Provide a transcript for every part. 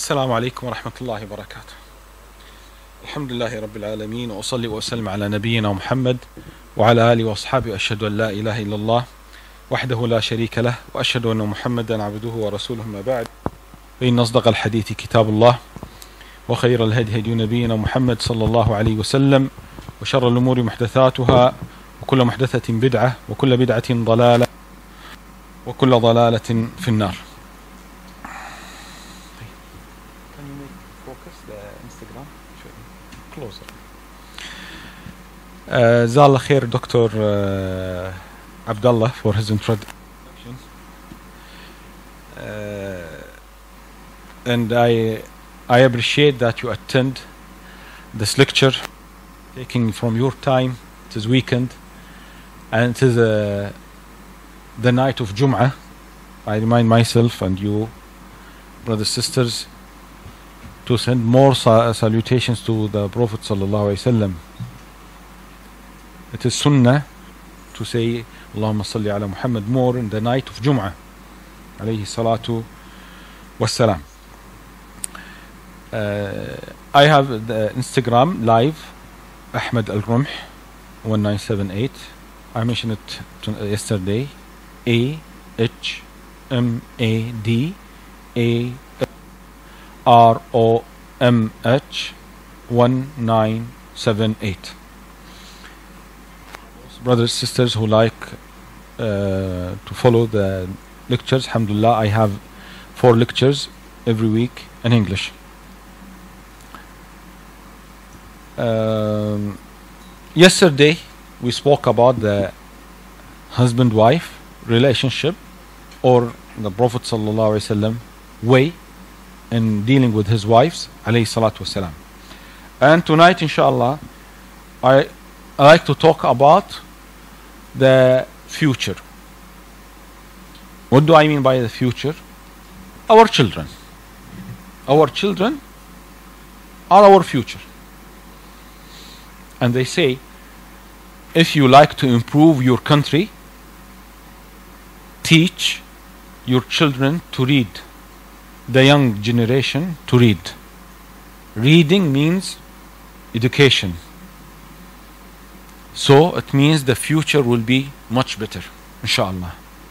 السلام عليكم ورحمة الله وبركاته. الحمد لله رب العالمين، وأصلي وأسلم على نبينا محمد وعلى آله وأصحابه، وأشهد أن لا إله إلا الله وحده لا شريك له، وأشهد أن محمدا عبده ورسوله. ما بعد، فإن أصدق الحديث كتاب الله، وخير الهدي هدي نبينا محمد صلى الله عليه وسلم، وشر الأمور محدثاتها، وكل محدثة بدعة، وكل بدعة ضلالة، وكل ضلالة في النار. جزاه الله خير Dr. Abdullah for his introduction, and I appreciate that you attend this lecture, taking from your time. It is weekend and it is the night of Jum'ah. I remind myself and you, brothers sisters, to send more salutations to the Prophet sallallahu alaihi wasallam. It is sunnah to say Allahumma salli ala Muhammad more in the night of Jum'ah alayhi salatu wassalam. I have the Instagram live Ahmed Al Rumh 1978. I mentioned it yesterday. AHMAD AROMH 1978. Brothers, sisters who like to follow the lectures, alhamdulillah, I have 4 lectures every week in English. Yesterday we spoke about the husband-wife relationship, or the Prophet sallallahu alaihi wasallam way in dealing with his wives alayhi salatu wasalam. And tonight, inshallah, I like to talk about the future. What do I mean by the future? Our children. Our children are our future. And they say, if you like to improve your country, teach your children to read. The young generation to read. Reading means education. So it means the future will be much better, inshallah.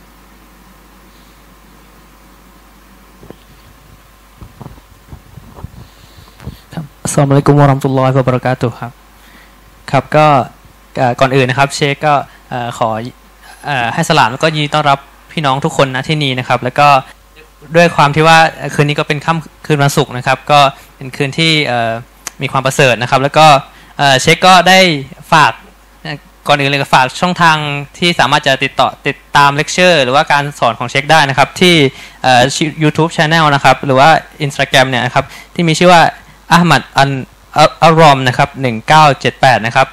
Assalamu alaikum warahmatullahi wabarakatuh ครับครับก็ก่อนอื่นนะครับเชคก็ขอให้สลามแล้วก็ยินดีต้อนรับพี่น้องทุกคนณที่นี่นะครับแล้วก็ด้วยความที่ว่าคืนนี้ก็เป็นค่ำคืนวันศุกร์นะครับก็เป็นคืนที่มีความประเสริฐนะครับแล้วก็เชคก็ได้ฝากก่อนอื่นเลยก็ฝากช่องทางที่สามารถจะติดตามเลคเชอร์หรือว่าการสอนของเชคได้นะครับที่YouTube Channel นะครับหรือว่า Instagram เนี่ยนะครับที่มีชื่อว่าอะห์มัดอัลรอมนะครับ1978นะครับ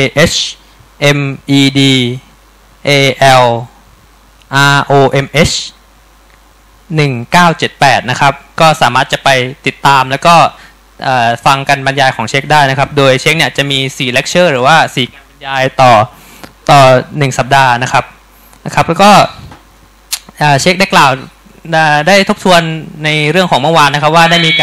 AHMEDALROMH 1978นะครับก็สามารถจะไปติดตามแล้วก็ฟังกันบรรยายของเชคได้นะครับโดยเชคเนี่ยจะมี4เลคเชอร์หรือว่า4การบรรยายต่อ1สัปดาห์นะครับแล้วก็เชคได้กล่าวได้ทบทวนในเรื่องของเมื่อวานนะครับว่าได้มี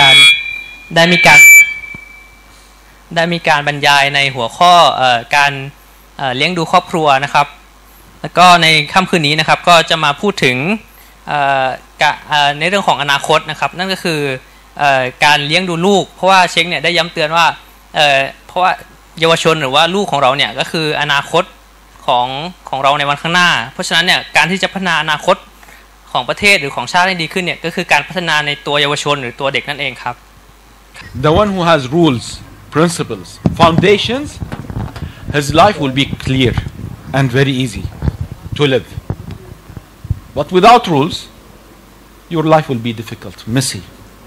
การบรรยายในหัวข้อการเลี้ยงดูครอบครัวนะครับแล้วก็ในค่ำคืนนี้นะครับก็จะมาพูดถึงในเรื่องของอนาคตนะครับนั่นก็คือการเลี้ยงดูลูกเพราะว่าเชคเนี่ยได้ย้ำเตือนว่าเพราะว่าเยาวชนหรือว่าลูกของเราเนี่ยก็คืออนาคตของเราในวันข้างหน้าเพราะฉะนั้นเนี่ยการที่จะพัฒนาอนาคตของประเทศหรือของชาติให้ดีขึ้นเนี่ยก็คือการพัฒนาในตัวเยาวชนหรือตัวเด็กนั่นเองครับ The one who has rules, principles, foundations, his life will be clear and very easy to live. But without rules, your life will be difficult, messy.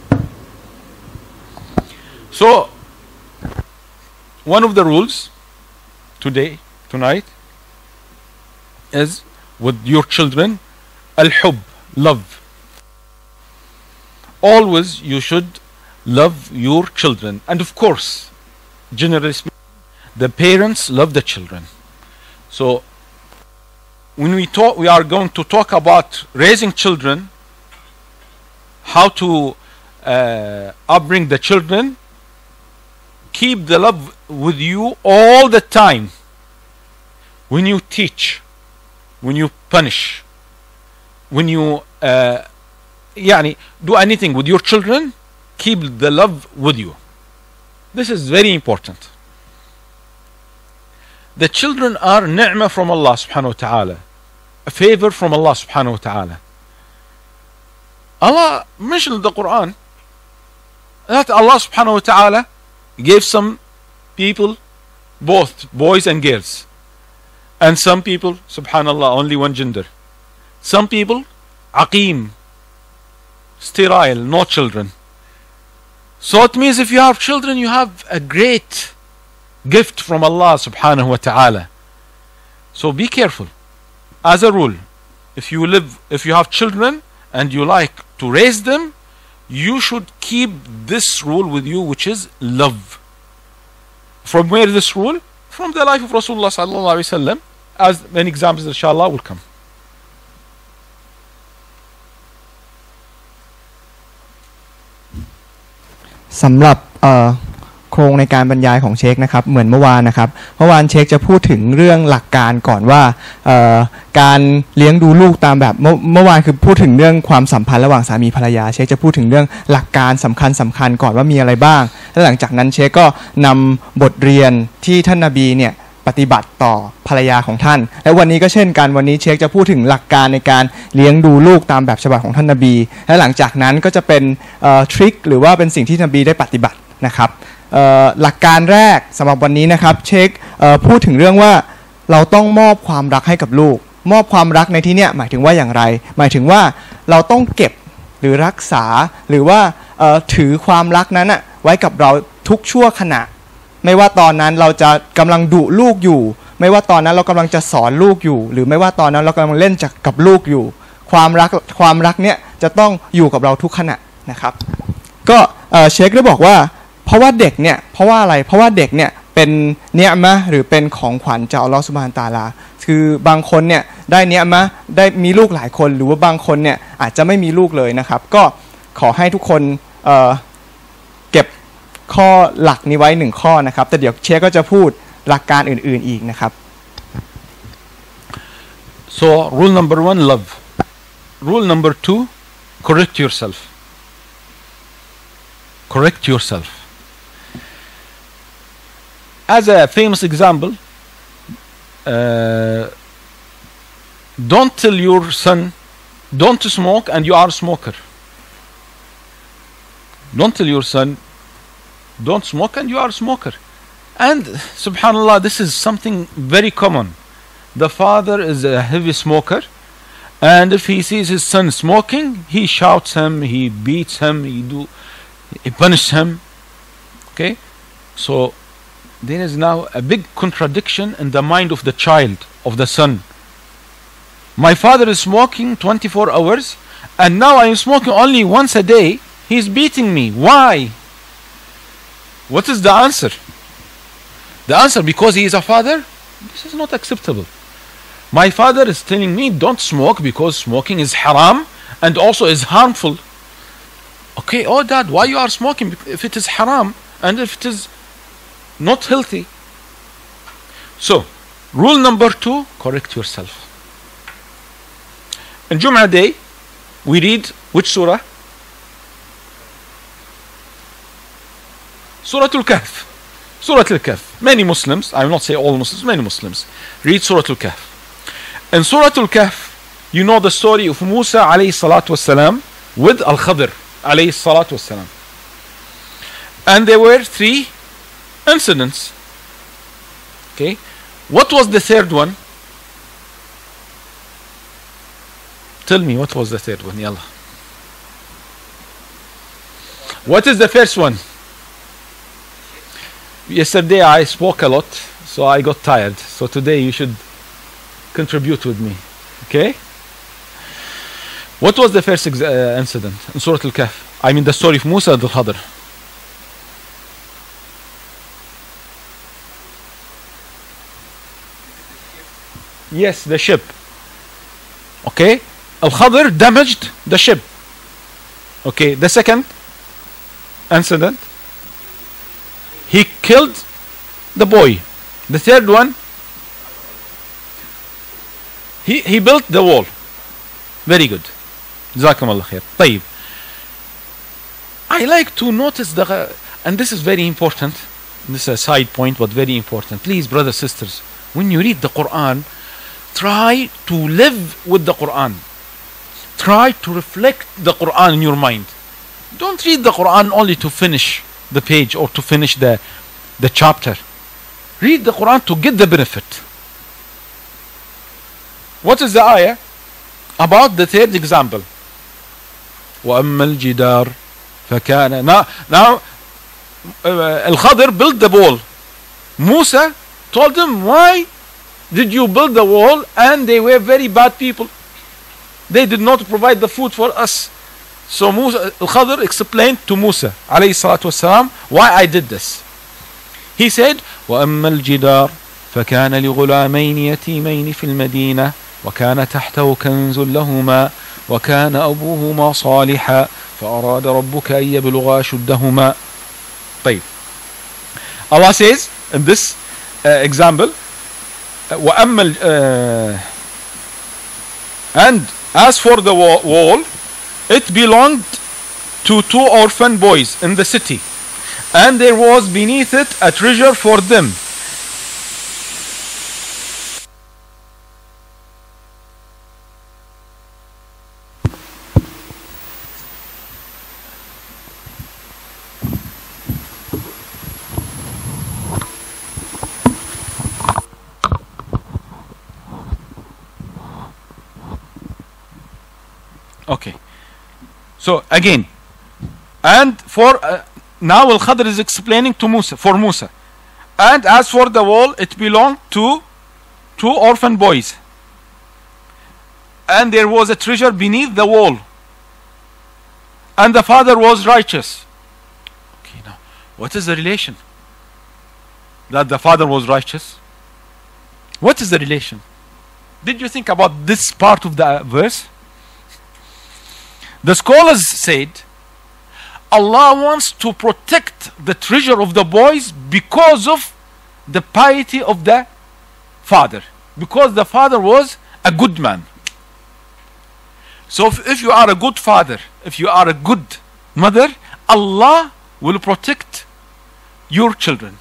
So, one of the rules tonight, is with your children, al-hub, love. Always you should love your children. And of course, generally speaking, the parents love the children. So, when we are going to talk about raising children, how to upbring the children, keep the love with you all the time. When you teach, when you punish, when you do anything with your children, keep the love with you. This is very important. The children are ni'mah from Allah subhanahu wa ta'ala, a favor from Allah subhanahu wa ta'ala. Allah mentioned in the Quran that Allah subhanahu wa ta'ala gave some people both boys and girls, and some people, subhanallah, only one gender. Some people aqim, sterile, no children. So it means if you have children, you have a great gift from Allah subhanahu wa ta'ala. So be careful. As a rule, if you have children and you like to raise them, you should keep this rule with you, which is love. From where this rule? From the life of Rasulullah sallallahu alaihi wasallam, as many examples inshallah will come. Samlap โครงในการบรรยายของเชคนะครับเหมือนเมื่อวานนะครับเมื่อวานเชคจะพูดถึงเรื่องหลักการก่อนว่าการเลี้ยงดูลูกตามแบบเมื่อวานคือพูดถึงเรื่องความสัมพันธ์ระหว่างสามีภรรยาเชคจะพูดถึงเรื่องหลักการสำคัญก่อนว่ามีอะไรบ้างแล้วหลังจากนั้นเชคก็นำบทเรียนที่ท่านนบีเนี่ยปฏิบัติต่อภรรยาของท่านและวันนี้ก็เช่นกันวันนี้เชคจะพูดถึงหลักการในการเลี้ยงดูลูกตามแบบฉบับของท่านนบีและหลังจากนั้นก็จะเป็นทริคหรือว่าเป็นสิ่งที่นบีได้ปฏิบัตินะครับหลักการแรกสำหรับวันนี้นะครับเชคพูดถึงเรื่องว่าเราต้องมอบความรักให้กับลูกมอบความรักในที่นี้หมายถึงว่าอย่างไรหมายถึงว่าเราต้องเก็บหรือรักษาหรือว่าถือความรักนั้นไว้กับเราทุกชั่วขณะไม่ว่าตอนนั้นเราจะกำลังดุลูกอยู่ไม่ว่าตอนนั้นเรากำลังจะสอนลูกอยู่หรือไม่ว่าตอนนั้นเรากำลังเล่นกับลูกอยู่ความรักเนี่ยจะต้องอยู่กับเราทุกขณะนะครับก็เชคได้บอกว่าเพราะว่าเด็กเนี่ยเพราะว่าอะไรเพราะว่าเด็กเนี่ยเป็นเนียมะหรือเป็นของขวัญจากอัลลอฮฺซุบฮานะฮูวะตะอาลาคือบางคนเนี่ยได้เนียมะได้มีลูกหลายคนหรือว่าบางคนเนี่ยอาจจะไม่มีลูกเลยนะครับก็ขอให้ทุกคนเก็บข้อหลักนี้ไว้1ข้อนะครับแต่เดี๋ยวเชคก็จะพูดหลักการอื่นๆอีกนะครับ So rule number 1 love. Rule number 2 correct yourself. Correct yourself. As a famous example, don't tell your son don't smoke and you are a smoker. Don't tell your son don't smoke and you are a smoker. And subhanallah, this is something very common. The father is a heavy smoker, and if he sees his son smoking, he shouts him, he beats him, he punishes him. Okay, so there is now a big contradiction in the mind of the child, of the son. My father is smoking 24 hours, and now I am smoking only once a day. He's beating me. Why? What is the answer? The answer, because he is a father? This is not acceptable. My father is telling me don't smoke because smoking is haram and also is harmful. Okay, oh dad, why you are smoking if it is haram and if it is not healthy? So, rule number 2, correct yourself. In Jum'ah day, we read which surah? Surah Al-Kahf. Surah Al-Kahf. Many Muslims, I will not say all Muslims, many Muslims read Surah Al-Kahf. In Surah Al-Kahf, you know the story of Musa alayhi salatu wasalam with Al-Khadr alayhi salatu wasalam. And there were 3 incidents. Okay. What was the third one? Tell me, what was the third one? Yalla. What is the first one? Yesterday I spoke a lot, so I got tired. So today you should contribute with me. Okay? What was the first incident in Surah Al-Kahf? I mean the story of Musa and Al-Khadr. Yes, the ship. Okay? Al-Khadr damaged the ship. Okay, the second? incident? He killed the boy. The third one, he built the wall. Very good. جزاكم الله خير. طيب. I like to notice and this is very important. This is a side point, but very important. Please, brothers, sisters, when you read the Quran, try to live with the Quran. Try to reflect the Quran in your mind. Don't read the Quran only to finish the page or to finish the chapter. Read the Quran to get the benefit. What is the ayah? About the third example. وَأَمَّا الْجِدَارِ فَكَانَ. Now Al-Khadr built the wall. Musa told him, why did you build the wall? And they were very bad people. They did not provide the food for us. So Al-Khadr explained to Musa alayhi salatu wasalam why I did this. He said, وَأَمَّا الْجِدَارِ فَكَانَ لِغُلَامَيْنِ يَتِيمَيْنِ فِي الْمَدِينَةِ وَكَانَ تَحْتَهُ كَنْزٌ لَهُمَا وَكَانَ أَبُوهُمَا صَالِحًا فَأَرَادَ رَبُّكَ أَن يَبْلُغَا أَشُدَّهُمَا. طيب. Allah says in this example, and as for the wall, it belonged to 2 orphan boys in the city, and there was beneath it a treasure for them. Okay, so again, and for now Al-Khadr is explaining to Musa, and as for the wall, it belonged to 2 orphan boys, and there was a treasure beneath the wall, and the father was righteous. Okay, now what is the relation? That the father was righteous? What is the relation? Did you think about this part of the verse? The scholars said Allah wants to protect the treasure of the boys because of the piety of the father, because the father was a good man. So if you are a good father, if you are a good mother, Allah will protect your children.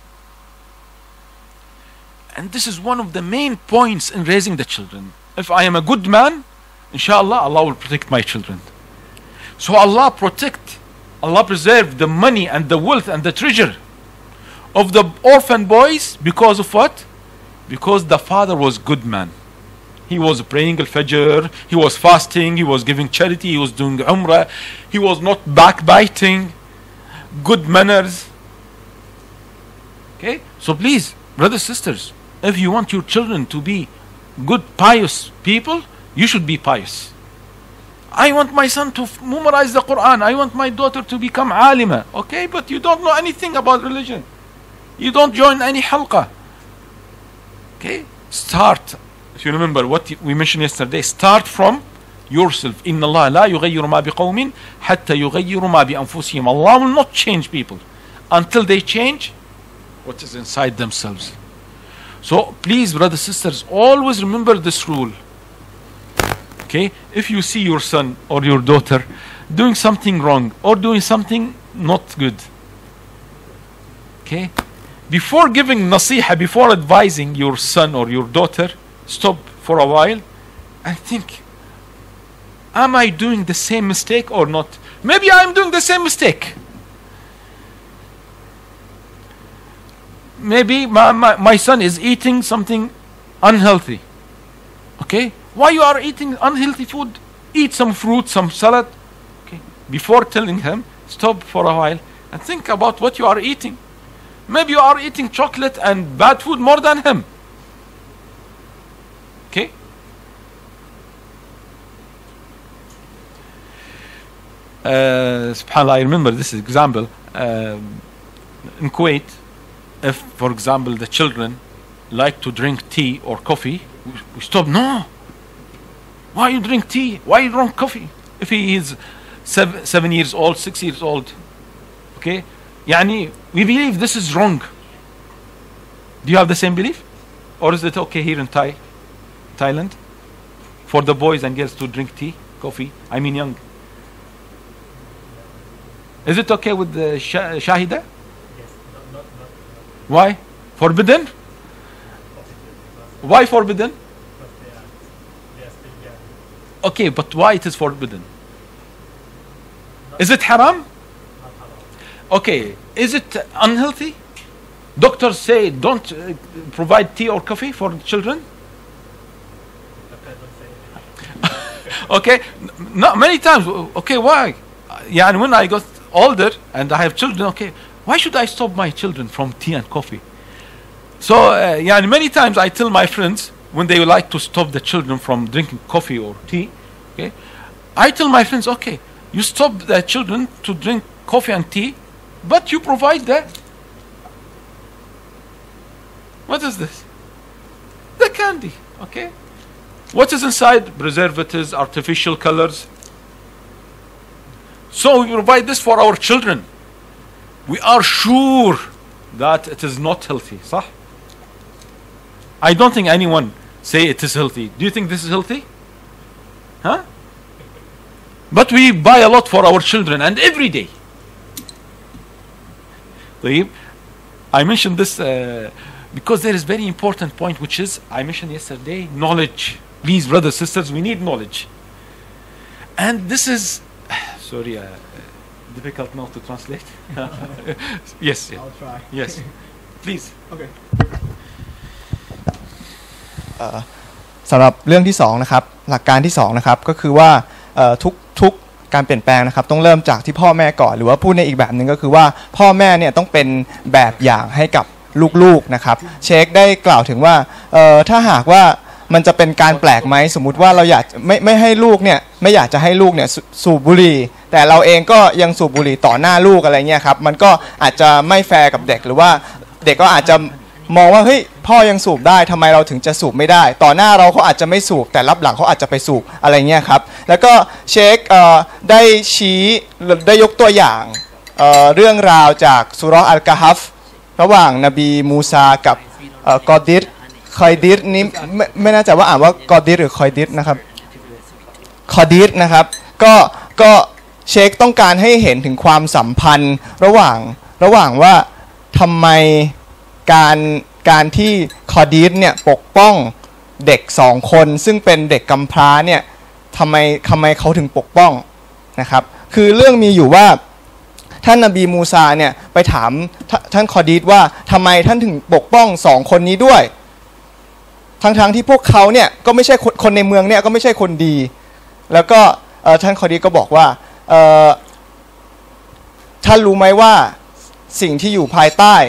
And this is one of the main points in raising the children. If I am a good man, inshallah, Allah will protect my children. So Allah preserved the money and the wealth and the treasure of the orphan boys because of what? Because the father was good man. He was praying al-Fajr, he was fasting, he was giving charity, he was doing Umrah, he was not backbiting, good manners. Okay? So please, brothers, sisters, if you want your children to be good, pious people, you should be pious. I want my son to memorize the Quran. I want my daughter to become alima. Okay, but you don't know anything about religion. You don't join any halqa. Okay, start. If you remember what we mentioned yesterday, start from yourself. Inna Allah la yughayyiru ma biqawmin hatta yughayyiru ma bi anfusihim. Allah will not change people until they change what is inside themselves. So please, brothers, sisters, always remember this rule. Okay, if you see your son or your daughter doing something wrong or doing something not good, okay, before giving nasiha, before advising your son or your daughter, stop for a while and think, am I doing the same mistake or not? Maybe I'm doing the same mistake. Maybe my son is eating something unhealthy. Okay, why you are eating unhealthy food? Eat some fruit, some salad. Okay, before telling him, stop for a while and think about what you are eating. Maybe you are eating chocolate and bad food more than him. Okay, subhanAllah, I remember this example in Kuwait. If, for example, the children like to drink tea or coffee, we stop. No, why you drink tea? Why you drink coffee? If he is 7 years old, 6 years old, Okay, يعني we believe this is wrong. Do you have the same belief, or is it okay here in Thailand, for the boys and girls to drink tea, coffee? I mean, young. Is it okay with the Shahida? Yes, not. Why? Forbidden? Why forbidden? Because they are still young. Okay, but why it is forbidden? Is it haram? Not haram. Okay, is it unhealthy? Doctors say don't provide tea or coffee for children. Doctor don't say. Okay, not many times. Okay, why? Yeah, and when I got older and I have children, okay, why should I stop my children from tea and coffee? So, yeah, and many times I tell my friends when they like to stop the children from drinking coffee or tea, okay, I tell my friends, okay, you stop the children to drink coffee and tea, but you provide the, what is this? The candy, okay? What is inside? Preservatives, artificial colors. So we provide this for our children. We are sure that it is not healthy, صح? I don't think anyone say it is healthy. Do you think this is healthy? Huh? But we buy a lot for our children and every day. طيب, I mentioned this because there is very important point which is, I mentioned yesterday, knowledge. Please, brothers, sisters, we need knowledge. And this is, sorry, difficult now to translate. Yes, yeah. I'll try. Yes. Please. Okay. สำหรับเรื่องที่2นะครับหลักการที่2นะครับก็คือว่าทุกการเปลี่ยนแปลงนะครับต้องเริ่มจากที่พ่อแม่ก่อนหรือว่าพูดในอีกแบบหนึ่งก็คือว่าพ่อแม่เนี่ยต้องเป็นแบบอย่างให้กับลูกๆนะครับเชคได้กล่าวถึงว่าถ้าหากว่ามันจะเป็นการแปลกไหมสมมุติว่าเราอยากไม่ให้ลูกเนี่ยไม่อยากจะให้ลูกเนี่ยสูบบุหรี่แต่เราเองก็ยังสูบบุหรี่ต่อหน้าลูกอะไรเงี้ยครับมันก็อาจจะไม่แฟร์กับเด็กหรือว่าเด็กก็อาจจะมองว่าเฮ้ยพ่อยังสูบได้ทำไมเราถึงจะสูบไม่ได้ต่อหน้าเราเขาอาจจะไม่สูบแต่รับหลังเขาอาจจะไปสูบอะไรเงี้ยครับแล้วก็เชคได้ชี้ได้ยกตัวอย่างเรื่องราวจากสุเราะห์อัลกะฮัฟระหว่างนบีมูซากับกอดิรคอยดิรนี้ไม่แน่ใจว่าอ่านว่ากอดิรหรือคอยดิรนะครับคอดิรนะครับก็เชคต้องการให้เห็นถึงความสัมพันธ์ระหว่างว่าทำไมการที่คอดีสเนี่ยปกป้องเด็ก2คนซึ่งเป็นเด็กกำพร้าเนี่ยทำไมเขาถึงปกป้องนะครับคือเรื่องมีอยู่ว่าท่านนบีมูซาเนี่ยไปถามท่านคอดีสว่าทำไมท่านถึงปกป้อง2คนนี้ด้วยทั้งที่พวกเขาเนี่ยก็ไม่ใช่คนในเมืองเนี่ยก็ไม่ใช่คนดีแล้วก็ท่านคอดีสก็บอกว่าท่านรู้ไหมว่าสิ่งที่อยู่ภายใต้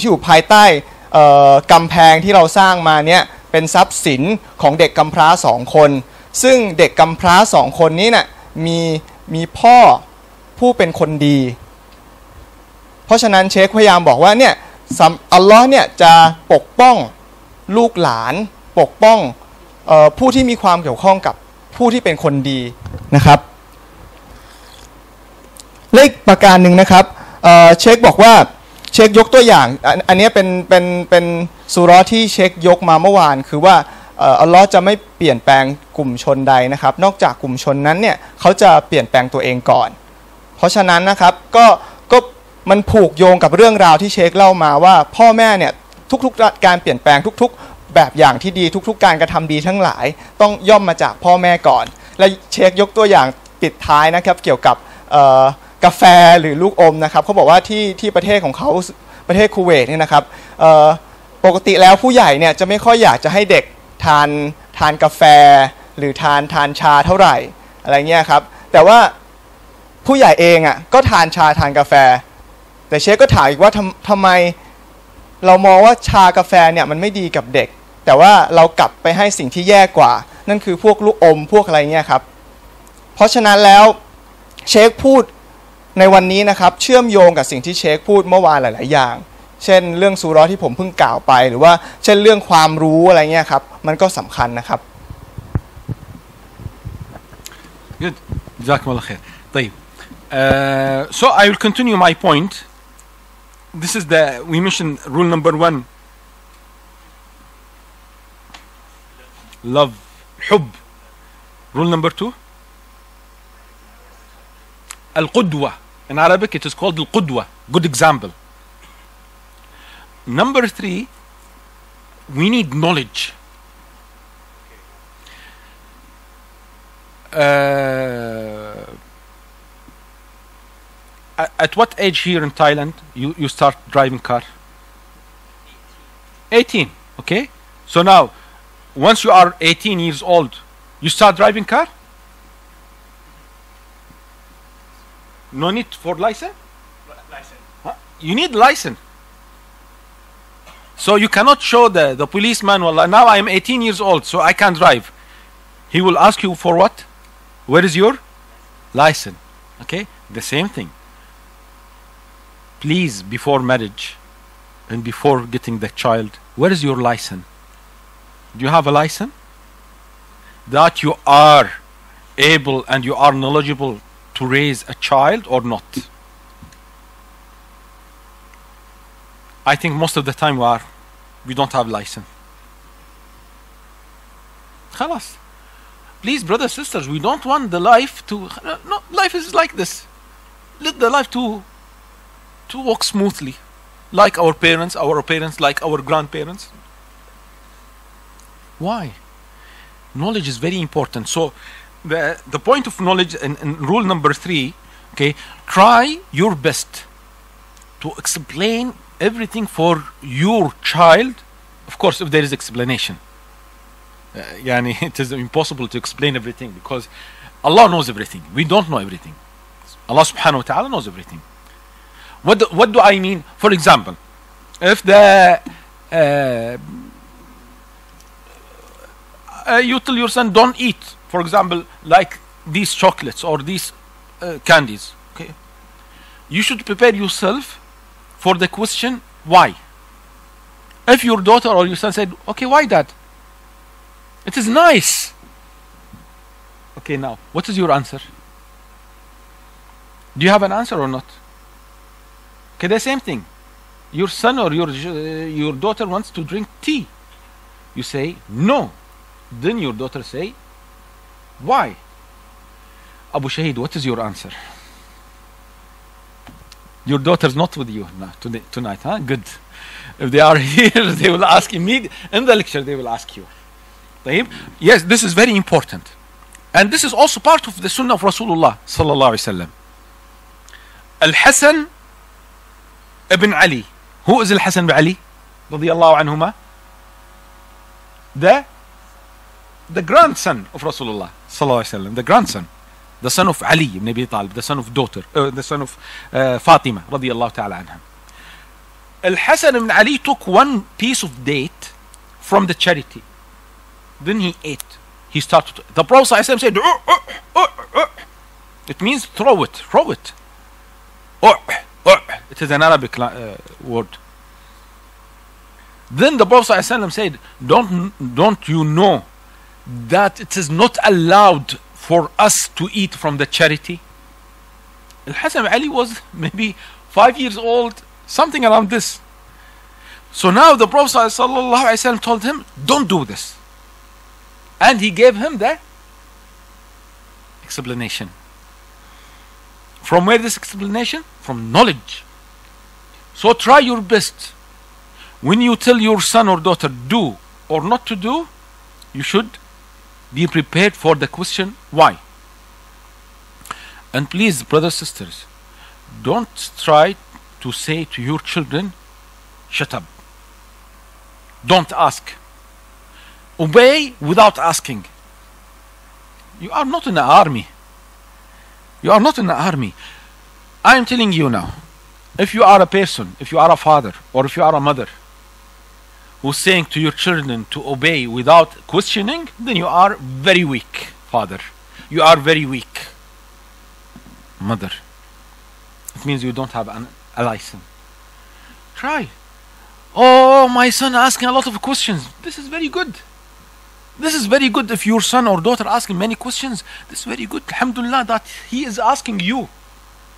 กำแพงที่เราสร้างมาเนี่ยเป็นทรัพย์สินของเด็กกำพร้า2คนซึ่งเด็กกำพร้า2คนนี้น่ะมีพ่อผู้เป็นคนดีเพราะฉะนั้นเชคพยายามบอกว่าเนี่ยอัลลอฮ์เนี่ยจะปกป้องลูกหลานปกป้องผู้ที่มีความเกี่ยวข้องกับผู้ที่เป็นคนดีนะครับเลขประการหนึ่งนะครับเชคบอกว่าเชคยกตัวอย่างอันนี้เป็นซูเราะห์ที่เชคยกมาเมื่อวานคือว่าอัลลอฮ์จะไม่เปลี่ยนแปลงกลุ่มชนใดนะครับนอกจากกลุ่มชนนั้นเนี่ยเขาจะเปลี่ยนแปลงตัวเองก่อนเพราะฉะนั้นนะครับก็มันผูกโยงกับเรื่องราวที่เชคเล่ามาว่าพ่อแม่เนี่ยทุกๆการเปลี่ยนแปลงทุกๆแบบอย่างที่ดีทุกๆการกระทำดีทั้งหลายต้องย่อมมาจากพ่อแม่ก่อนและเชคยกตัวอย่างปิดท้ายนะครับเกี่ยวกับกาแฟหรือลูกอมนะครับเขาบอกว่าที่ประเทศของเขาประเทศคูเวตเนี่ยนะครับปกติแล้วผู้ใหญ่เนี่ยจะไม่ค่อยอยากจะให้เด็กทานกาแฟหรือทานชาเท่าไหร่อะไรเงี้ยครับแต่ว่าผู้ใหญ่เองอ่ะก็ทานชาทานกาแฟแต่เชคก็ถามอีกว่าทำไมเรามองว่าชากาแฟเนี่ยมันไม่ดีกับเด็กแต่ว่าเรากลับไปให้สิ่งที่แย่กว่านั่นคือพวกลูกอมพวกอะไรเงี้ยครับเพราะฉะนั้นแล้วเชคพูดในวันนี้นะครับเชื่อมโยงกับสิ่งที่เชคพูดเมื่อวานหลายๆอย่างเช่นเรื่องซูเราะห์ที่ผมเพิ่งกล่าวไปหรือว่าเช่นเรื่องความรู้อะไรเงี้ยครับมันก็สำคัญนะครับ Good. جزاكم الله خير. طيب So I will continue my point. This is we mentioned rule number 1. Love, حب. Rule number 2. Al-Qudwa. In Arabic it is called Al-Qudwa. Good example. Number 3, we need knowledge. At what age here in Thailand you start driving car? 18. Okay, so now once you are 18 years old, you start driving car. No need for license. Huh? You need license. So you cannot show the policeman, well, now I am 18 years old, so I can drive. He will ask you for what? Where is your license? Okay, the same thing. Please, before marriage and before getting the child, where is your license? Do you have a license? That you are able and you are knowledgeable to raise a child or not? I think most of the time we don't have license. خلاص. Please, brothers, sisters, we don't want the life to, no, life is like this. Let the life to walk smoothly, like our parents, like our grandparents. Why? Knowledge is very important. So the point of knowledge in rule number 3, okay, try your best to explain everything for your child. Of course, if there is explanation. It is impossible to explain everything because Allah knows everything. We don't know everything. Allah subhanahu wa ta'ala knows everything. What do I mean? For example, if you tell your son don't eat, for example, like these chocolates or these candies, okay, you should prepare yourself for the question why. If your daughter or your son said, okay, why that? It is nice. Okay, now what is your answer? Do you have an answer or not? Okay, the same thing. Your son or your daughter wants to drink tea. You say no. Then your daughter say, why? Abu Shahid, what is your answer? Your daughter's not with you now, tonight, huh? Good. If they are here, they will ask immediately in the lecture. They will ask you. Yes, this is very important, and this is also part of the Sunnah of Rasulullah sallallahu alaihi wasallam. Al-Hasan ibn Ali. Who is Al-Hasan ibn Ali? Radiyallahu anhuma. The grandson of Rasulullah sallallahu alaihi wasallam. The grandson, the son of Ali ibn Abi Talib, the son of the son of Fatima radiyallahu ta'ala anha. Al-Hasan ibn Ali took one piece of date from the charity. Then he ate. He started. The Prophet ﷺ said, it means throw it. It is an Arabic word. Then the Prophet ﷺ said, don't you know that it is not allowed for us to eat from the charity? Al-Hasan Ali was maybe 5 years old, something around this. So now the Prophet ﷺ told him, don't do this. And he gave him the explanation. From where this explanation? From knowledge. So try your best. When you tell your son or daughter do or not to do, you should be prepared for the question why. And please, brothers, sisters, don't try to say to your children, shut up. Don't ask. Obey without asking. You are not in the army. You are not in the army. I am telling you now, if you are a person, if you are a father, or if you are a mother, who's saying to your children to obey without questioning, then you are very weak, father. You are very weak, mother. It means you don't have a license. Try. Oh, my son asking a lot of questions. This is very good. This is very good. If your son or daughter asking many questions, this is very good. Alhamdulillah that he is asking you.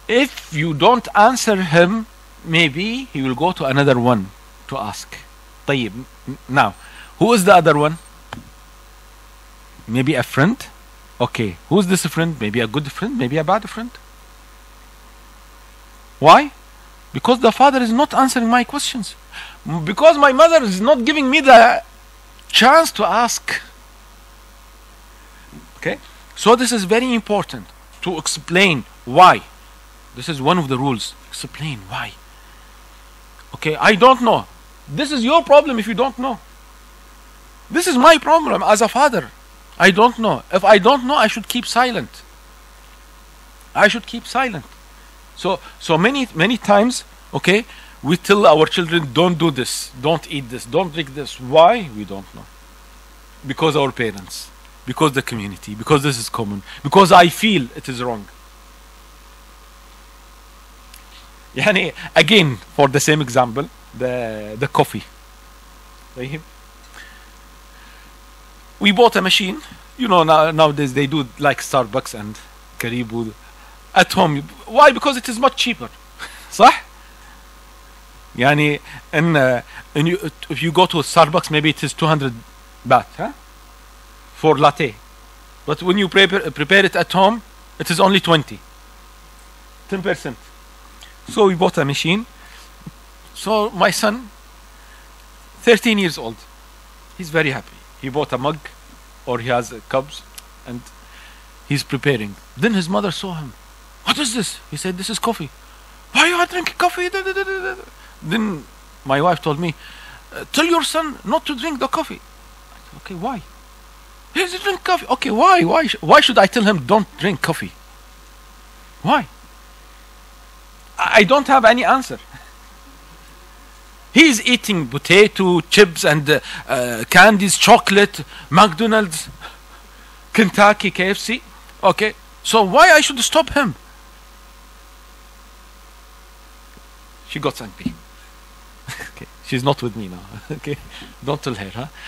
If you don't answer him, maybe he will go to another one to ask. طيب. Now, who is the other one? Maybe a friend. Okay, who's this friend? Maybe a good friend, maybe a bad friend. Why? Because the father is not answering my questions. Because my mother is not giving me the chance to ask. Okay? So this is very important to explain why. This is one of the rules. Explain why. Okay, I don't know. This is your problem if you don't know. This is my problem as a father. I don't know. If I don't know, I should keep silent. I should keep silent. So many times, okay, we tell our children, don't do this, don't eat this, don't drink this. Why? We don't know. Because our parents, because the community, because this is common, because I feel it is wrong. Yani, again, for the same example, the coffee. We bought a machine. You know, nowadays they do like Starbucks and Caribou at home. Why? Because it is much cheaper. صح؟ يعني if you go to Starbucks, maybe it is 200 baht, huh? For latte. But when you prepare it at home, it is only 10%. So we bought a machine. So my son, 13 years old, he's very happy. He bought a mug, or he has cups, and he's preparing. Then his mother saw him. What is this? He said, this is coffee. Why are you drinking coffee? Then my wife told me, tell your son not to drink the coffee. I said, okay, why? He doesn't drink coffee. Okay, why? Why should I tell him don't drink coffee? Why? I don't have any answer. He's eating potato chips and candies, chocolate, McDonald's, Kentucky, KFC. Okay, so why I should stop him? She got angry. Okay, she's not with me now. Okay, don't tell her, huh?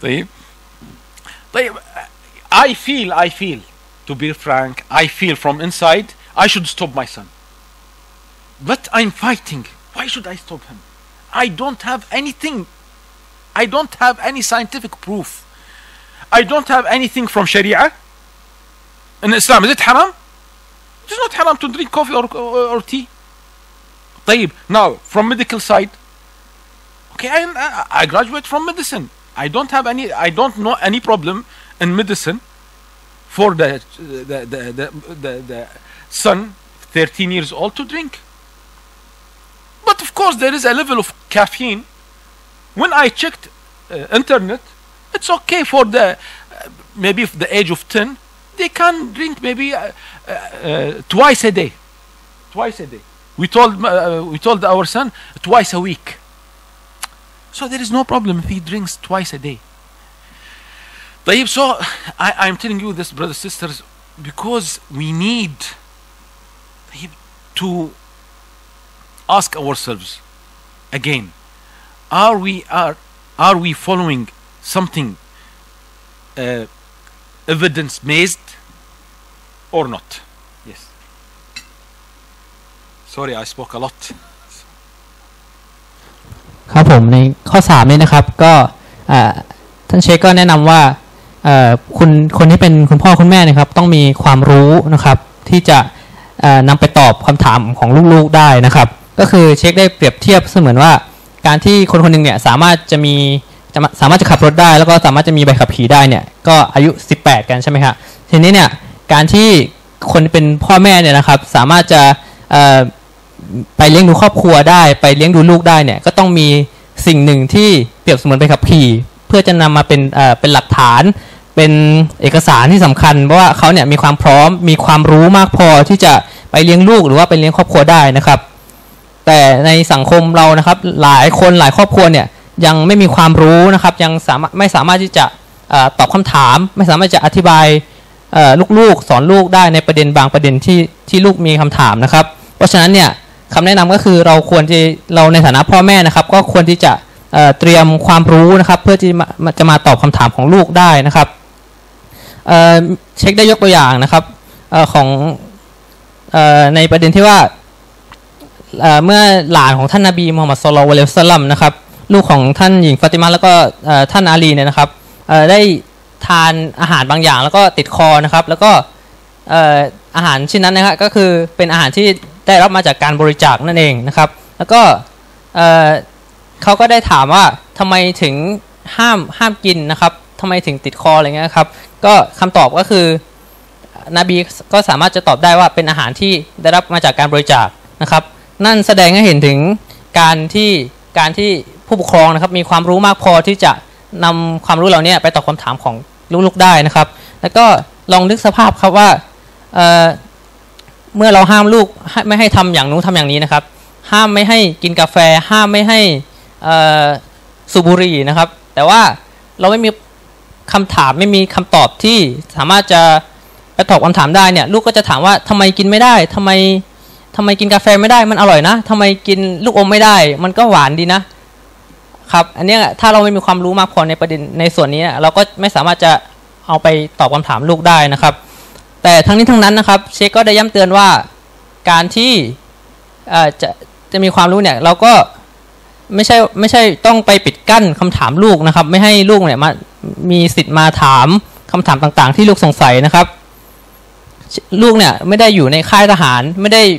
I feel, to be frank, I feel from inside I should stop my son. But I'm fighting. Why should I stop him? I don't have anything. I don't have any scientific proof. I don't have anything from Sharia. In Islam, is it haram? It is not haram to drink coffee or tea. طيب, now, from medical side, okay, I graduate from medicine. I don't know any problem in medicine for the son, 13 years old, to drink. But of course, there is a level of caffeine. When I checked internet, it's okay for the maybe the age of 10. They can drink maybe twice a day. Twice a day. We told our son twice a week. So there is no problem if he drinks twice a day. So I'm telling you this, brothers and sisters, because we need to ask ourselves again: Are we following something evidence-based or not? Yes. Sorry, I spoke a lot. ครับผมในข้อ3นี่นะครับก็ท่านเชคก็แนะนำว่าคนที่เป็นคุณพ่อคุณแม่นะครับต้องมีความรู้นะครับที่จะนำไปตอบคำถามของลูกๆได้นะครับก็คือเชคได้เปรียบเทียบเสมือนว่าการที่คนคนหนึ่งเนี่ยสามารถจะขับรถได้แล้วก็สามารถจะมีใบขับขี่ได้เนี่ยก็อายุ18กันใช่ไหมครับทีนี้เนี่ยการที่คนเป็นพ่อแม่เนี่ยนะครับสามารถจะไปเลี้ยงดูครอบครัวได้ไปเลี้ยงดูลูกได้เนี่ยก็ต้องมีสิ่งหนึ่งที่เปรียบเสมือนใบขับขี่เพื่อจะนำมาเป็นหลักฐานเป็นเอกสารที่สำคัญเพราะว่าเขาเนี่ยมีความพร้อมมีความรู้มากพอที่จะไปเลี้ยงลูกหรือว่าไปเลี้ยงครอบครัวได้นะครับแต่ในสังคมเรานะครับหลายครอบครัวเนี่ยยังไม่มีความรู้นะครับยังไม่สามารถที่จะตอบคำถามไม่สามารถจะอธิบายลูกสอนลูกได้ในประเด็นบางประเด็นที่ลูกมีคำถามนะครับเพราะฉะนั้นเนี่ยคำแนะนำก็คือเราในฐานะพ่อแม่นะครับก็ควรที่จะเตรียมความรู้นะครับเพื่อที่จะมาตอบคำถามของลูกได้นะครับเช็คได้ยกตัวอย่างนะครับของในประเด็นที่ว่าเมื่อหลานของท่านนบีมูฮัมมัดศ็อลลัลลอฮุอะลัยฮิวะซัลลัมนะครับลูกของท่านหญิงฟาติมาแล้วก็ท่านอาลีเนี่ยนะครับได้ทานอาหารบางอย่างแล้วก็ติดคอนะครับแล้วก็อาหารชิ้นนั้นนะครับก็คือเป็นอาหารที่ได้รับมาจากการบริจาคนั่นเองนะครับแล้วก็เขาก็ได้ถามว่าทำไมถึงห้ามกินนะครับทำไมถึงติดคออะไรเงี้ยครับก็คำตอบก็คือนบีก็สามารถจะตอบได้ว่าเป็นอาหารที่ได้รับมาจากการบริจาคนะครับนั่นแสดงให้เห็นถึงการที่ผู้ปกครองนะครับมีความรู้มากพอที่จะนำความรู้เหล่านี้ไปตอบคำถามของลูกๆได้นะครับแล้วก็ลองนึกสภาพครับว่าเมื่อเราห้ามลูกไม่ให้ทำอย่างนู้นทำอย่างนี้นะครับห้ามไม่ให้กินกาแฟห้ามไม่ให้สูบบุหรี่นะครับแต่ว่าเราไม่มีคำถามไม่มีคำตอบที่สามารถจะไปตอบคำถามได้เนี่ยลูกก็จะถามว่าทำไมกินไม่ได้ทำไมกินกาแฟไม่ได้มันอร่อยนะทำไมกินลูกอมไม่ได้มันก็หวานดีนะครับอันนี้ถ้าเราไม่มีความรู้มากพอในประเด็นในส่วนนี้เราก็ไม่สามารถจะเอาไปตอบคำถามลูกได้นะครับแต่ทั้งนี้ทั้งนั้นนะครับเชคก็ได้ย้ำเตือนว่าการที่จะมีความรู้เนี่ยเราก็ไม่ใช่ต้องไปปิดกั้นคำถามลูกนะครับไม่ให้ลูกเนี่ยมีสิทธิ์มาถามคำถามต่างๆที่ลูกสงสัยนะครับลูกเนี่ยไม่ได้อยู่ในค่ายทหารไม่ได้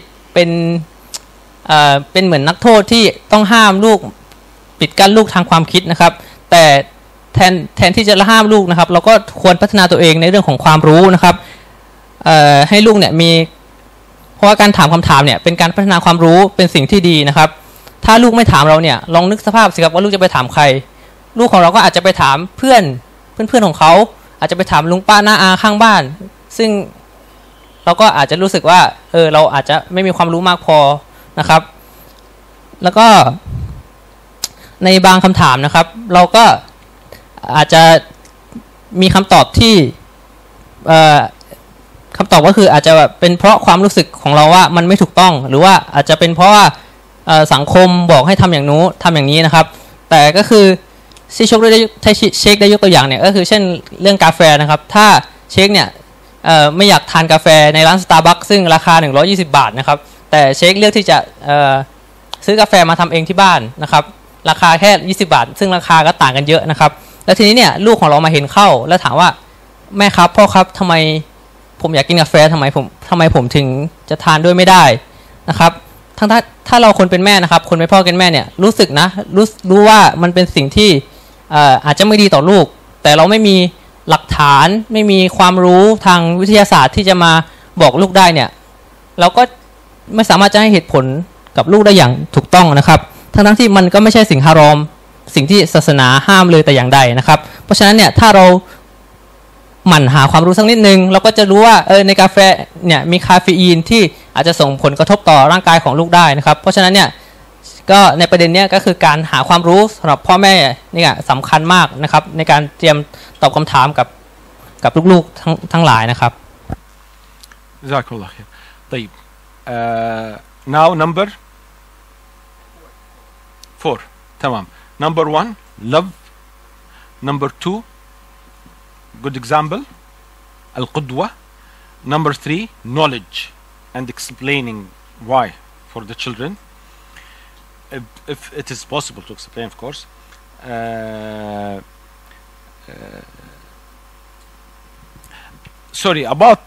เป็นเหมือนนักโทษที่ต้องห้ามลูกปิดกั้นลูกทางความคิดนะครับแต่แทนที่จะห้ามลูกนะครับเราก็ควรพัฒนาตัวเองในเรื่องของความรู้นะครับให้ลูกเนี่ยมีเพราะว่าการถามคำถามเนี่ยเป็นการพัฒนาความรู้เป็นสิ่งที่ดีนะครับถ้าลูกไม่ถามเราเนี่ยลองนึกสภาพสิครับว่าลูกจะไปถามใครลูกของเราก็อาจจะไปถามเพื่อนของเขาอาจจะไปถามลุงป้าน้าอาข้างบ้านซึ่งเราก็อาจจะรู้สึกว่าเราอาจจะไม่มีความรู้มากพอนะครับแล้วก็ในบางคำถามนะครับเราก็อาจจะมีคำตอบที่คำตอบก็คืออาจจะเป็นเพราะความรู้สึกของเราว่ามันไม่ถูกต้องหรือว่าอาจจะเป็นเพราะว่าสังคมบอกให้ทำอย่างนู้นทำอย่างนี้นะครับแต่ก็คือที่เชคได้ยกตัวอย่างเนี่ยก็คือเช่นเรื่องกาแฟนะครับถ้าเชคเนี่ยไม่อยากทานกาแฟในร้าน Starbucks ซึ่งราคา120 บาทนะครับแต่เชคเลือกที่จะซื้อกาแฟมาทำเองที่บ้านนะครับราคาแค่20 บาทซึ่งราคาก็ต่างกันเยอะนะครับแล้วทีนี้เนี่ยลูกของเรามาเห็นเข้าแล้วถามว่าแม่ครับพ่อครับทำไมผมอยากกินกาแฟทำไมผมถึงจะทานด้วยไม่ได้นะครับถ้าเราคนเป็นแม่นะครับคนเป็นพ่อเป็นแม่เนี่ยรู้สึกนะรู้ว่ามันเป็นสิ่งที่อาจจะไม่ดีต่อลูกแต่เราไม่มีหลักฐานไม่มีความรู้ทางวิทยาศาสตร์ที่จะมาบอกลูกได้เนี่ยเราก็ไม่สามารถจะให้เหตุผลกับลูกได้อย่างถูกต้องนะครับทั้งที่มันก็ไม่ใช่สิ่งฮารอมสิ่งที่ศาสนาห้ามเลยแต่อย่างใดนะครับเพราะฉะนั้นเนี่ยถ้าเราหมั่นหาความรู้สักนิดนึงเราก็จะรู้ว่าในกาแฟเนี่ยมีคาเฟอีนที่อาจจะส่งผลกระทบต่อร่างกายของลูกได้นะครับเพราะฉะนั้นเนี่ยก็ในประเด็นเนี้ยก็คือการหาความรู้สำหรับพ่อแม่เนี่ยสำคัญมากนะครับในการเตรียมตอบคำถามกับลูกๆทั้งหลายนะครับ جزاكم الله خير. طيب now number 4 تمام. number 1 love, number 2 good example القدوة, number 3 knowledge and explaining why for the children if it is possible to explain, of course. Sorry about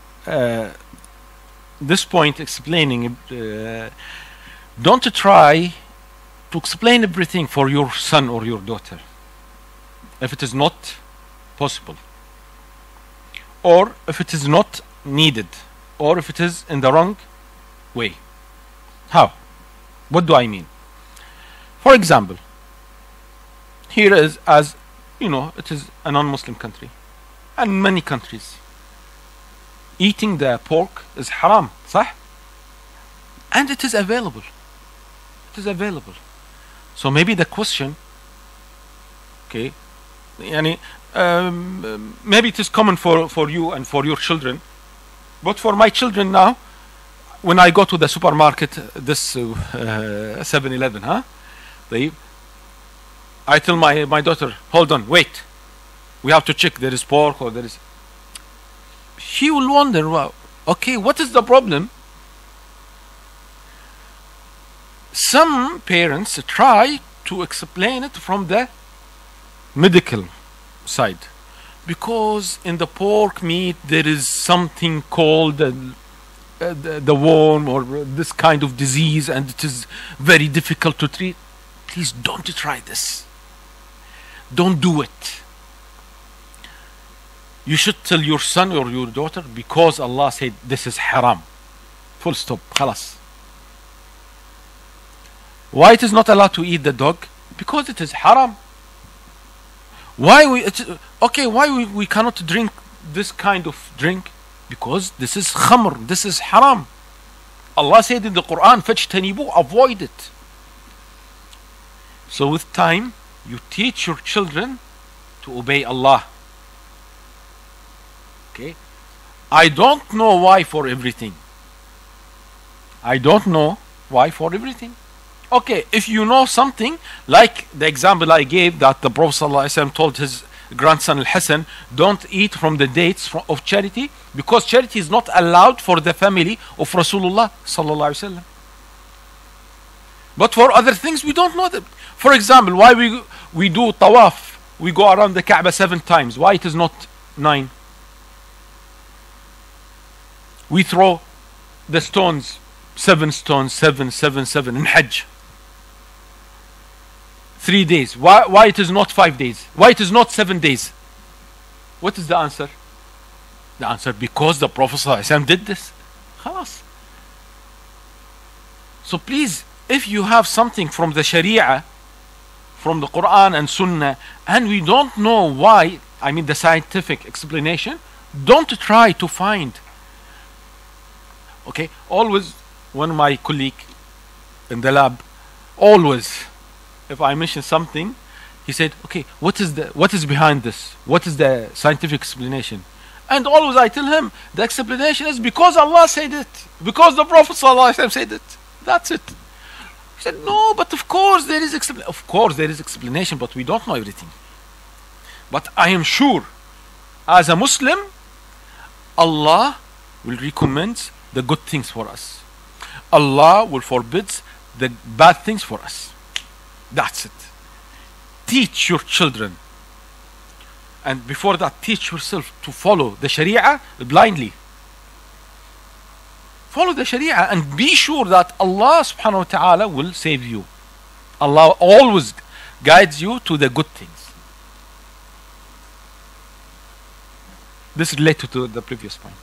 this point explaining. Don't try to explain everything for your son or your daughter if it is not possible, or if it is not needed, or if it is in the wrong way. How? What do I mean? For example, here is, as you know, it is a non-Muslim country, and many countries eating the pork is haram, صح? And it is available. It is available. So maybe the question, okay, يعني, maybe it is common for you and for your children, but for my children now, when I go to the supermarket, this 7-Eleven, huh? I tell my daughter, hold on, wait, we have to check there is pork or there is. She will wonder, well, okay, what is the problem some parents try to explain it from the medical side, because in the pork meat there is something called the worm or this kind of disease, and it is very difficult to treat. Please don't try this. Don't do it. You should tell your son or your daughter, because Allah said this is haram. Full stop. Khalas. Why it is not allowed to eat the dog? Because it is haram. Why we cannot drink this kind of drink? Because this is khamr, this is haram. Allah said in the Quran, فَاجْتَنِبُوا, avoid it. So with time, you teach your children to obey Allah. Okay? I don't know why for everything. I don't know why for everything. Okay, if you know something, like the example I gave, that the Prophet ﷺ told his grandson Al-Hassan, don't eat from the dates of charity, because charity is not allowed for the family of Rasulullah ﷺ. But for other things, we don't know them. For example, why we do tawaf, we go around the Kaaba 7 times. Why it is not 9? We throw the stones, 7 stones, 7, 7, 7 in Hajj. 3 days. Why it is not 5 days? Why it is not 7 days? What is the answer? The answer, because the Prophet ﷺ did this. Khalas. So please, if you have something from the Sharia, from the Quran and Sunnah, and we don't know why, I mean the scientific explanation, don't try to find. Okay, always, one of my colleague in the lab, always, if I mention something, he said, okay, what is behind this? What is the scientific explanation? And always I tell him, the explanation is because Allah said it, because the Prophet ﷺ said it. That's it. He said, no, but of course there is explanation, but we don't know everything. But I am sure, as a Muslim, Allah will recommend the good things for us. Allah will forbid the bad things for us. That's it. Teach your children, and before that, teach yourself to follow the Sharia blindly. Follow the Sharia and be sure that Allah subhanahu wa ta'ala will save you. Allah always guides you to the good things. This is related to the previous point.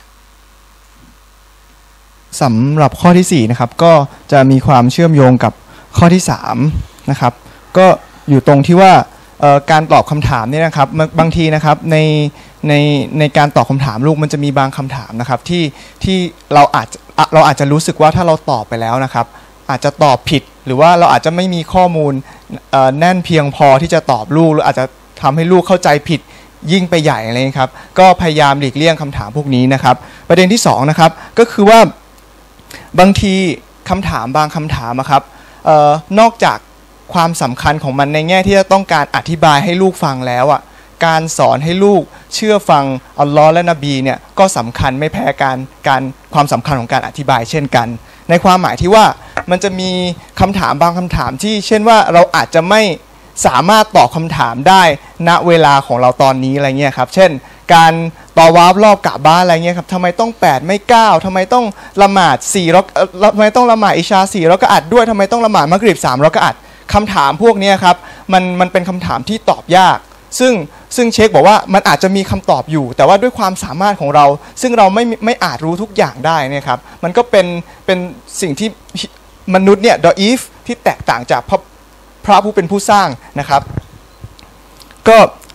สำหรับข้อที่4นะครับก็จะมีความเชื่อมโยงกับข้อที่3นะครับก็อยู่ตรงที่ว่าการตอบคำถามเนี่ยนะครับบางทีนะครับในการตอบคำถามลูกมันจะมีบางคำถามนะครับที่เราอาจจะรู้สึกว่าถ้าเราตอบไปแล้วนะครับอาจจะตอบผิดหรือว่าเราอาจจะไม่มีข้อมูลแน่นเพียงพอที่จะตอบลูกหรืออาจจะทำให้ลูกเข้าใจผิดยิ่งไปใหญ่อะไรครับก็พยายามหลีกเลี่ยงคำถามพวกนี้นะครับประเด็นที่2นะครับก็คือว่าบางทีคำถามบางคำถามครับนอกจากความสำคัญของมันในแง่ที่จะต้องการอธิบายให้ลูกฟังแล้วการสอนให้ลูกเชื่อฟังอัลลอฮ์และนบีเนี่ยก็สำคัญไม่แพ้การความสำคัญของการอธิบายเช่นกันในความหมายที่ว่ามันจะมีคำถามบางคำถามที่เช่นว่าเราอาจจะไม่สามารถตอบคำถามได้ณเวลาของเราตอนนี้อะไรเงี้ยครับเช่นการตอวาฟรอบกะบะห์อะไรเงี้ยครับทำไมต้อง8ไม่9ทำไมต้องละหมาด4เราทำไมต้องละหมาดอิชา4เราก็อัดด้วยทำไมต้องละหมาดมักริบ3เราก็อัดคำถามพวกนี้ครับมันเป็นคำถามที่ตอบยากซึ่งเชคบอกว่ามันอาจจะมีคำตอบอยู่แต่ว่าด้วยความสามารถของเราซึ่งเราไม่อาจรู้ทุกอย่างได้เนี่ยครับมันก็เป็นสิ่งที่มนุษย์เนี่ยดออีฟที่แตกต่างจากพระผู้เป็นผู้สร้างนะครับก็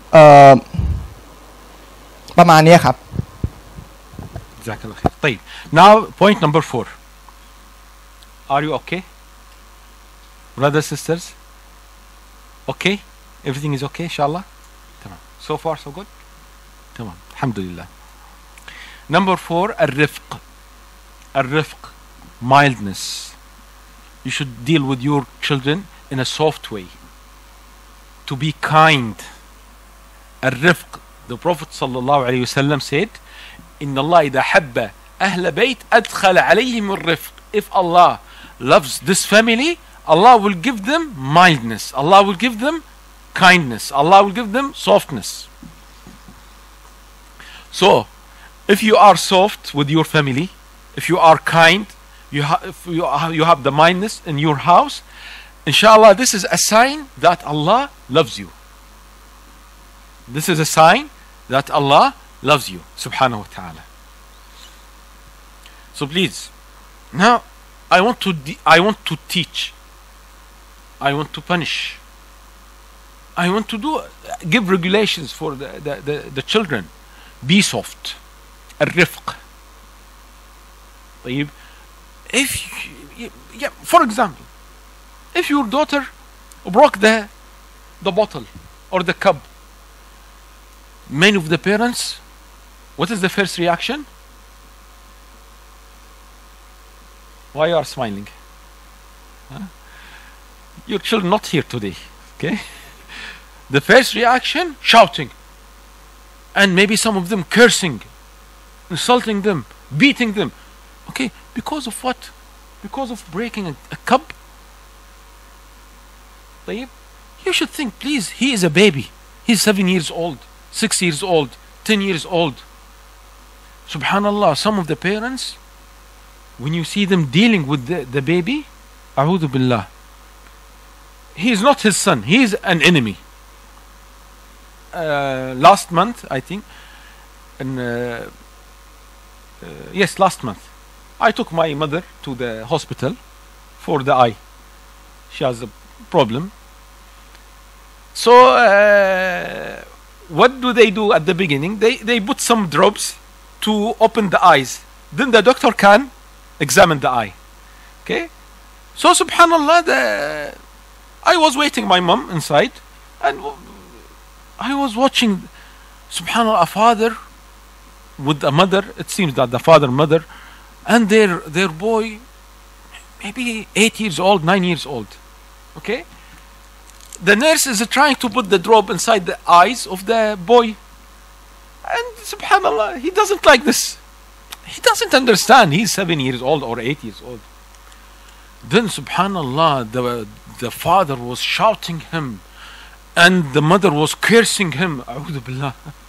ประมาณนี้ครับ طيب now point number 4 are you okay brothers sisters okay everything is okay inshallah تمام so far so good تمام الحمد لله number 4 الرفق mildness you should deal with your children in a soft way to be kind الرفق the Prophet sallallahu alayhi wa sallam said إن الله إذا حب أهل بيت أدخل عليهم الرفق if Allah loves this family Allah will give them mildness. Allah will give them kindness. Allah will give them softness. So, if you are soft with your family, if you are kind, if you have the mildness in your house, inshallah, this is a sign that Allah loves you. This is a sign that Allah loves you, subhanahu wa ta'ala. So please, now I want to teach. I want to punish. I want to give regulations for the children. Be soft. الرفق. طيب. For example, if your daughter broke the bottle or the cup, many of the parents, what is the first reaction? Why you are smiling? Huh? Your children not here today, okay? The first reaction, shouting, and maybe some of them cursing, insulting them, beating them. Okay, because of what? Because of breaking a cup? You should think, please, he is a baby. He's 7 years old, 6 years old, 10 years old. Subhanallah, some of the parents, when you see them dealing with the baby, a'udhu billah, he is not his son, he is an enemy. Last month, I think, yes, last month, I took my mother to the hospital for the eye. She has a problem. So, what do they do at the beginning? They put some drops to open the eyes. Then the doctor can examine the eye. Okay? So, subhanallah, I was waiting my mom inside, and I was watching, subhanallah, a father with a mother. It seems that the father, mother, and their boy, maybe 8 years old, 9 years old. Okay? The nurse is trying to put the drop inside the eyes of the boy. And subhanallah, he doesn't like this. He doesn't understand. He's 7 years old or 8 years old. Then subhanallah, the father was shouting him, and the mother was cursing him. A'udhu billah.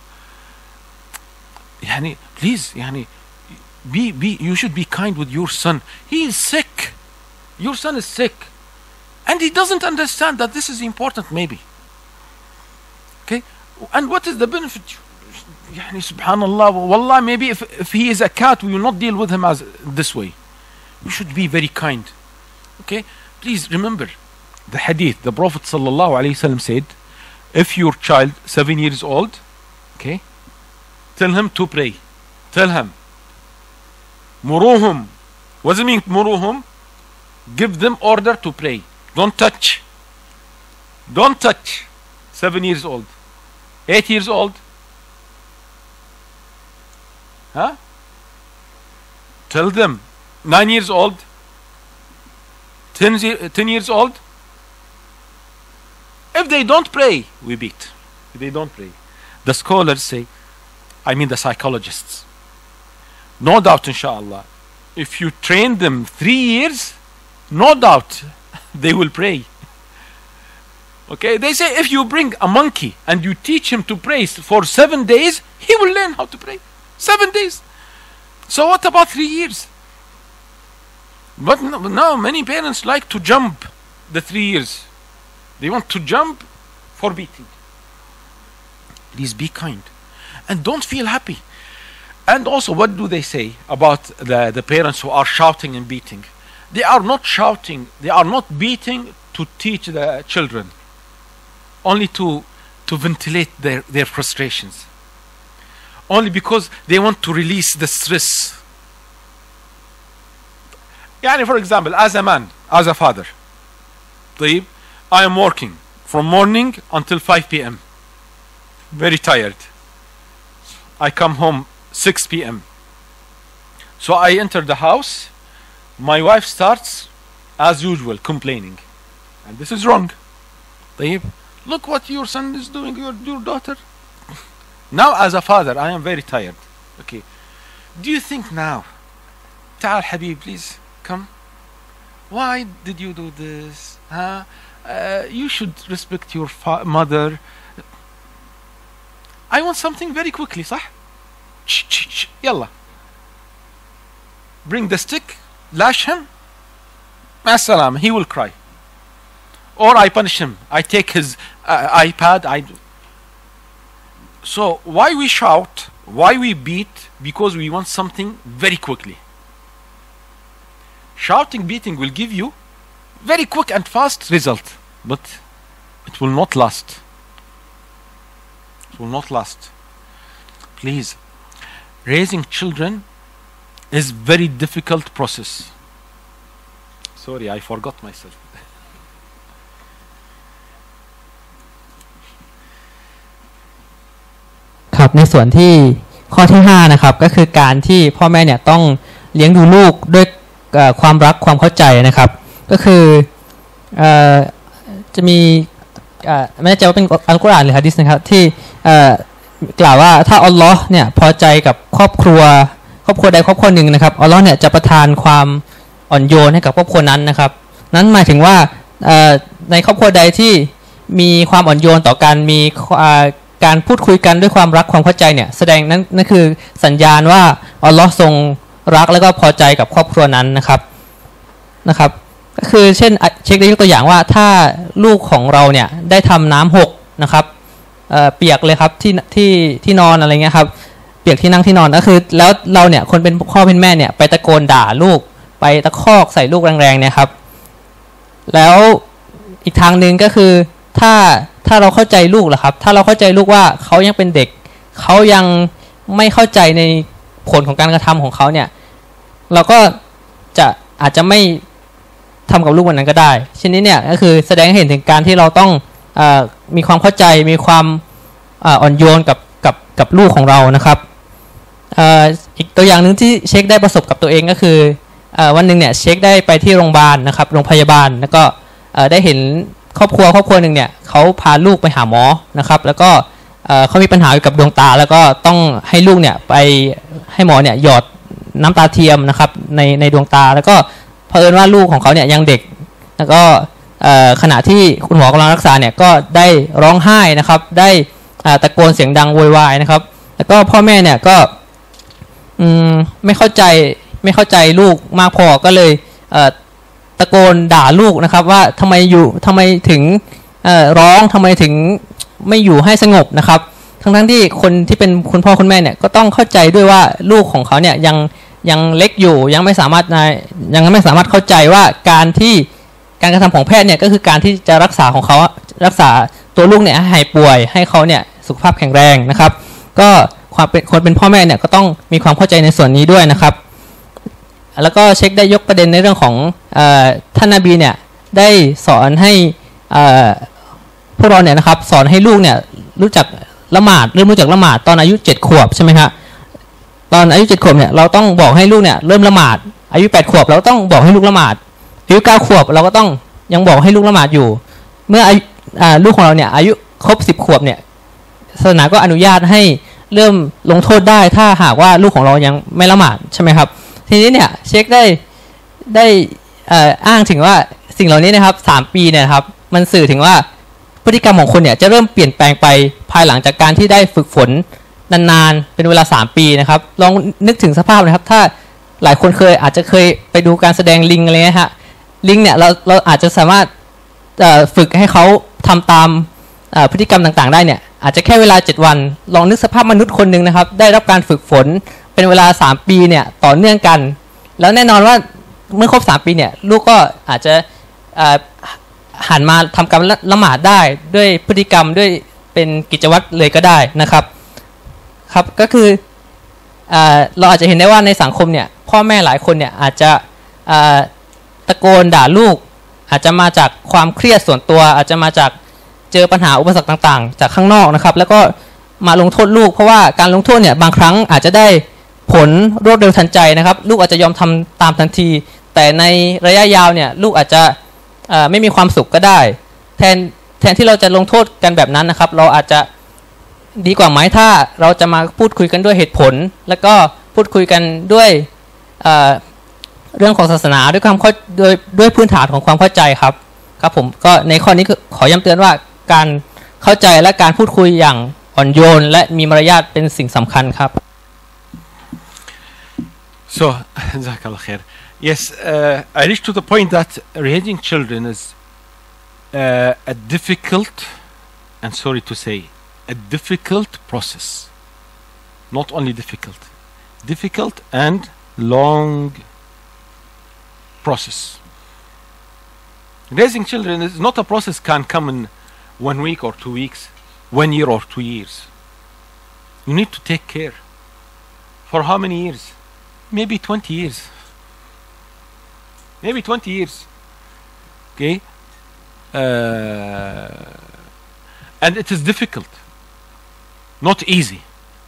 Yani, please, yani, you should be kind with your son. He is sick. Your son is sick. And he doesn't understand that this is important, maybe. Okay? And what is the benefit? Yani, subhanallah, wallah, maybe if he is a cat, we will not deal with him as this way. You should be very kind. Okay? Please remember the hadith. The Prophet sallallahu alaihi wasallam said, if your child 7 years old, okay, tell him to pray. Tell him. Muruhum. What does it mean, muruhum? Give them order to pray. Don't touch. Don't touch. 7 years old. 8 years old. Huh? Tell them. 9 years old. 10 years old. If they don't pray, we beat. If they don't pray. The scholars say, I mean the psychologists, no doubt, inshallah, if you train them 3 years, no doubt they will pray. Okay, they say if you bring a monkey and you teach him to pray for 7 days, he will learn how to pray. 7 days. So what about 3 years? But now many parents like to jump the 3 years. They want to jump for beating. Please be kind. And don't feel happy. And also, what do they say about the parents who are shouting and beating? They are not shouting, they are not beating to teach the children, only to ventilate their frustrations. Only because they want to release the stress. Yani, for example, as a man, as a father, I am working from morning until 5 p.m. Very tired. I come home 6 p.m. So I enter the house. My wife starts, as usual, complaining. And this is wrong. Look what your son is doing, your daughter. Now, as a father, I am very tired. Okay. Do you think now, Ta'al Habib, please, come. why did you do this? Huh? You should respect your mother. I want something very quickly, صح? يلا. Bring the stick, lash him. مع السلامة. He will cry. Or I punish him. I take his iPad. So why we shout? Why we beat? Because we want something very quickly. Shouting, beating will give you very quick and fast result, but it will not last. It will not last. Please, raising children is very difficult process. Sorry, I forgot myself. ครับในส่วนที่ข้อที่5นะครับก็คือการที่พ่อแม่เนี่ยต้องเลี้ยงดูลูกด้วยความรักความเข้าใจนะครับก็คือจะมีไม่แน่ใจว่าเป็นอัลกุรอานหรือหะดีษนะครับที่กล่าวว่าถ้าอัลลอฮ์เนี่ยพอใจกับครอบครัวใดครอบครัวหนึ่งนะครับอัลลอฮ์เนี่ยจะประทานความอ่อนโยนให้กับครอบครัวนั้นนะครับนั้นหมายถึงว่าในครอบครัวใดที่มีความอ่อนโยนต่อกันมีการพูดคุยกันด้วยความรักความเข้าใจเนี่ยแสดงนั่นคือสัญญาณว่าอัลลอฮ์ทรงรักแล้วก็พอใจกับครอบครัวนั้นนะครับก็คือเช่นเช็คได้ยกตัวอย่างว่าถ้าลูกของเราเนี่ยได้ทำน้ำหกนะครับเปียกเลยครับที่นอนอะไรเงี้ยครับเปียกที่นั่งที่นอนก็คือแล้วเราเนี่ยคนเป็นพ่อเป็นแม่เนี่ยไปตะโกนด่าลูกไปตะคอกใส่ลูกแรงๆเนี่ยครับแล้วอีกทางหนึ่งก็คือถ้าเราเข้าใจลูกล่ะครับถ้าเราเข้าใจลูกว่าเขายังเป็นเด็กเขายังไม่เข้าใจในผลของการกระทำของเขาเนี่ยเราก็อาจจะไม่ทำกับลูกวันนั้นก็ได้เช่นนี้เนี่ยก็คือแสดงให้เห็นถึงการที่เราต้องมีความเข้าใจมีความอ่อนโยนกับลูกของเรานะครับอีกตัวอย่างหนึ่งที่เช็คได้ประสบกับตัวเองก็คือวันหนึ่งเนี่ยเช็คได้ไปที่โรงพยาบาลนะครับโรงพยาบาลแล้วก็ได้เห็นครอบครัวหนึ่งเนี่ยเขาพาลูกไปหาหมอนะครับแล้วก็เขามีปัญหาเกี่ยวกับดวงตาแล้วก็ต้องให้ลูกเนี่ยไปให้หมอเนี่ยหยอดน้ำตาเทียมนะครับในดวงตาแล้วก็เผอิญว่าลูกของเขาเนี่ยยังเด็กแล้วก็ขณะที่คุณหมอกำลังรักษาเนี่ยก็ได้ร้องไห้นะครับได้ตะโกนเสียงดังโวยวายนะครับแล้วก็พ่อแม่เนี่ยก็ไม่เข้าใจลูกมากพอก็เลยตะโกนด่าลูกนะครับว่าทำไมถึงร้องทำไมถึงไม่อยู่ให้สงบนะครับทั้งที่คนที่เป็นคุณพ่อคุณแม่เนี่ยก็ต้องเข้าใจด้วยว่าลูกของเขาเนี่ยยังเล็กอยู่ยังไม่สามารถเข้าใจว่าการกระทำของแพทย์เนี่ยก็คือการที่จะรักษาตัวลูกเนี่ยให้หายป่วยให้เขาเนี่ยสุขภาพแข็งแรงนะครับก็คนเป็นพ่อแม่เนี่ยก็ต้องมีความเข้าใจในส่วนนี้ด้วยนะครับแล้วก็เช็คได้ยกประเด็นในเรื่องของท่านนบีเนี่ยได้สอนให้พวกเราเนี่ยนะครับสอนให้ลูกเนี่ยรู้จักละหมาดเริ่มรู้จักละหมาดตอนอายุ7 ขวบใช่ไหมครับตอนอายุ7 ขวบเนี่ยเราต้องบอกให้ลูกเนี่ยเริ่มละหมาดอายุ8 ขวบเราต้องบอกให้ลูกละหมาดอายุ9 ขวบเราก็ต้องยังบอกให้ลูกละหมาดอยู่เมื่อลูกของเราเนี่ยอายุครบ10 ขวบเนี่ยศาสนาก็อนุญาตให้เริ่มลงโทษได้ถ้าหากว่าลูกของเรายังไม่ละหมาดใช่ไหมครับทีนี้เนี่ยเช็คได้อ้างถึงว่าสิ่งเหล่านี้นะครับ3 ปีเนี่ยครับมันสื่อถึงว่าพฤติกรรมของคนเนี่ยจะเริ่มเปลี่ยนแปลงไปภายหลังจากการที่ได้ฝึกฝนนานๆเป็นเวลา3 ปีนะครับลองนึกถึงสภาพนะครับถ้าหลายคนอาจจะเคยไปดูการแสดงลิงอะไรนะฮะลิงเนี่ยเราอาจจะสามารถฝึกให้เขาทำตามพฤติกรรมต่างๆได้เนี่ยอาจจะแค่เวลา7 วันลองนึกสภาพมนุษย์คนหนึ่งนะครับได้รับการฝึกฝนเป็นเวลา3 ปีเนี่ยต่อเนื่องกันแล้วแน่นอนว่าเมื่อครบ3 ปีเนี่ยลูกก็อาจจะหันมาทำการละหมาดได้ด้วยพฤติกรรมด้วยเป็นกิจวัตรเลยก็ได้นะครับก็คือเราอาจจะเห็นได้ว่าในสังคมเนี่ยพ่อแม่หลายคนเนี่ยอาจจะตะโกนด่าลูกอาจจะมาจากความเครียดส่วนตัวอาจจะมาจากเจอปัญหาอุปสรรคต่างๆจากข้างนอกนะครับแล้วก็มาลงโทษลูกเพราะว่าการลงโทษเนี่ยบางครั้งอาจจะได้ผลรวดเร็วทันใจนะครับลูกอาจจะยอมทำตามทันทีแต่ในระยะยาวเนี่ยลูกอาจจะไม่มีความสุขก็ได้แทนที่เราจะลงโทษกันแบบนั้นนะครับเราอาจจะดีกว่าไหมถ้าเราจะมาพูดคุยกันด้วยเหตุผลแล้วก็พูดคุยกันด้วยเรื่องของศาสนาด้วยความเข้าด้วยพื้นฐานของความเข้าใจครับครับผมก็ในข้อนี้ขอย้ำเตือนว่าการเข้าใจและการพูดคุยอย่างอ่อนโยนและมีมารยาทเป็นสิ่งสำคัญครับ So, Jazakallah khair. Yes, I reached to the point that raising children is a difficult, and sorry to say, a difficult process. Not only difficult and long process. Raising children is not a process can come in 1 week or 2 weeks, 1 year or 2 years. You need to take care. For how many years? Maybe 20 years. Maybe 20 years. Okay? And it is difficult. Not easy.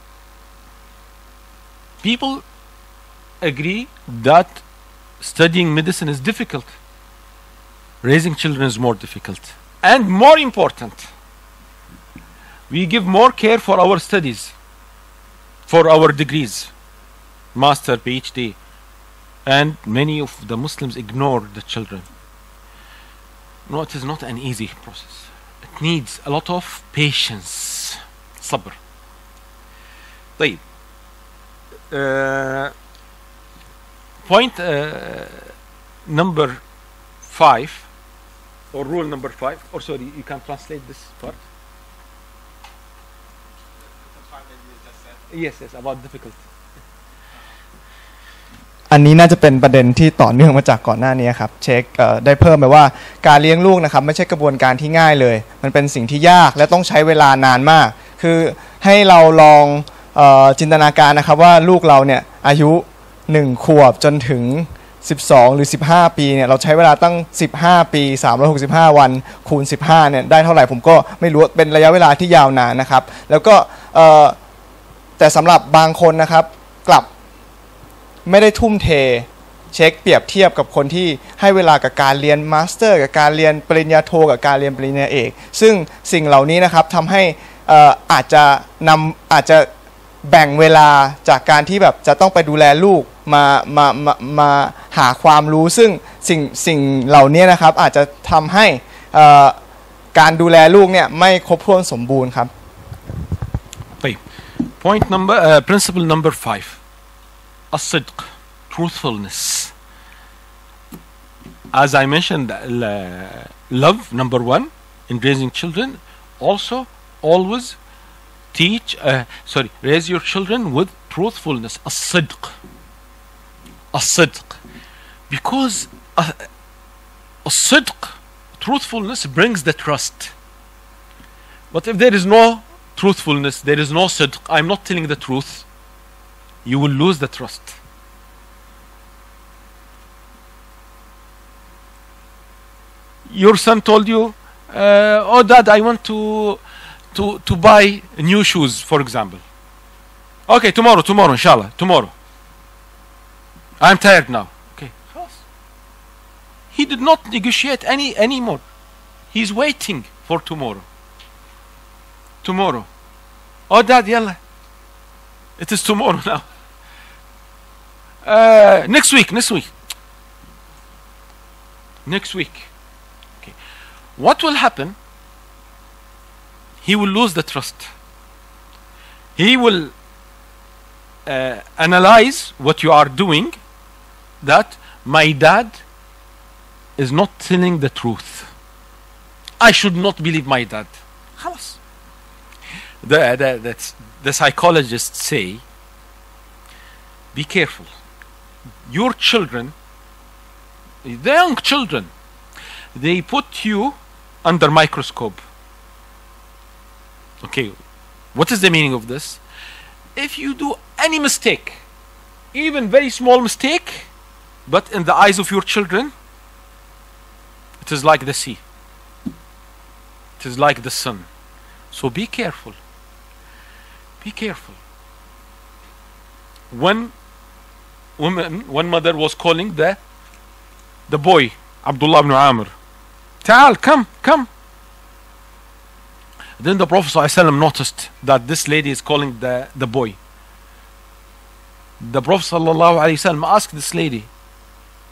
People agree that studying medicine is difficult. Raising children is more difficult. And more important, we give more care for our studies, for our degrees, master, PhD, and many of the Muslims ignore the children. No, it is not an easy process. It needs a lot of patience. صبر. طيب. Point number 5, or rule number 5, or sorry, you can translate this part. Yes, about difficult. อันนี้น่าจะเป็นประเด็นที่ต่อเนื่องมาจากก่อนหน้านี้ครับเช็คได้เพิ่มไปว่าการเลี้ยงลูกนะครับไม่ใช่กระบวนการที่ง่ายเลยมันเป็นสิ่งที่ยากและต้องใช้เวลานานมากคือให้เราลองจินตนาการนะครับว่าลูกเราเนี่ยอายุ1 ขวบจนถึง12หรือ15 ปีเนี่ยเราใช้เวลาตั้ง15 ปี365 วันคูณ15เนี่ยได้เท่าไหร่ผมก็ไม่รู้เป็นระยะเวลาที่ยาวนานนะครับแล้วก็แต่สำหรับบางคนนะครับกลับไม่ได้ทุ่มเทเช็คเปรียบเทียบกับคนที่ให้เวลากับการเรียนมาสเตอร์กับการเรียนปริญญาโทกับการเรียนปริญญาเอกซึ่งสิ่งเหล่านี้นะครับทำให้อาจจะแบ่งเวลาจากการที่แบบจะต้องไปดูแลลูกมาหาความรู้ซึ่งสิ่งเหล่านี้นะครับอาจจะทำให้การดูแลลูกเนี่ยไม่ครบถ้วนสมบูรณ์ครับ Point number principle number 5. الصدق, truthfulness. As I mentioned, love number 1 in raising children. Also, always raise your children with truthfulness. الصدق, because الصدق, truthfulness brings the trust. But if there is no truthfulness, there is no صدق, I'm not telling the truth, you will lose the trust. Your son told you, oh dad, I want to buy new shoes, for example. Okay, tomorrow, inshallah, tomorrow. I'm tired now. Okay, he did not negotiate anymore. He's waiting for tomorrow. Oh dad, yalla, it is tomorrow now. Next week. Okay. What will happen? He will lose the trust. He will analyze what you are doing, that my dad is not telling the truth. I should not believe my dad. خلاص. The psychologists say, be careful. Your children, the young children, they put you under microscope. Okay, what is the meaning of this? If you do any mistake, even very small mistake, but in the eyes of your children, it is like the sea. It is like the sun. So be careful. Be careful. One mother was calling the boy, Abdullah ibn Amr. Ta'al, come. Then the Prophet ﷺ noticed that this lady is calling the boy. The Prophet ﷺ asked this lady,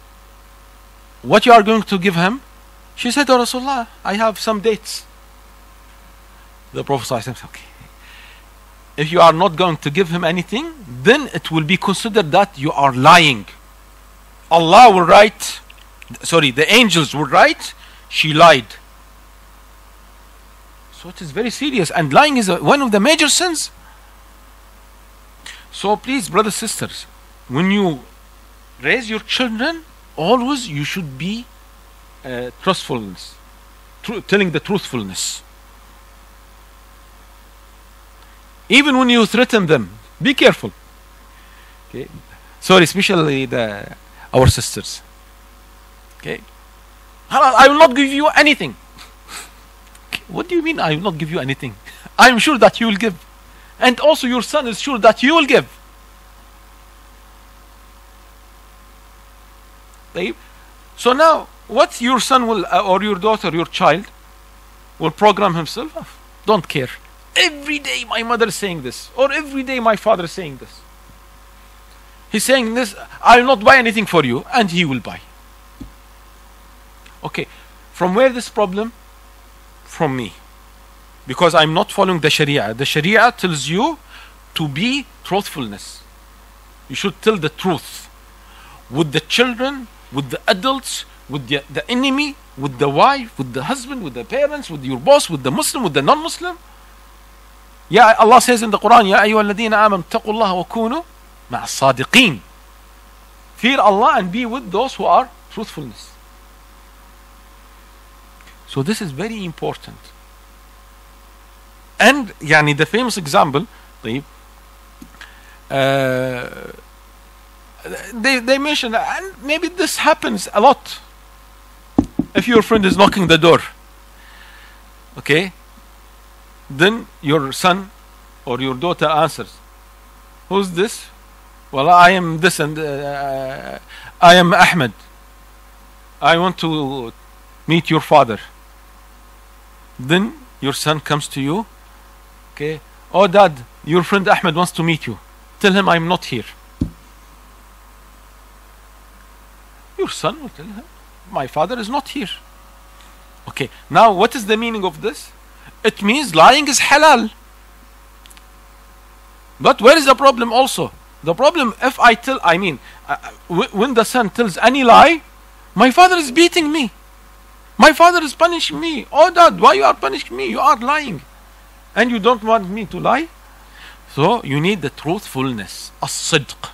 what you are going to give him? She said, oh Rasulullah, I have some dates. The Prophet said, okay, if you are not going to give him anything, then it will be considered that you are lying. Allah will write, sorry, the angels will write, she lied. So it is very serious, and lying is one of the major sins. So please, brothers, sisters, when you raise your children, always you should be truthfulness, telling the truthfulness. Even when you threaten them, be careful. Okay, sorry, especially our sisters. Okay, I will not give you anything. Okay, what do you mean I will not give you anything? I am sure that you will give, and also your son is sure that you will give. So now, what your son will, or your daughter, your child, will program himself? Don't care. Every day my mother is saying this, or every day my father is saying this. He's saying this, I will not buy anything for you, and he will buy. Okay, from where this problem? From me. Because I'm not following the Sharia. The Sharia tells you to be truthfulness. You should tell the truth. With the children, with the adults, with the enemy, with the wife, with the husband, with the parents, with your boss, with the Muslim, with the non-Muslim. Yeah, Allah says in the Quran, يا أيها الذين آمنوا اتقوا الله وكونوا مع الصادقين. Fear Allah and be with those who are truthfulness. So this is very important. And يعني the famous example, طيب, they mention, and maybe this happens a lot. If your friend is knocking the door, okay, then your son or your daughter answers, who's this? Well, I am this, and I am Ahmed. I want to meet your father. Then your son comes to you, okay, oh dad, your friend Ahmed wants to meet you. Tell him I'm not here. Your son will tell him, my father is not here. Okay, now what is the meaning of this? It means lying is halal. But where is the problem also? The problem, if I tell, when the son tells any lie, my father is beating me. My father is punishing me. Oh dad, why you are punishing me? You are lying. And you don't want me to lie? So you need the truthfulness, as-sidq.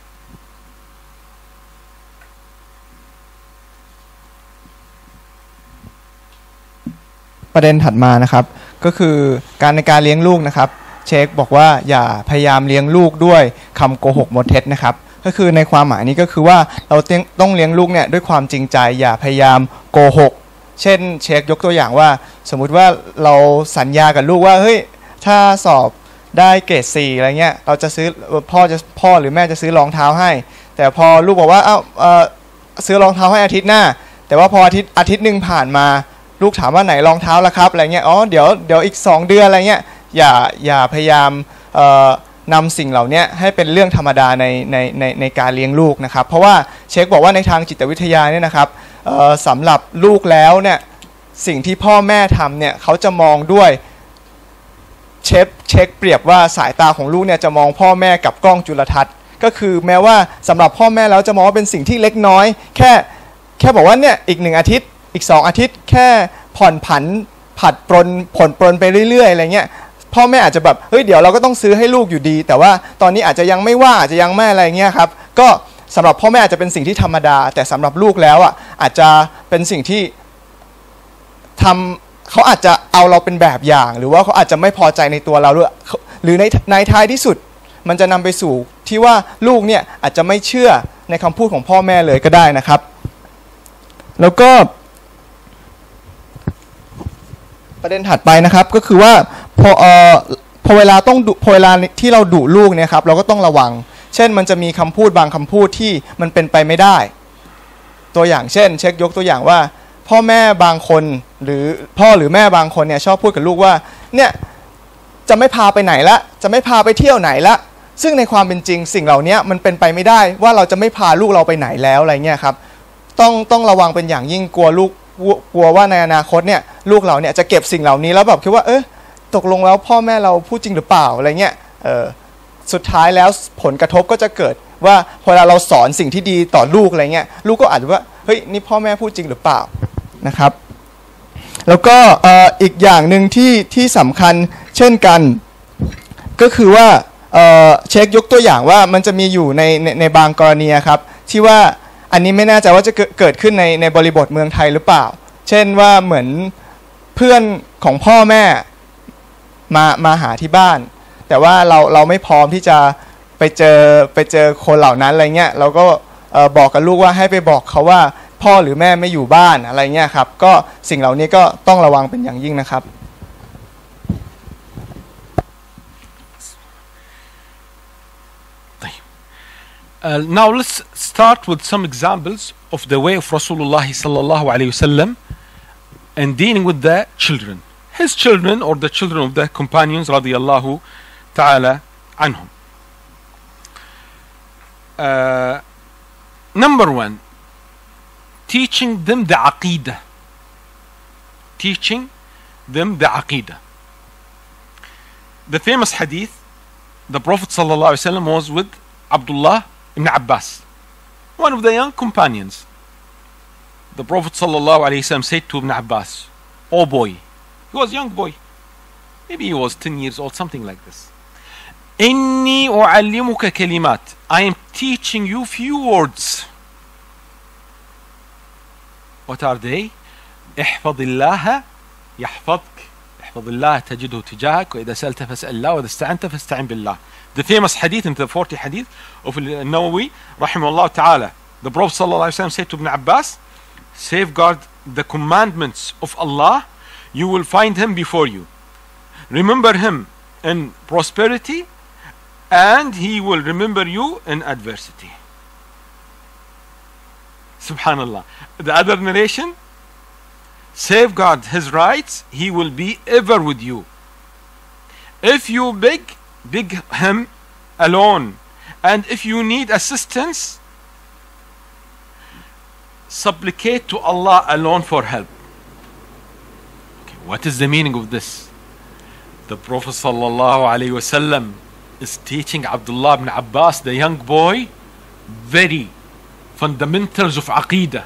ประเด็นถัดมานะครับก็คือการในการเลี้ยงลูกนะครับเชคบอกว่าอย่าพยายามเลี้ยงลูกด้วยคำโกหกมดเท็จนะครับก็คือในความหมายนี้ก็คือว่าเราต้องเลี้ยงลูกเนี่ยด้วยความจริงใจอย่าพยายามโกหกเช่นเชคยกตัวอย่างว่าสมมุติว่าเราสัญญากับลูกว่าเฮ้ยถ้าสอบได้เกรด 4อะไรเงี้ยเราจะซื้อพ่อหรือแม่จะซื้อรองเท้าให้แต่พอลูกบอกว่าซื้อรองเท้าให้อาทิตย์หน้าแต่ว่าพออาทิตย์นึงผ่านมาลูกถามว่าไหนรองเท้าล่ะครับอะไรเงี้ยอ๋อเดี๋ยวอีก2เดือนอะไรเงี้ยอย่าพยายามนำสิ่งเหล่านี้ให้เป็นเรื่องธรรมดาในการเลี้ยงลูกนะครับเพราะว่าเช็คบอกว่าในทางจิตวิทยาเนี่ยนะครับสำหรับลูกแล้วเนี่ยสิ่งที่พ่อแม่ทำเนี่ยเขาจะมองด้วยเช็คเปรียบว่าสายตาของลูกเนี่ยจะมองพ่อแม่กับกล้องจุลทรรศน์ก็คือแม้ว่าสำหรับพ่อแม่แล้วจะมองว่าเป็นสิ่งที่เล็กน้อยแค่บอกว่าเนี่ยอีก1อาทิตย์อีก2อาทิตย์แค่ผ่อนผันผัดผ่อนปรนไปเรื่อยๆอะไรเงี้ยพ่อแม่อาจจะแบบเฮ้ยเดี๋ยวเราก็ต้องซื้อให้ลูกอยู่ดีแต่ว่าตอนนี้อาจจะยังไม่ว่าอาจจะยังไม่อะไรเงี้ยครับก็สำหรับพ่อแม่อาจจะเป็นสิ่งที่ธรรมดาแต่สำหรับลูกแล้วอ่ะอาจจะเป็นสิ่งที่เขาอาจจะเอาเราเป็นแบบอย่างหรือว่าเขาอาจจะไม่พอใจในตัวเราด้วยหรือในท้ายที่สุดมันจะนำไปสู่ที่ว่าลูกเนี่ยอาจจะไม่เชื่อในคำพูดของพ่อแม่เลยก็ได้นะครับแล้วก็ประเด็นถัดไปนะครับก็คือว่าพอเวลาที่เราดุลูกเนี่ยครับเราก็ต้องระวังเช่นมันจะมีคำพูดบางคำพูดที่มันเป็นไปไม่ได้ตัวอย่างเช่นเช็คยกตัวอย่างว่าพ่อแม่บางคนหรือพ่อหรือแม่บางคนเนี่ยชอบพูดกับลูกว่าเนี่ยจะไม่พาไปไหนละจะไม่พาไปเที่ยวไหนละซึ่งในความเป็นจริงสิ่งเหล่านี้มันเป็นไปไม่ได้ว่าเราจะไม่พาลูกเราไปไหนแล้วอะไรเงี้ยครับต้องระวังเป็นอย่างยิ่งกลัวว่าในอนาคตเนี่ยลูกเราเนี่ยจะเก็บสิ่งเหล่านี้แล้วแบบคิดว่าตกลงแล้วพ่อแม่เราพูดจริงหรือเปล่าอะไรเงี้ยสุดท้ายแล้วผลกระทบก็จะเกิดว่าพอเราสอนสิ่งที่ดีต่อลูกอะไรเงี้ยลูกก็อาจจะว่าเฮ้ยนี่พ่อแม่พูดจริงหรือเปล่านะครับแล้วก็อีกอย่างหนึ่งที่สำคัญเช่นกันก็คือว่าเช็คยกตัวอย่างว่ามันจะมีอยู่ในบางกรณีครับที่ว่าอันนี้ไม่แน่ใจว่าจะเกิดขึ้นในบริบทเมืองไทยหรือเปล่าเช่นว่าเหมือนเพื่อนของพ่อแม่มาหาที่บ้านแต่ว่าเราไม่พร้อมที่จะไปเจอคนเหล่านั้นอะไรเงี้ยเราก็บอกกับลูกว่าให้ไปบอกเขาว่าพ่อหรือแม่ไม่อยู่บ้านอะไรเงี้ยครับก็สิ่งเหล่านี้ก็ต้องระวังเป็นอย่างยิ่งนะครับ Now let's start with some examples of the way of Rasulullah sallallahu alayhi wasallam in dealing with the children, his children or the children of the companions radiyallahu ta'ala anhum. Number one, teaching them the aqidah. Teaching them the aqidah. The famous hadith, the Prophet sallallahu alayhi wasallam was with Abdullah ibn Abbas, one of the young companions. The Prophet sallallahu alayhi wasallam said to Ibn Abbas, "Oh boy," he was a young boy, maybe he was 10 years old, something like this. "Inni u'allimuka kalimat." I am teaching you few words. What are they? احفظ الله يحفظك. احفظ الله تجده تجاهك وإذا سألت فاسأل الله وإذا استعنت فاستعن بالله. The famous hadith in the 40 hadith of Nawawi rahimahullah ta'ala. The Prophet sallallahu alaihi wasallam said to Ibn Abbas, safeguard the commandments of Allah, you will find him before you. Remember him in prosperity and he will remember you in adversity. Subhanallah. The other narration, safeguard his rights, he will be ever with you. If you beg him alone, and if you need assistance, supplicate to Allah alone for help. Okay, what is the meaning of this? The Prophet sallallahu alaihi wasallam is teaching Abdullah ibn Abbas, the young boy, very fundamentals of Aqidah.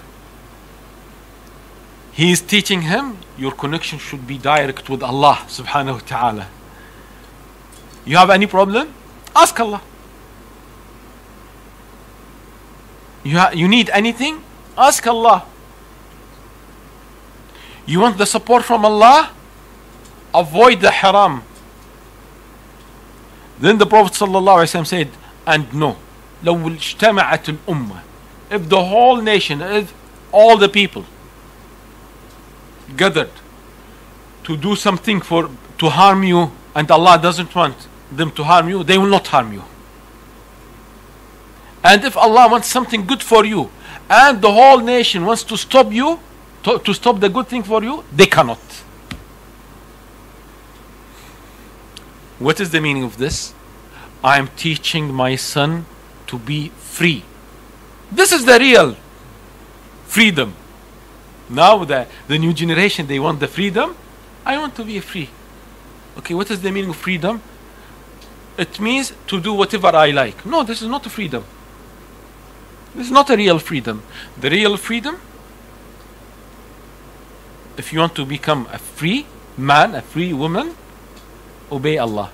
He is teaching him your connection should be direct with Allah subhanahu wa ta'ala. You have any problem? Ask Allah. You need anything? Ask Allah. You want the support from Allah? Avoid the haram. Then the Prophet ﷺ said, and no, لو اجتمعت الأمة, if the whole nation, if all the people gathered to do something to harm you, and Allah doesn't want them to harm you, they will not harm you. And if Allah wants something good for you, and the whole nation wants to stop you, to stop the good thing for you, they cannot. What is the meaning of this? I am teaching my son to be free. This is the real freedom. Now the new generation, they want the freedom. I want to be free. Okay, what is the meaning of freedom? It means to do whatever I like. No, this is not a freedom. This is not a real freedom. The real freedom, if you want to become a free man, a free woman, obey Allah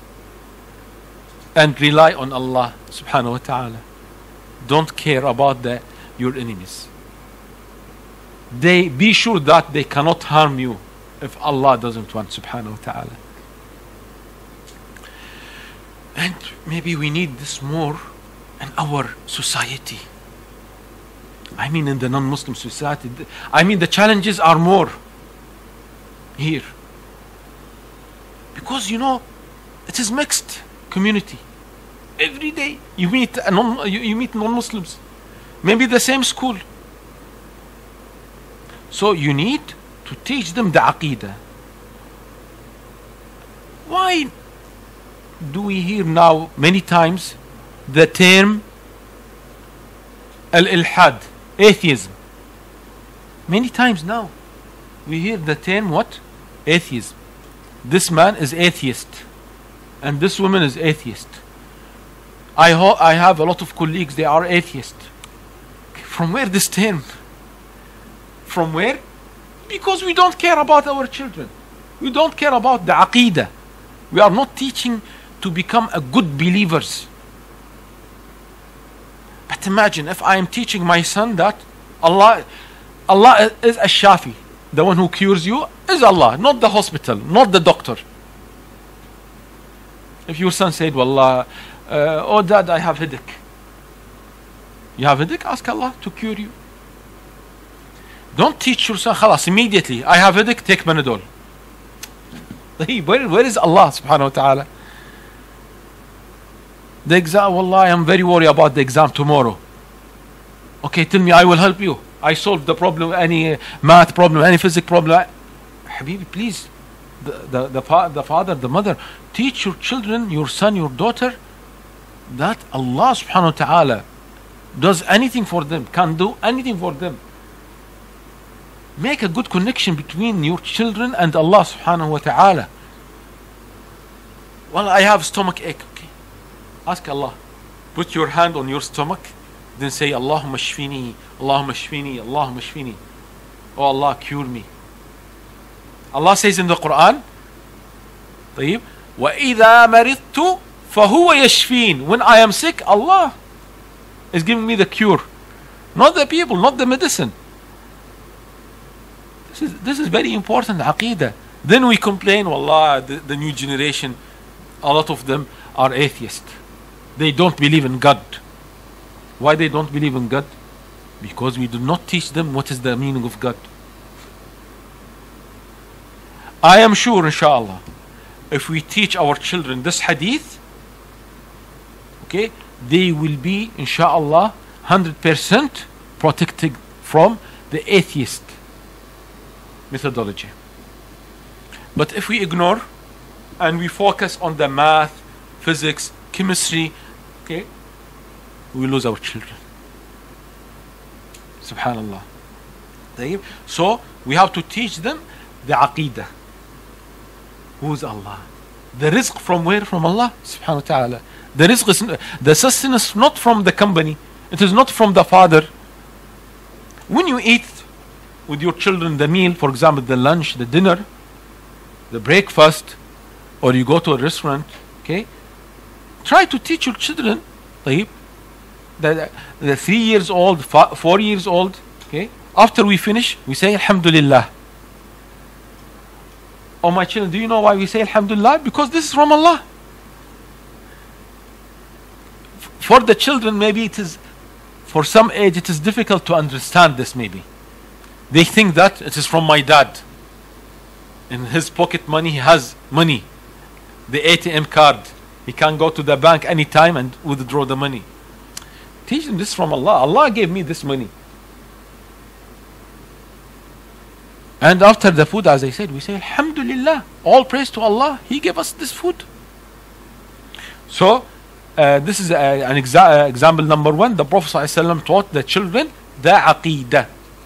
and rely on Allah subhanahu wa ta'ala. Don't care about your enemies. They be sure that they cannot harm you if Allah doesn't want subhanahu wa ta'ala. And maybe we need this more in our society. I mean in the non-Muslim society. I mean the challenges are more here. Because it is mixed community. Every day you meet non-Muslims. Maybe the same school. So you need to teach them the Aqidah. Why do we hear now many times the term al-ilhad, atheism? Many times now, we hear the term what? Atheism. This man is atheist, and this woman is atheist. I have a lot of colleagues, they are atheist. From where this term? From where? Because we don't care about our children. We don't care about the aqidah. We are not teaching to become a good believers. But imagine if I am teaching my son that Allah is a Shafi. The one who cures you is Allah, not the hospital, not the doctor. If your son said, Wallah, oh dad, I have headache. You have headache? Ask Allah to cure you. Don't teach your son, khalas, immediately, I have headache, take Panadol. Where is Allah subhanahu wa ta'ala? The exam, Wallah, I am very worried about the exam tomorrow. Okay, tell me, I will help you. I solved the problem, any math problem, any physics problem. Habibi, please, the father, the mother, teach your children, your son, your daughter, that Allah subhanahu wa ta'ala does anything for them, can do anything for them. Make a good connection between your children and Allah subhanahu wa ta'ala. Well, I have stomach ache. Okay, ask Allah. Put your hand on your stomach, then say, Allahumma shfini, Allahumma shfini, Allahumma shfini. Oh Allah, cure me. Allah says in the Quran, طيب, وَإِذَا مَرِضْتُ فَهُوَ يَشْفِينَ. When I am sick, Allah is giving me the cure. Not the people, not the medicine. This is very important, aqidah. Then we complain, Wallah, the new generation, a lot of them are atheists. They don't believe in God. Why they don't believe in God? Because we do not teach them what is the meaning of God. I am sure, inshallah, if we teach our children this hadith, okay, they will be, inshallah, 100% protected from the atheist methodology. But if we ignore and we focus on the math, physics, chemistry, okay, we lose our children. Subhanallah. So we have to teach them the aqidah. Who is Allah? The rizq from where? From Allah subhanahu wa ta'ala. The rizq is, the sustenance not from the company. It is not from the father. When you eat with your children the meal, for example, the lunch, the dinner, the breakfast, or you go to a restaurant, okay, try to teach your children, the 3 years old, 4 years old, okay, after we finish, we say Alhamdulillah. Oh my children, do you know why we say Alhamdulillah? Because this is from Allah. For the children, maybe it is, for some age, it is difficult to understand this maybe. They think that it is from my dad. In his pocket money, he has money. The ATM card. He can go to the bank anytime and withdraw the money. Teach them this from Allah. Allah gave me this money. And after the food, as I said, we say Alhamdulillah. All praise to Allah. He gave us this food. So, this is an example number one. The Prophet ﷺ taught the children the aqidah.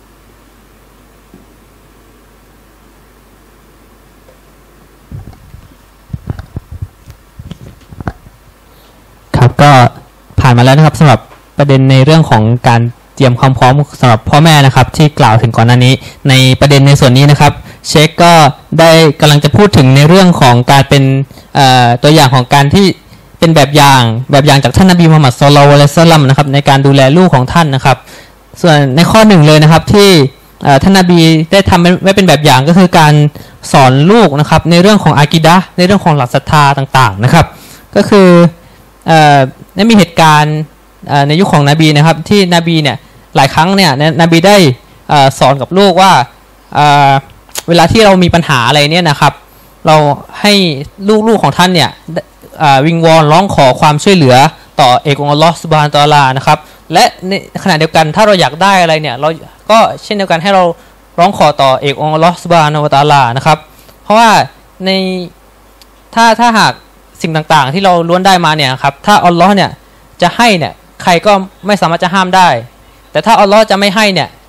ก็ผ่านมาแล้วนะครับสำหรับประเด็นในเรื่องของการเตรียมความพร้อมสำหรับพ่อแม่นะครับที่กล่าวถึงก่อนหน้านี้ในประเด็นในส่วนนี้นะครับเชคก็ได้กำลังจะพูดถึงในเรื่องของการเป็นตัวอย่างของการที่เป็นแบบอย่างจากท่านนบีมุฮัมมัดศ็อลลัลลอฮุอะลัยฮิวะซัลลัมนะครับในการดูแลลูกของท่านนะครับส่วนในข้อหนึ่งเลยนะครับที่ท่านนบีได้ทำไว้เป็นแบบอย่างก็คือการสอนลูกนะครับในเรื่องของอากีดะห์ในเรื่องของหลักศรัทธาต่างๆนะครับก็คือได้มีเหตุการณ์ในยุคของนบีนะครับที่นบีเนี่ยหลายครั้งเนี่ยนบีได้สอนกับลูกว่าเวลาที่เรามีปัญหาอะไรเนี่ยนะครับเราให้ลูกของท่านเนี่ยวิงวอนร้องขอความช่วยเหลือต่อเอกองค์อัลลอฮฺซุบฮานะฮูวะตะอาลานะครับและในขณะเดียวกันถ้าเราอยากได้อะไรเนี่ยเราก็เช่นเดียวกันให้เราร้องขอต่อเอกองค์อัลลอฮฺซุบฮานะฮูวะตะอาลานะครับเพราะว่าในถ้าหากสิ่งต่างๆที่เราล้วนได้มาเนี่ยครับถ้าอัลลอฮ์เนี่ยจะให้เนี่ยใครก็ไม่สามารถจะห้ามได้แต่ถ้าอัลลอฮ์จะไม่ให้เนี่ย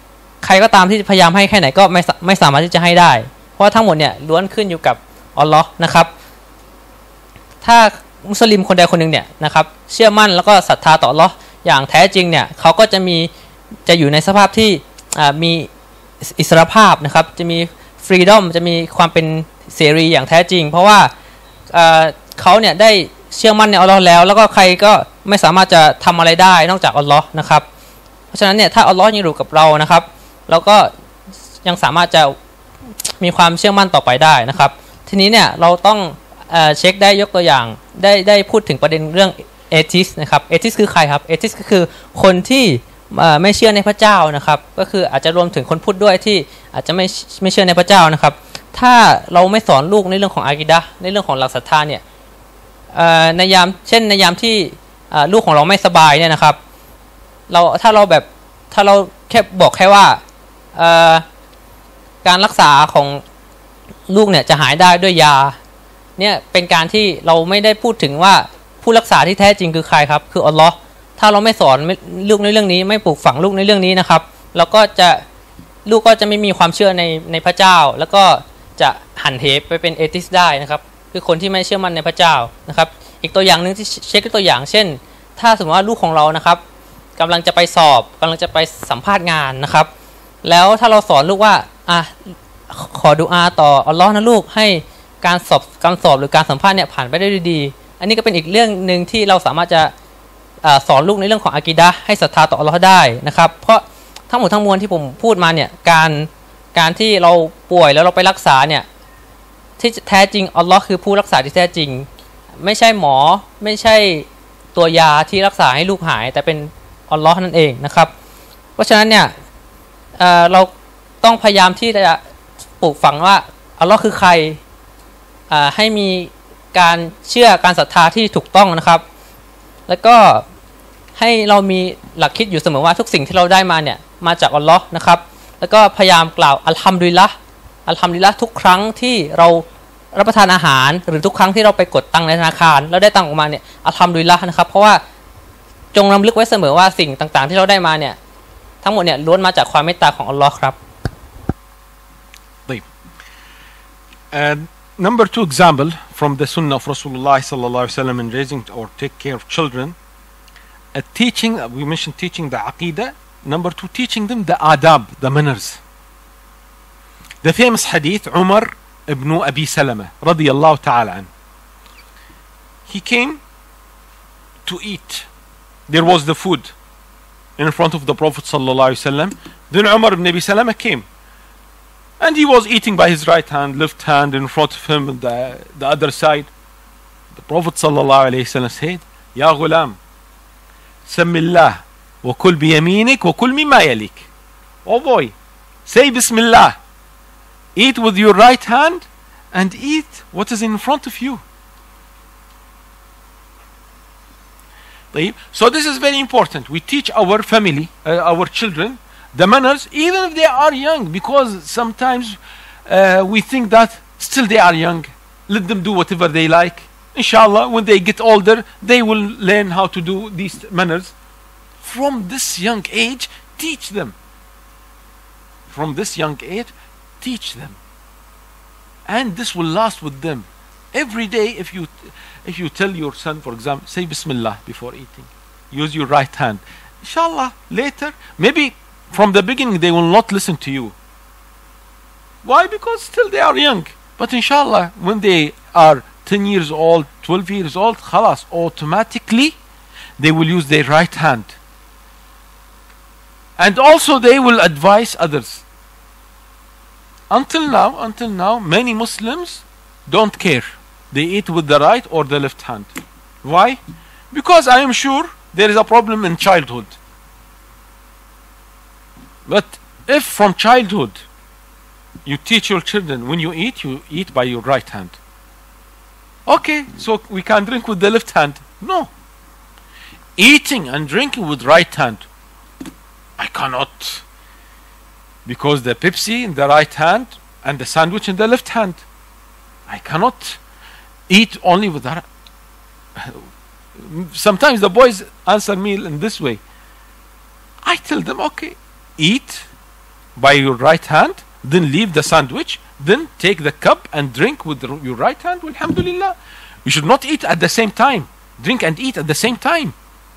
ใครก็ตามที่พยายามให้แค่ไหนก็ไม่สามารถที่จะให้ได้เพราะทั้งหมดเนี่ยล้วนขึ้นอยู่กับอัลลอฮ์นะครับถ้ามุสลิมคนใดคนหนึ่งเนี่ยนะครับเชื่อมั่นแล้วก็ศรัทธาต่ออัลลอฮ์อย่างแท้จริงเนี่ยเขาก็จะอยู่ในสภาพที่มีอิสรภาพนะครับจะมีฟรีดอมจะมีความเป็นเสรีอย่างแท้จริงเพราะว่าเขาเนี่ยได้เชื่อมั่นในอัลลอฮ์แล้วก็ใครก็ไม่สามารถจะทำอะไรได้นอกจากอัลลอฮ์นะครับเพราะฉะนั้นเนี่ยถ้าอัลลอฮ์ยังอยู่กับเรานะครับเราก็ยังสามารถจะมีความเชื่อมั่นต่อไปได้นะครับทีนี้เนี่ยเราต้องเช็คได้ยกตัวอย่างได้พูดถึงประเด็นเรื่องเอทิสนะครับเอทิสคือใครครับเอทิสก็คือคนที่ไม่เชื่อในพระเจ้านะครับก็คืออาจจะรวมถึงคนพุทธด้วยที่อาจจะไม่เชื่อในพระเจ้านะครับถ้าเราไม่สอนลูกในเรื่องของอากีดะห์ในเรื่องของหลักศรัทธาเนี่ยในยามที่ลูกของเราไม่สบายเนี่ยนะครับถ้าเราแค่บอกแค่ว่าการรักษาของลูกเนี่ยจะหายได้ด้วยยาเนี่ยเป็นการที่เราไม่ได้พูดถึงว่าผู้รักษาที่แท้จริงคือใครครับคืออัลลอฮ์ถ้าเราไม่สอนลูกในเรื่องนี้ไม่ปลูกฝังลูกในเรื่องนี้นะครับเราก็จะลูกก็จะไม่มีความเชื่อในพระเจ้าแล้วก็จะหันเหไปเป็นเอทิสได้นะครับคือคนที่ไม่เชื่อมั่นในพระเจ้านะครับอีกตัวอย่างนึงที่เช็คตัวอย่างเช่นถ้าสมมติว่าลูกของเรานะครับกำลังจะไปสอบกำลังจะไปสัมภาษณ์งานนะครับแล้วถ้าเราสอนลูกว่าขอดุอาต่ออัลลอฮ์นะลูกให้การสอบหรือการสัมภาษณ์เนี่ยผ่านไปได้ด้วยดีอันนี้ก็เป็นอีกเรื่องหนึ่งที่เราสามารถจะสอนลูกในเรื่องของอากีดะห์ให้ศรัทธาต่ออัลลอฮ์ได้นะครับเพราะทั้งหมดทั้งมวลที่ผมพูดมาเนี่ยการที่เราป่วยแล้วเราไปรักษาเนี่ยที่แท้จริงอัลลอฮ์คือผู้รักษาที่แท้จริงไม่ใช่หมอไม่ใช่ตัวยาที่รักษาให้ลูกหายแต่เป็นอัลลอฮ์นั่นเองนะครับเพราะฉะนั้นเนี่ยเราต้องพยายามที่จะปลูกฝังว่าอัลลอฮ์คือใครให้มีการเชื่อการศรัทธาที่ถูกต้องนะครับแล้วก็ให้เรามีหลักคิดอยู่เสมอว่าทุกสิ่งที่เราได้มาเนี่ยมาจากอัลลอฮ์นะครับแล้วก็พยายามกล่าวอัลฮัมดุลิลละห์อัลฮัมดุลิลละห์ทุกครั้งที่เรารับประทานอาหารหรือทุกครั้งที่เราไปกดตังค์ในธนาคารแล้วได้ตังค์ออกมาเนี่ยอัลฮัมดุลิลละห์นะครับเพราะว่าจงรำลึกไว้เสมอว่าสิ่งต่างๆที่เราได้มาเนี่ยทั้งหมดเนี่ยล้วนมาจากความเมตตาของอัลลอฮ์ครับ Number 2 example from the Sunnah of Rasulullah sallallahu alaihi wasallam in raising or take care of children. Teaching, we mentioned teaching the aqidah. Number 2, teaching them the adab, the manners. The famous hadith, Umar ibn Abi Salama, radiyallahu ta'ala an. He came to eat. There was the food in front of the Prophet sallallahu alaihi wasallam. Then Umar ibn Abi Salama came. And he was eating by his right hand, left hand in front of him, and the other side. The Prophet sallallahu alaihi wasallam said, "Ya ghulam, Samillah, wa kul biyaminik, wa kul mimma yalik." Oh boy, say Bismillah. Eat with your right hand and eat what is in front of you. So this is very important. We teach our family, our children, the manners, even if they are young, because sometimes we think that still they are young. Let them do whatever they like. Inshallah, when they get older, they will learn how to do these manners. From this young age, teach them. From this young age, teach them. And this will last with them. Every day, if you tell your son, for example, say Bismillah before eating. Use your right hand. Inshallah, later, maybe from the beginning they will not listen to you. Why? Because still they are young. But inshallah, when they are 10 years old, 12 years old, khalas, automatically they will use their right hand. And also they will advise others. Until now, many Muslims don't care. They eat with the right or the left hand. Why? Because I am sure there is a problem in childhood. But if from childhood you teach your children when you eat by your right hand. Okay, so we can drink with the left hand. No. Eating and drinking with right hand. I cannot. Because the Pepsi in the right hand and the sandwich in the left hand. I cannot eat only with that. Sometimes the boys answer me in this way. I tell them, okay, eat by your right hand, then leave the sandwich, then take the cup and drink with your right hand. Alhamdulillah. You should not eat at the same time. Drink and eat at the same time.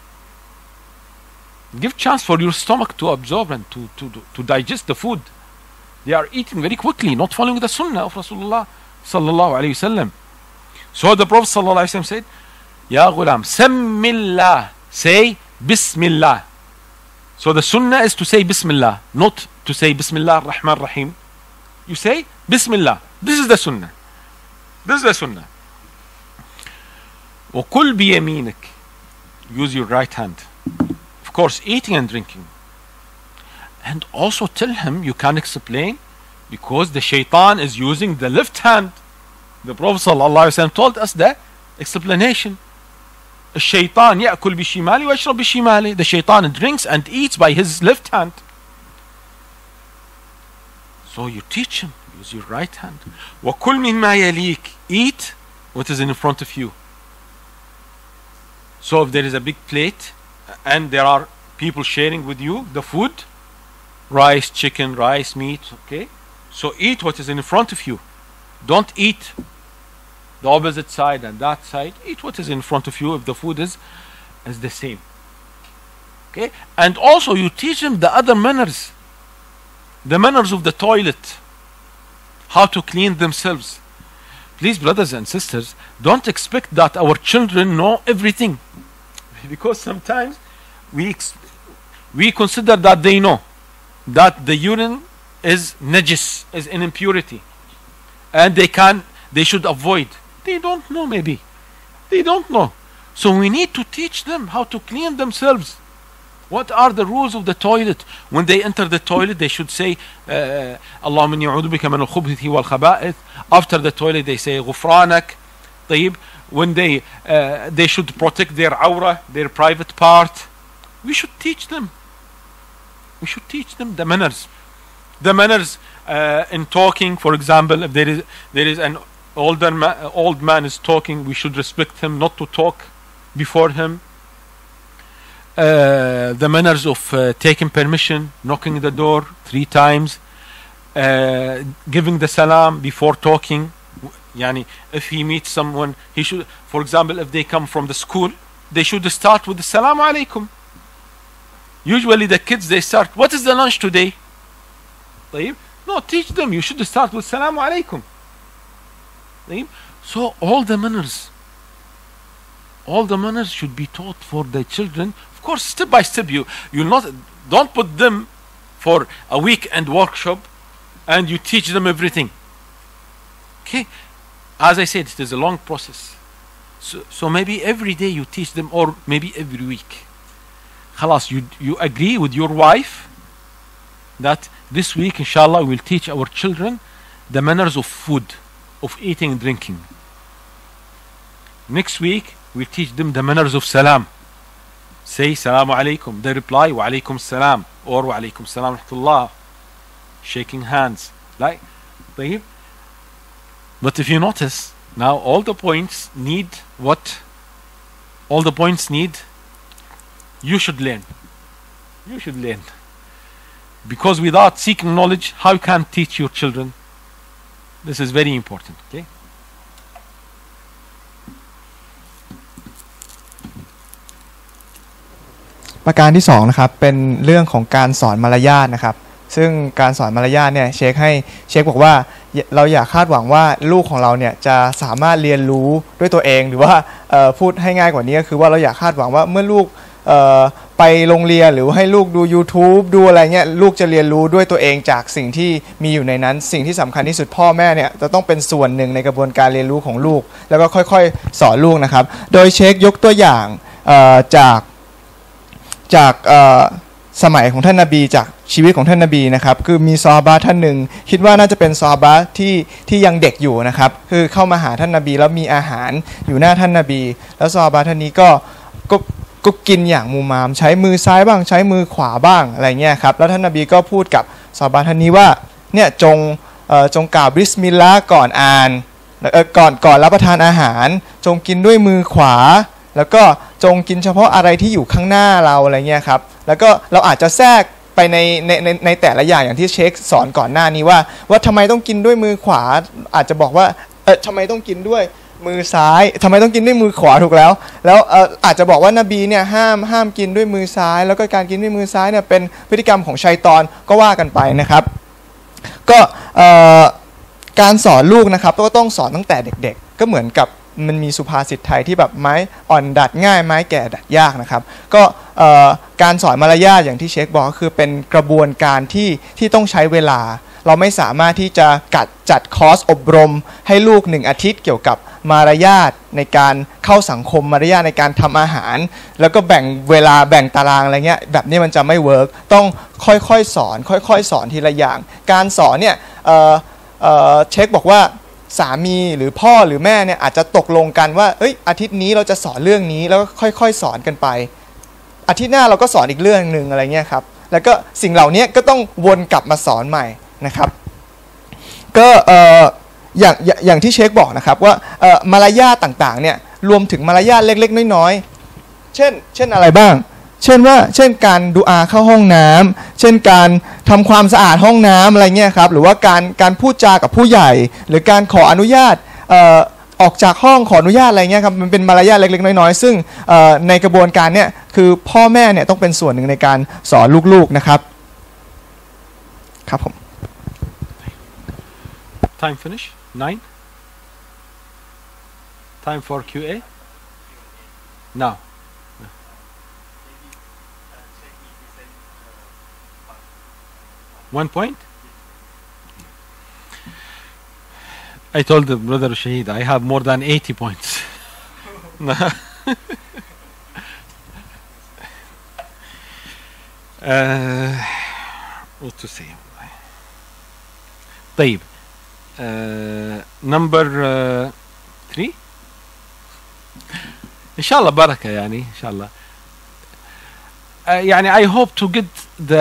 Give chance for your stomach to absorb and to digest the food. They are eating very quickly, not following the sunnah of Rasulullah sallallahu alayhi wasallam. So the Prophet sallallahu alayhi wasallam said, Ya ghulam, sammillah, say Bismillah. So the sunnah is to say Bismillah, not to say Bismillah ar-Rahman ar-Rahim. You say Bismillah. This is the sunnah. This is the sunnah. وَكُلْ بِيَمِينِكَ. Use your right hand. Of course, eating and drinking. And also tell him, you can explain, because the shaitan is using the left hand. The Prophet ﷺ told us the explanation. الشيطان يأكل بشماله ويشرب بشماله. The shaitan drinks and eats by his left hand. So you teach him, use your right hand. وَكُلْ مِمَّا يَلِيكَ. Eat what is in front of you. So if there is a big plate and there are people sharing with you the food, rice, chicken, rice, meat, okay? So eat what is in front of you. Don't eat the opposite side and that side. Eat what is in front of you if the food is the same. Okay? And also you teach them the other manners. The manners of the toilet. How to clean themselves. Please, brothers and sisters, don't expect that our children know everything. Because sometimes we consider that they know that the urine is najis, is an impurity, and they should avoid. They don't know, maybe they don't know. So we need to teach them how to clean themselves. What are the rules of the toilet? When they enter the toilet, they should say Allahumma inni a'udhu bika min al-khubuthi wal khaba'ith. After the toilet, they say Ghufranak. طيب. When they should protect their awrah, their private part. We should teach them. We should teach them the manners. The manners in talking, for example, if there is an old man is talking, we should respect him, not to talk before him. The manners of taking permission, knocking the door 3 times, giving the salam before talking. Yani, if he meets someone, he should, for example, if they come from the school, they should start with the Assalamu alaikum. Usually the kids, they start, what is the lunch today? طيب? No, teach them, you should start with Assalamu alaikum. طيب? So all the manners should be taught for the children. Of course, step by step, don't put them for a weekend workshop and you teach them everything. Okay? As I said, it is a long process. So maybe every day you teach them, or maybe every week. Khalas, you agree with your wife that this week, inshallah, we'll teach our children the manners of food, of eating and drinking. Next week, we'll teach them the manners of salam. Say Salamu alaikum. They reply Wa alaikum salam, or Wa alaikum salam rahmatullah. Shaking hands. Like, طيب. But if you notice, now all the points need what? All the points need, you should learn. You should learn. Because without seeking knowledge, how you can teach your children? This is very important. Okay? ประการที่2นะครับเป็นเรื่องของการสอนมารยาทนะครับซึ่งการสอนมารยาทเนี่ยเชคบอกว่าเราอย่าคาดหวังว่าลูกของเราเนี่ยจะสามารถเรียนรู้ด้วยตัวเองหรือว่าพูดให้ง่ายกว่านี้ก็คือว่าเราอย่าคาดหวังว่าเมื่อลูกไปโรงเรียนหรือให้ลูกดู YouTube ดูอะไรเงี้ยลูกจะเรียนรู้ด้วยตัวเองจากสิ่งที่มีอยู่ในนั้นสิ่งที่สำคัญที่สุดพ่อแม่เนี่ยจะต้องเป็นส่วนหนึ่งในกระบวนการเรียนรู้ของลูกแล้วก็ค่อยๆสอนลูกนะครับโดยเชคยกตัวอย่างจากสมัยของท่านนบีจากชีวิตของท่านนบีนะครับคือมีซอฮาบะห์ท่านหนึ่งคิดว่าน่าจะเป็นซอฮาบะห์ที่ยังเด็กอยู่นะครับคือเข้ามาหาท่านนบีแล้วมีอาหารอยู่หน้าท่านนบีแล้วซอฮาบะห์ท่านนี้ก็กินอย่างมูมามใช้มือซ้ายบ้างใช้มือขวาบ้างอะไรเงี้ยครับแล้วท่านนบีก็พูดกับซอฮาบะห์ท่านนี้ว่าเนี่ยจงกล่าวบิสมิลลาห์ก่อนอ่านก่อนรับประทานอาหารจงกินด้วยมือขวาแล้วก็จงกินเฉพาะอะไรที่อยู่ข้างหน้าเราอะไรเงี้ยครับแล้วก็เราอาจจะแทรกไปในแต่ละอย่างอย่างที่เชคสอนก่อนหน้านี้ว่าทำไมต้องกินด้วยมือขวาอาจจะบอกว่าทำไมต้องกินด้วยมือซ้ายทำไมต้องกินด้วยมือขวาถูกแล้วอาจจะบอกว่านบีเนี่ยห้ามกินด้วยมือซ้าย แล้วก็การกินด้วยมือซ้ายเนี่ยเป็นพฤติกรรมของชัยฏอนก็ว่ากันไปนะครับก็การสอนลูกนะครับก็ต้องสอนตั้งแต่เด็กๆก็เหมือนกับมันมีสุภาษิตไทยที่แบบไม้อ่อนดัดง่ายไม้แก่ดัดยากนะครับก็การสอนมารยาทอย่างที่เชคบอกก็คือเป็นกระบวนการที่ต้องใช้เวลาเราไม่สามารถที่จะจัดคอร์สอบรมให้ลูก1 อาทิตย์เกี่ยวกับมารยาทในการเข้าสังคมมารยาทในการทำอาหารแล้วก็แบ่งเวลาแบ่งตารางอะไรเงี้ยแบบนี้มันจะไม่เวิร์กต้องค่อยๆสอนค่อยๆสอนทีละอย่างการสอนเนี่ยเช็คบอกว่าสามีหรือพ่อหรือแม่เนี่ยอาจจะตกลงกันว่าอาทิตย์นี้เราจะสอนเรื่องนี้แล้วก็ค่อยๆสอนกันไปอาทิตย์หน้าเราก็สอนอีกเรื่องนึงอะไรเงี้ยครับแล้วก็สิ่งเหล่านี้ก็ต้องวนกลับมาสอนใหม่นะครับก็อย่างที่เชคบอกนะครับว่ามารยาทต่างๆเนี่ยรวมถึงมารยาทเล็กๆน้อยๆเช่นอะไรบ้างเช่นการดุอาเข้าห้องน้ำเช่นการทำความสะอาดห้องน้ำอะไรเงี้ยครับหรือว่าการพูดจากับผู้ใหญ่หรือการขออนุญาตออกจากห้องขออนุญาตอะไรเงี้ยครับมันเป็นมารยาทเล็กๆน้อยๆซึ่งในกระบวนการเนี่ยคือพ่อแม่เนี่ยต้องเป็นส่วนหนึ่งในการสอนลูกๆนะครับครับผม Time finish 9 Time for QA now One point. I told the brother Shahid I have more than 80 points. What to say? طيب. Number 3. إن شاء الله بركة يعني إن شاء الله. يعني I hope to get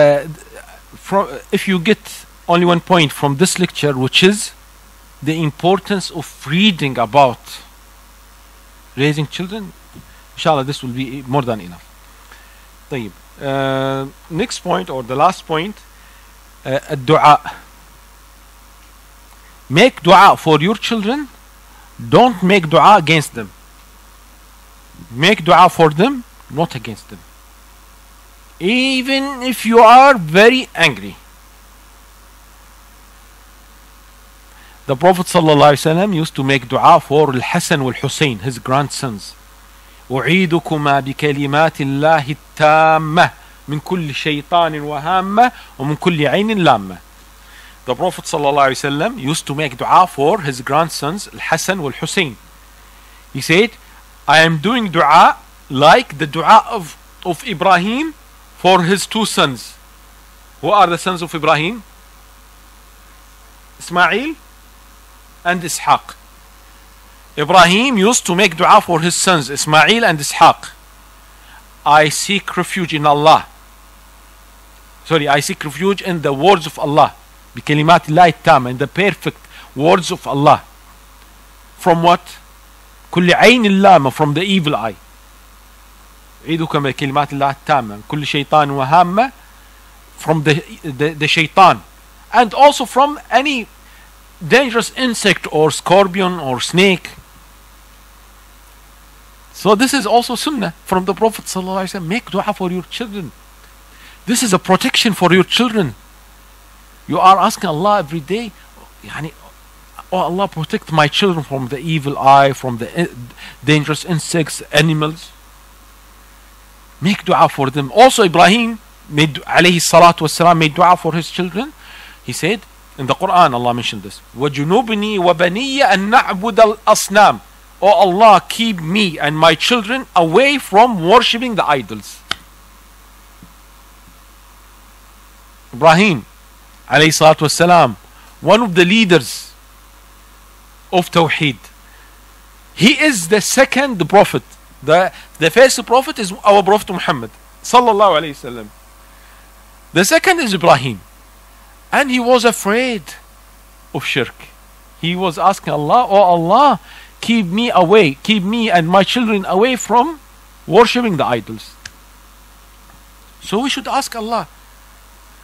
if you get only 1 point from this lecture, which is the importance of reading about raising children, inshallah this will be more than enough. طيب. Next point or the last point, الدعاء. Make dua for your children, don't make dua against them. Make dua for them, not against them. Even if you are very angry. The Prophet ﷺ used to make dua for Al-Hasan wal-Hussein, his grandsons. أعيدكما بكلمات الله التامة من كل شيطان وهامة ومن كل عين لامة. The Prophet ﷺ used to make dua for his grandsons Al-Hasan wal-Hussein. He said, I am doing dua like the dua of Ibrahim for his 2 sons. Who are the sons of Ibrahim? Ismail and Ishaq. Ibrahim used to make dua for his sons Ismail and Ishaq. I seek refuge in Allah. I seek refuge in the words of Allah. بكلمات الله التامة, in the perfect words of Allah. From what? كل عين لامة, from the evil eye. أعيدكم بكلمات الله التامة كل شيطان وهامة, from the shaitan, and also from any dangerous insect or scorpion or snake. So this is also sunnah from the Prophet ﷺ. Make dua for your children. This is a protection for your children. You are asking Allah every day, يعني, oh Allah, protect my children from the evil eye, from the dangerous insects, animals. Make dua for them. Also Ibrahim made, alayhi salatu wassalam, made dua for his children. He said in the Quran, Allah mentioned this, وَجُنُوبْنِي وَبَنِيَّ أَن نَعْبُدَ الْأَصْنَامِ. Oh Allah, keep me and my children away from worshipping the idols. Ibrahim alayhi salatu wassalam, one of the leaders of Tawheed. He is the second prophet. The first prophet is our Prophet Muhammad sallallahu alayhi wasallam. The second is Ibrahim, and he was afraid of shirk. He was asking Allah, oh Allah, keep me away, keep me and my children away from worshipping the idols. So we should ask Allah,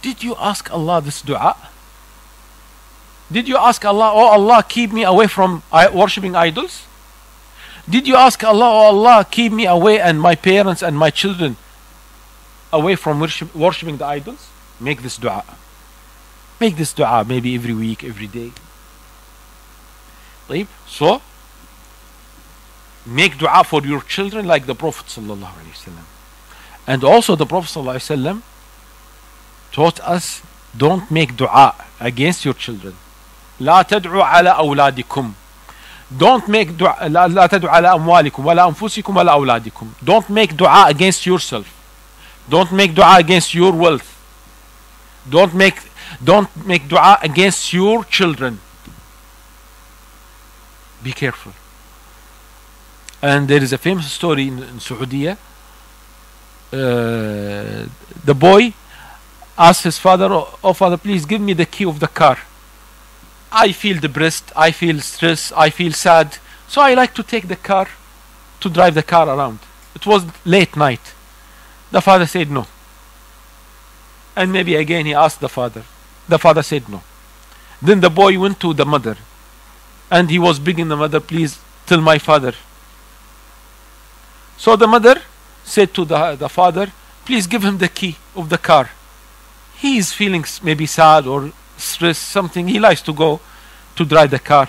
Did you ask Allah this dua? Did you ask Allah, oh Allah, keep me away from worshipping idols? Did you ask Allah, oh Allah, keep me away and my parents and my children away from worshipping the idols? Make this dua. Make this dua maybe every week, every day. So, make dua for your children like the Prophet ﷺ. And also the Prophet ﷺ taught us, don't make dua against your children. لا تدعوا على أولادكم. Don't make dua. لا تدعوا على أموالكم ولا أنفسكم ولا أولادكم. Don't make dua against yourself. Don't make dua against your wealth. Don't make dua against your children. Be careful. And there is a famous story in Saudi. The boy asked his father, oh father, please give me the key of the car. I feel depressed, I feel stressed, I feel sad, so I like to take the car to drive the car around. It was late night. The father said no. And maybe again he asked the father. The father said no. Then the boy went to the mother and he was begging the mother, please tell my father. So the mother said to the father, please give him the key of the car. He is feeling maybe sad or stressed, something. He likes to go to drive the car.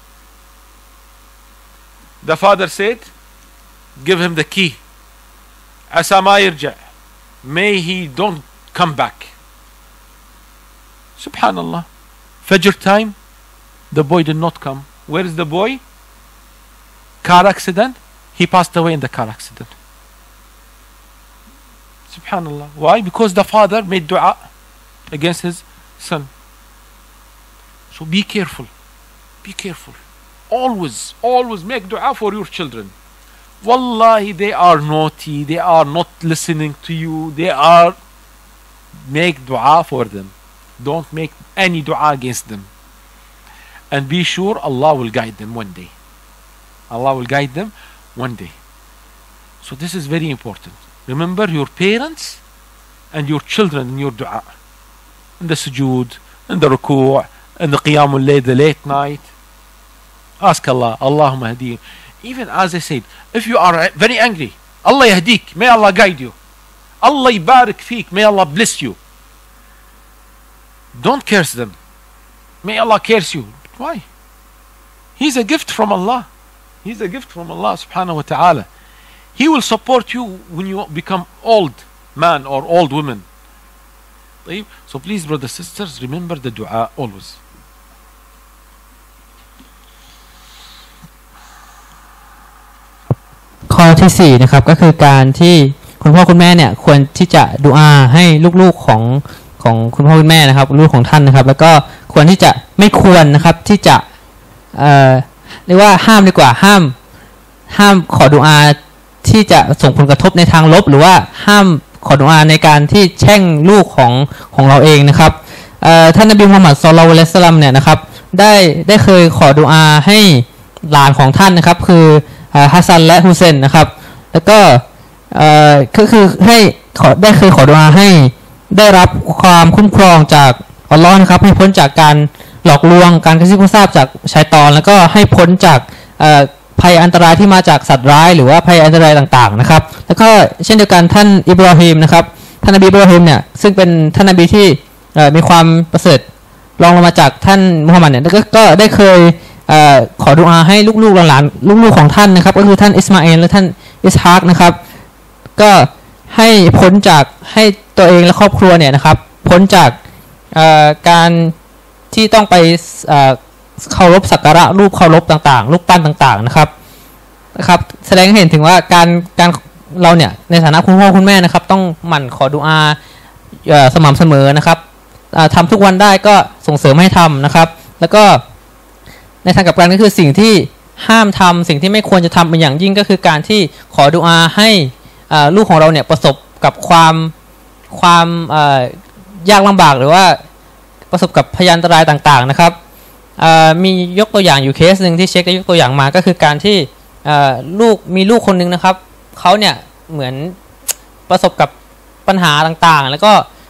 The father said, give him the key. Asa ma yarja'. May he don't come back. Subhanallah. Fajr time, the boy did not come. Where is the boy? Car accident. He passed away in the car accident. Subhanallah. Why? Because the father made dua against his son. So be careful. Be careful. Always make dua for your children. Wallahi, they are naughty. They are not listening to you. Make dua for them. Don't make any dua against them. And be sure Allah will guide them one day. Allah will guide them one day. So this is very important. Remember your parents and your children in your dua. In the sujood, in the ruku', in the qiyamul layl, the late night. Ask Allah, Allahumma hadihim. Even as I said, if you are very angry, Allah yahdik, may Allah guide you. Allah yabarak feek, may Allah bless you. Don't curse them. May Allah curse you. Why? He's a gift from Allah. He's a gift from Allah subhanahu wa ta'ala. He will support you when you become old man or old woman. So please, brothers and sisters, remember the dua always. ข้อที่สี่นะครับก็คือการที่คุณพ่อคุณแม่เนี่ยควรที่จะดุอาให้ลูกๆของคุณพ่อคุณแม่นะครับลูกของท่านนะครับแล้วก็ควรที่จะไม่ควรนะครับที่จะเรียกว่าห้ามดีกว่าห้ามขอดุอาที่จะส่งผลกระทบในทางลบหรือว่าห้ามขอดุอาในการที่แช่งลูกของเราเองนะครับท่านนบีมุฮัมมัดศ็อลลัลลอฮุอะลัยฮิวะซัลลัมเนี่ยนะครับได้เคยขอดุอาให้หลานของท่านนะครับคือฮัสซันและฮุเซนนะครับแล้วก็คือได้เคยขอดุอาให้ได้รับความคุ้มครองจากอัลลอฮ์นะครับให้พ้นจากการหลอกลวงการกระซิบกระซาบจากชัยฏอนแล้วก็ให้พ้นจากภัยอันตรายที่มาจากสัตว์ร้ายหรือว่าภัยอันตรายต่างๆนะครับแล้วก็เช่นเดียวกันท่านอิบราฮิมนะครับท่านนบีอิบราฮิมเนี่ยซึ่งเป็นท่านนบีที่มีความประเสริฐรองลงมาจากท่านมุฮัมมัดเนี่ยก็ได้เคยขอดุอาให้ลูกๆหลานๆลูกๆของท่านนะครับก็คือท่านอิสมาเอลและท่านอิสฮากนะครับก็ให้พ้นจากให้ตัวเองและครอบครัวเนี่ยนะครับพ้นจากการที่ต้องไปเคารพสักการะรูปเคารพต่างๆรูปปั้นต่างๆนะครับแสดงให้เห็นถึงว่าการเราเนี่ยในฐานะคุณพ่อคุณแม่นะครับต้องหมั่นขอดุอาสม่ำเสมอนะครับทำทุกวันได้ก็ส่งเสริมให้ทำนะครับแล้วก็ในทางกลับกันก็คือสิ่งที่ห้ามทำสิ่งที่ไม่ควรจะทำเป็นอย่างยิ่งก็คือการที่ขอดุอาให้ลูกของเราเนี่ยประสบกับความยากลำบากหรือว่าประสบกับพยันตรายต่างๆนะครับมียกตัวอย่างอยู่เคสหนึ่งที่เช็คได้ยกตัวอย่างมาก็คือการที่มีลูกคนหนึ่งนะครับเขาเนี่ยเหมือนประสบกับปัญหาต่างๆแล้วก็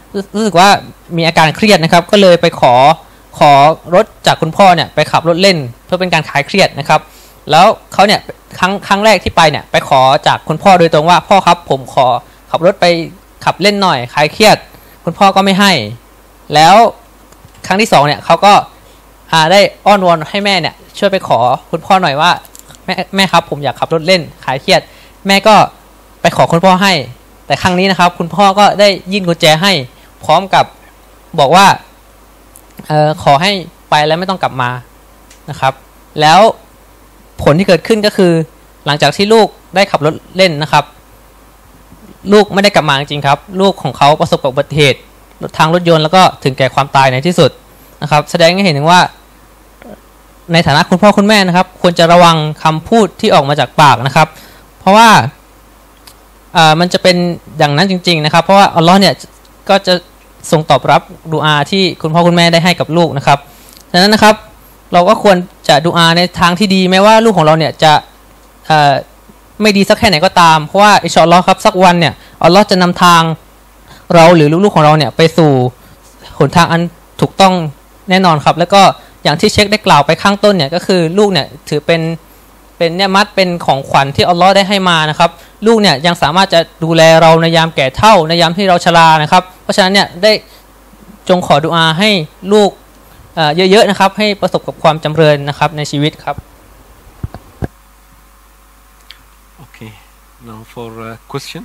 รู้สึกว่ามีอาการเครียดนะครับก็เลยไปขอรถจากคุณพ่อเนี่ยไปขับรถเล่นเพื่อเป็นการคลายเครียดนะครับแล้วเขาเนี่ยครั้งแรกที่ไปเนี่ยไปขอจากคุณพ่อโดยตรงว่าพ่อครับผมขอขับรถไปขับเล่นหน่อยคลายเครียดคุณพ่อก็ไม่ให้แล้วครั้งที่2เนี่ยเขาก็ได้อ้อนวอนให้แม่เนี่ยช่วยไปขอคุณพ่อหน่อยว่าแม่ครับผมอยากขับรถเล่นคลายเครียดแม่ก็ไปขอคุณพ่อให้แต่ครั้งนี้นะครับคุณพ่อก็ได้ยื่นกุญแจให้พร้อมกับบอกว่าขอให้ไปแล้วไม่ต้องกลับมานะครับแล้วผลที่เกิดขึ้นก็คือหลังจากที่ลูกได้ขับรถเล่นนะครับลูกไม่ได้กลับมาจริงๆครับลูกของเขาประสบกับอุบัติเหตุทางรถยนต์แล้วก็ถึงแก่ความตายในที่สุดนะครับแสดงให้เห็นถึงว่าในฐานะคุณพ่อคุณแม่นะครับควรจะระวังคำพูดที่ออกมาจากปากนะครับเพราะว่ามันจะเป็นอย่างนั้นจริงๆนะครับเพราะว่าอัลลอฮ์เนี่ยก็จะทรงตอบรับดุอาที่คุณพ่อคุณแม่ได้ให้กับลูกนะครับดังนั้นนะครับเราก็ควรจะดุอาในทางที่ดีแม้ว่าลูกของเราเนี่ยจะไม่ดีสักแค่ไหนก็ตามเพราะว่าอินชาอัลลอฮ์ครับสักวันเนี่ยอัลลอฮ์จะนำทางเราหรือลูกๆของเราเนี่ยไปสู่หนทางอันถูกต้องแน่นอนครับแล้วก็อย่างที่เชคได้กล่าวไปข้างต้นเนี่ยก็คือลูกเนี่ยถือเป็นเนี่ยมัดเป็นของขวัญที่อัลลอฮ์ได้ให้มานะครับลูกเนี่ยยังสามารถจะดูแลเราในยามแก่เฒ่าในยามที่เราชรานะครับเพราะฉะนั้นเนี่ยได้จงขอดุอาให้ลูกเยอะๆนะครับให้ประสบกับความจำเริญนะครับในชีวิตครับ Okay, now for question.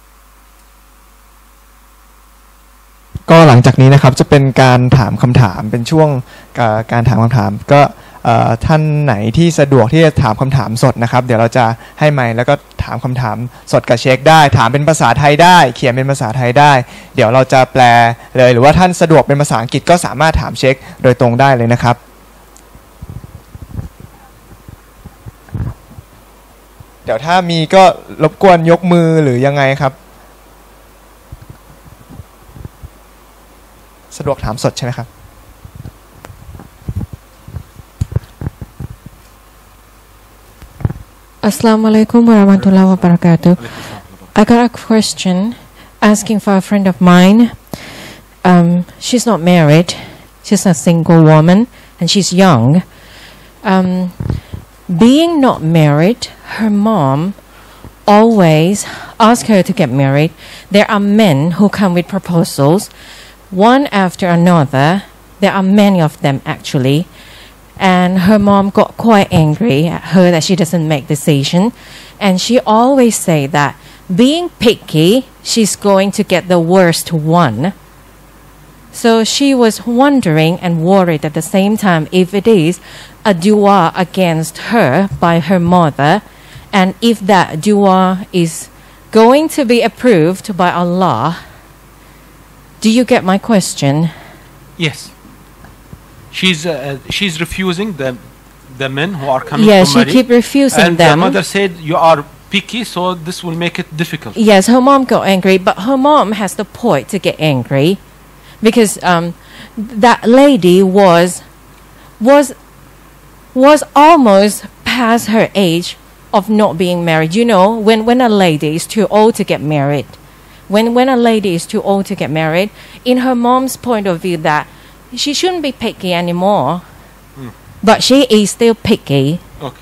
ก็หลังจากนี้นะครับจะเป็นการถามคำถามเป็นช่วงการถามคำถามก็ท่านไหนที่สะดวกที่จะถามคำถามสดนะครับเดี๋ยวเราจะให้ไมค์แล้วก็ถามคำถามสดกับเชคได้ถามเป็นภาษาไทยได้เขียนเป็นภาษาไทยได้เดี๋ยวเราจะแปลเลยหรือว่าท่านสะดวกเป็นภาษาอังกฤษก็สามารถถามเชคโดยตรงได้เลยนะครับเดี๋ยวถ้ามีก็รบกวนยกมือหรือยังไงครับสะดวกถามสดใช่ไหมครับ Assalamualaikum warahmatullahi wabarakatuh. I got a question asking for a friend of mine. She's not married. She's a single woman and she's young. Being not married, her mom always asks her to get married. There are men who come with proposals, one after another. There are many of them actually. And her mom got quite angry at her that she doesn't make decision. And she always say that being picky, she's going to get the worst one. So she was wondering and worried at the same time if it is a dua against her by her mother, and if that dua is going to be approved by Allah. Do you get my question? Yes. She's refusing the men who are coming Yes, to she marry. keep refusing And them. the mother said you are picky, so this will make it difficult. Yes, her mom got angry, but her mom has the point to get angry because that lady was almost past her age of not being married. You know, when a lady is too old to get married, when a lady is too old to get married, in her mom's point of view that she shouldn't be picky anymore, but she is still picky. Okay.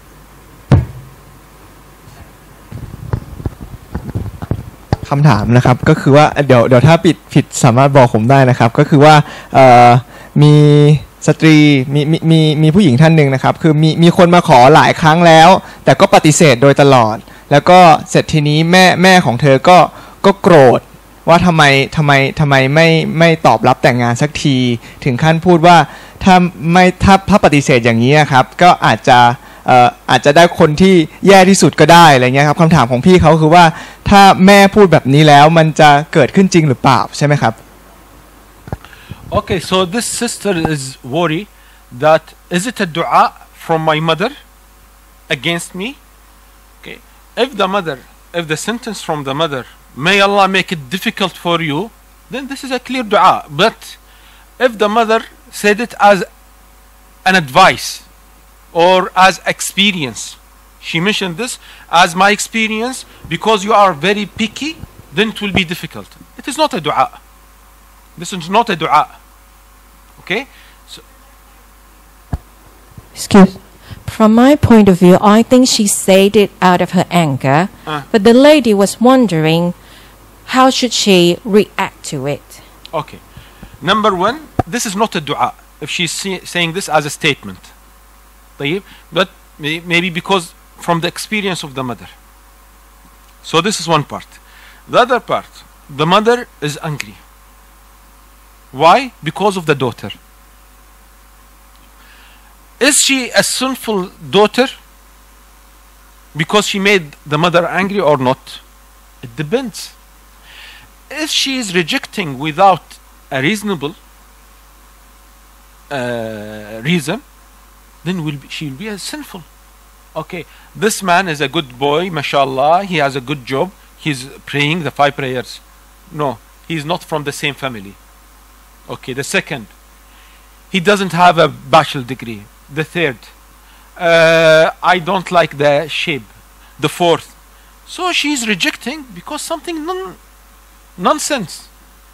คำถามนะครับก็คือว่าเดี๋ยวถ้าผิดสามารถบอกผมได้นะครับก็คือว่ามีสตรีมีผู้หญิงท่านหนึ่งนะครับคือมีคนมาขอหลายครั้งแล้วแต่ก็ปฏิเสธโดยตลอดแล้วก็เสร็จทีนี้แม่ของเธอก็โกรธว่าทำไมไม่ตอบรับแต่งงานสักทีถึงขั้นพูดว่าถ้าปฏิเสธอย่างนี้ครับก็อาจจะได้คนที่แย่ที่สุดก็ได้อะไรเงี้ยครับคำถามของพี่เขาคือว่าถ้าแม่พูดแบบนี้แล้วมันจะเกิดขึ้นจริงหรือเปล่าใช่ไหมครับ Okay, so this sister is worried that is it a dua from my mother against me? Okay, if the sentence from the mother, may Allah make it difficult for you, then this is a clear dua. But if the mother said it as an advice or as experience, she mentioned this as my experience, because you are very picky, then it will be difficult. It is not a dua. This is not a dua. Okay? So, Excuse. From my point of view, I think she said it out of her anger, but the lady was wondering how should she react to it. okay. Number one, this is not a dua. If she's saying this as a statement. طيب? But maybe because from the experience of the mother. So this is one part. The other part, the mother is angry. Why? Because of the daughter. Is she a sinful daughter because she made the mother angry or not? It depends. If she is rejecting without a reasonable reason, then she will be a sinful. Okay, this man is a good boy, mashallah, he has a good job, he's praying the 5 prayers. No, he's not from the same family. Okay, the second, he doesn't have a bachelor degree. The third, I don't like the shape. The fourth, so she's rejecting because something nonsense.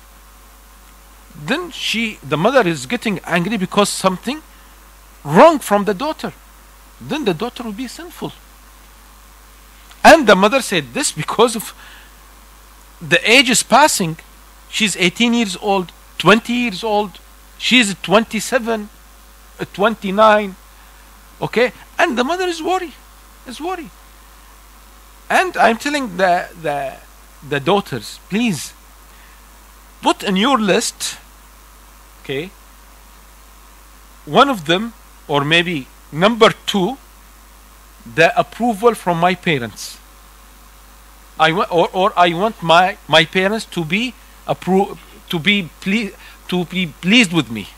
Then the mother is getting angry because something wrong from the daughter. Then the daughter will be sinful. And the mother said this because of the age is passing. She's 18 years old, 20 years old, she's 27, 29. Okay, and the mother is worried. And I'm telling the daughters, please put in your list, okay, one of them, or maybe number 2, the approval from my parents. I want my parents to be pleased with me.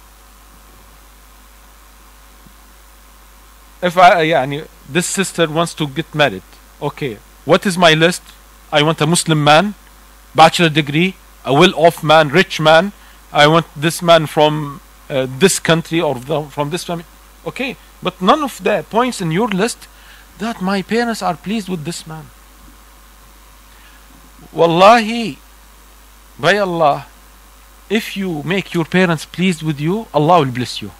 If this sister wants to get married, okay, what is my list? I want a Muslim man, bachelor degree, a well-off man, rich man. I want this man from this country or from this family. Okay, but none of the points in your list that my parents are pleased with this man. Wallahi, by Allah, if you make your parents pleased with you, Allah will bless you.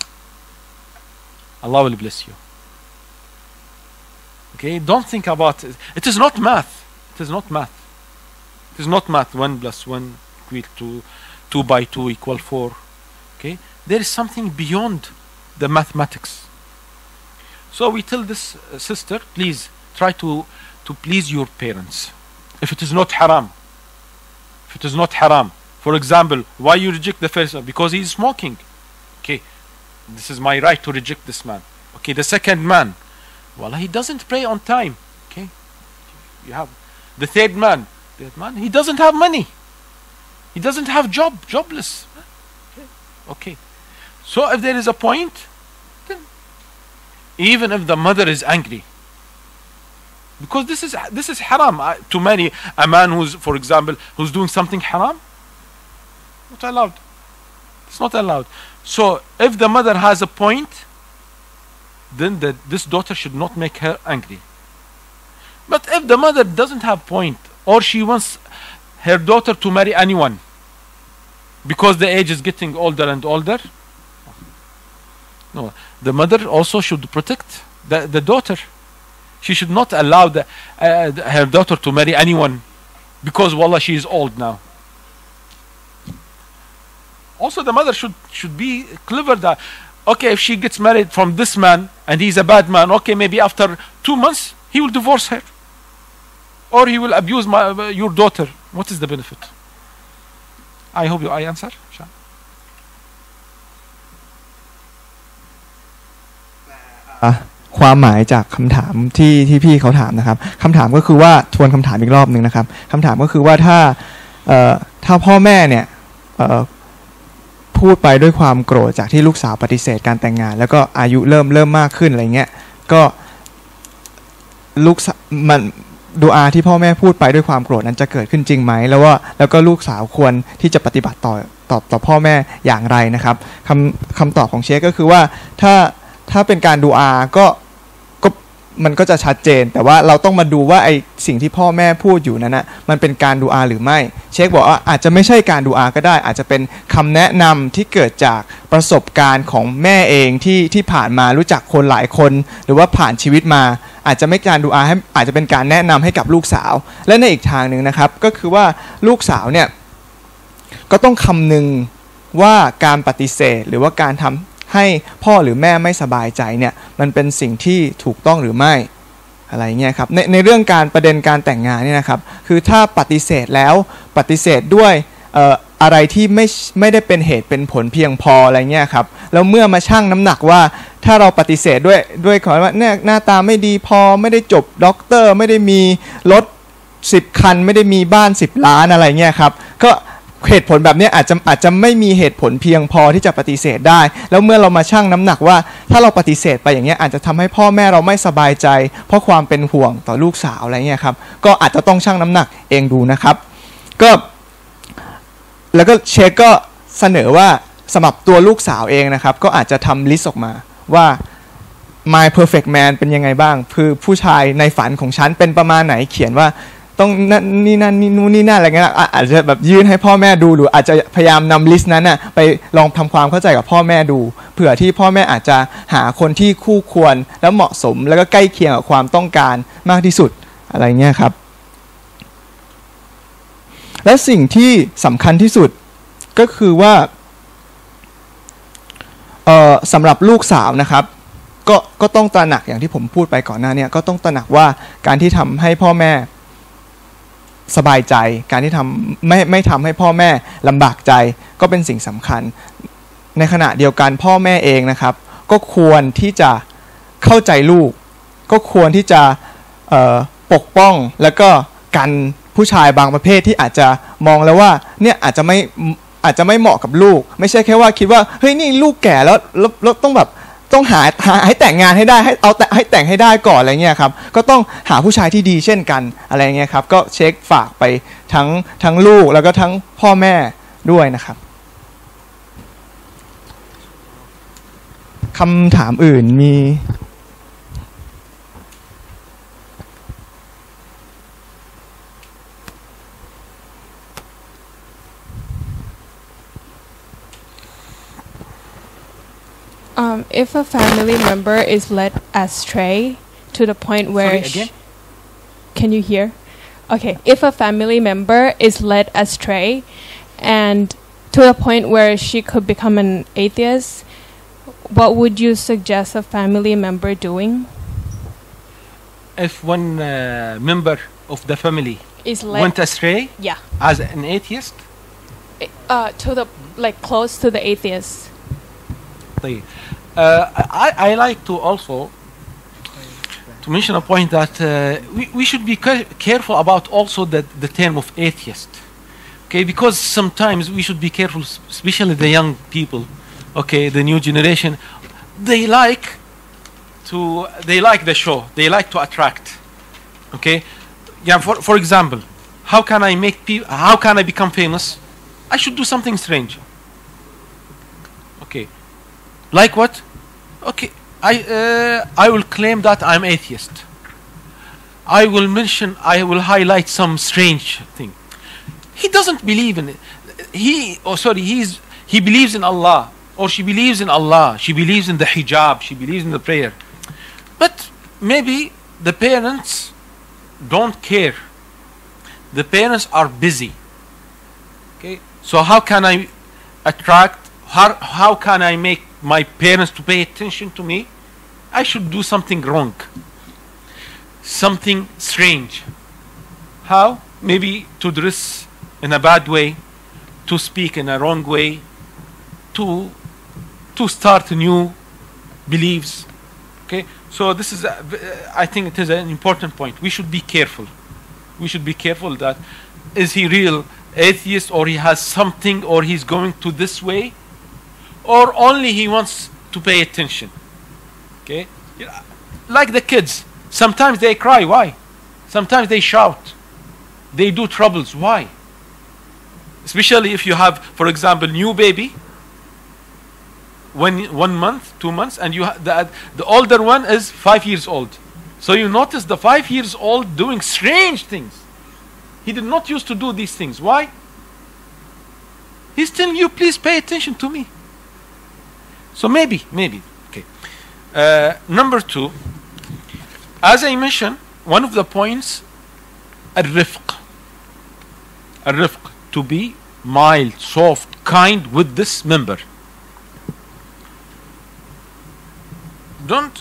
Allah will bless you. Okay, don't think about it. It is not math. It is not math. It is not math. 1 + 1 equal to 2 by 2 equal 4. Okay, there is something beyond the mathematics. So we tell this sister, please try to please your parents. If it is not haram. If it is not haram. For example, why you reject the first one? Because he is smoking. Okay, this is my right to reject this man. Okay, the second man, well, he doesn't pray on time. Okay, you have the third man. He doesn't have money. He doesn't have jobless. Okay, so if there is a point, then even if the mother is angry, because this is haram to marry a man who's, for example, who's doing something haram. Not allowed. It's not allowed. So if the mother has a point, then this daughter should not make her angry. But if the mother doesn't have point, or she wants her daughter to marry anyone because the age is getting older and older, no, the mother also should protect the daughter. She should not allow her daughter to marry anyone because wallah, she is old now. Also, the mother should be clever that, okay, if she gets married from this man and he's a bad man, okay, maybe after 2 months he will divorce her, or he will abuse your daughter. What is the benefit? I hope I answer. ความหมายจากคำถามที่พี่เขาถามนะครับคำถามก็คือว่าทวนคำถามอีกรอบหนึ่งนะครับคำถามก็คือว่าถ้าพ่อแม่เนี่ยพูดไปด้วยความโกรธจากที่ลูกสาวปฏิเสธการแต่งงานแล้วก็อายุเริ่มมากขึ้นอะไรเงี้ยก็มันดุอาที่พ่อแม่พูดไปด้วยความโกรธนั้นจะเกิดขึ้นจริงไหมแล้วก็ลูกสาวควรที่จะปฏิบัติต่อพ่อแม่อย่างไรนะครับคำตอบของเชคก็คือว่าถ้าเป็นการดุอาก็มันก็จะชัดเจนแต่ว่าเราต้องมาดูว่าไอสิ่งที่พ่อแม่พูดอยู่นั้นนะมันเป็นการดูอาหรือไม่เชคบอกว่าอาจจะไม่ใช่การดูอาก็ได้อาจจะเป็นคำแนะนำที่เกิดจากประสบการณ์ของแม่เองที่ผ่านมารู้จักคนหลายคนหรือว่าผ่านชีวิตมาอาจจะไม่การดูอาให้อาจจะเป็นการแนะนำให้กับลูกสาวและในอีกทางหนึ่งนะครับก็คือว่าลูกสาวเนี่ยก็ต้องคำนึงว่าการปฏิเสธหรือว่าการทำให้พ่อหรือแม่ไม่สบายใจเนี่ยมันเป็นสิ่งที่ถูกต้องหรือไม่อะไรเงี้ยครับในเรื่องการประเด็นการแต่งงานเนี่ยนะครับคือถ้าปฏิเสธแล้วปฏิเสธด้วยอะไรที่ไม่ได้เป็นเหตุเป็นผลเพียงพออะไรเงี้ยครับแล้วเมื่อมาชั่งน้ำหนักว่าถ้าเราปฏิเสธด้วยขอว่าเนี่ยหน้าตาไม่ดีพอไม่ได้จบด็อกเตอร์ไม่ได้มีรถ10 คันไม่ได้มีบ้าน10 ล้านอะไรเงี้ยครับก็เหตุผลแบบนี้อาจจะไม่มีเหตุผลเพียงพอที่จะปฏิเสธได้แล้วเมื่อเรามาชั่งน้ำหนักว่าถ้าเราปฏิเสธไปอย่างเงี้ยอาจจะทำให้พ่อแม่เราไม่สบายใจเพราะความเป็นห่วงต่อลูกสาวอะไรเงี้ยครับก็อาจจะต้องชั่งน้ำหนักเองดูนะครับก็แล้วก็เชคก็เสนอว่าสำหรับตัวลูกสาวเองนะครับก็อาจจะทำลิสต์ออกมาว่า My Perfect Man เป็นยังไงบ้างคือผู้ชายในฝันของฉันเป็นประมาณไหนเขียนว่าต้องนี่นั่นนี่นู่นนี่นั่นอะไรเงี้ยอาจจะแบบยื่นให้พ่อแม่ดูหรืออาจจะพยายามนำลิสต์นั้นน่ะไปลองทำความเข้าใจกับพ่อแม่ดูเผื่อที่พ่อแม่อาจจะหาคนที่คู่ควรแล้วเหมาะสมแล้วก็ใกล้เคียงกับความต้องการมากที่สุดอะไรเงี้ยครับและสิ่งที่สำคัญที่สุดก็คือว่าสำหรับลูกสาวนะครับก็ต้องตระหนักอย่างที่ผมพูดไปก่อนหน้านี้ก็ต้องตระหนักว่าการที่ทำให้พ่อแม่สบายใจการที่ทำไม่ทำให้พ่อแม่ลำบากใจก็เป็นสิ่งสำคัญในขณะเดียวกันพ่อแม่เองนะครับก็ควรที่จะเข้าใจลูกก็ควรที่จะปกป้องแล้วก็กันผู้ชายบางประเภทที่อาจจะมองแล้วว่าเนี่ยอาจจะไม่เหมาะกับลูกไม่ใช่แค่ว่าคิดว่าเฮ้ยนี่ลูกแก่แล้วต้องหาให้แต่งงานให้ได้ให้แต่งให้ได้ก่อนอะไรเงี้ยครับก็ต้องหาผู้ชายที่ดีเช่นกันอะไรเงี้ยครับก็เช็คฝากไปทั้งลูกแล้วก็ทั้งพ่อแม่ด้วยนะครับคำถามอื่นมี If a family member is led astray to the point where can you hear? Okay, if a family member is led astray and to the point where she could become an atheist, what would you suggest a family member doing? If one member of the family Is led, went astray yeah, as an atheist, to the close to the atheist. طيب. I like to also to mention a point that we should be careful about also the term of atheist, okay? Because sometimes we should be careful, especially the young people, okay, the new generation. They like the show. They like to attract, okay? Yeah. For example, how can I become famous? I should do something strange. Okay. Like what? Okay, I will claim that I'm atheist. I will highlight some strange thing. He doesn't believe in it. He believes in Allah, or she believes in Allah. She believes in the hijab. She believes in the prayer. But maybe the parents don't care. The parents are busy. Okay, so how can I attract? How can I make my parents to pay attention to me? I should do something wrong, something strange. How? Maybe to dress in a bad way, to speak in a wrong way, to start new beliefs. Okay, so this is I think it is an important point. We should be careful. We should be careful that is he real atheist, or he has something, or he's going to this way, or only he wants to pay attention. Okay, like the kids, sometimes they cry. Why? Sometimes they shout, they do troubles. Why? Especially if you have, for example, new baby, 1 month, 2 months, and you the older one is 5 years old. So you notice the 5 years old doing strange things. He did not used to do these things. Why? He's telling you, please pay attention to me. So maybe, okay. Number 2, as I mentioned, one of the points, الرفق, to be mild, soft, kind with this member. Don't,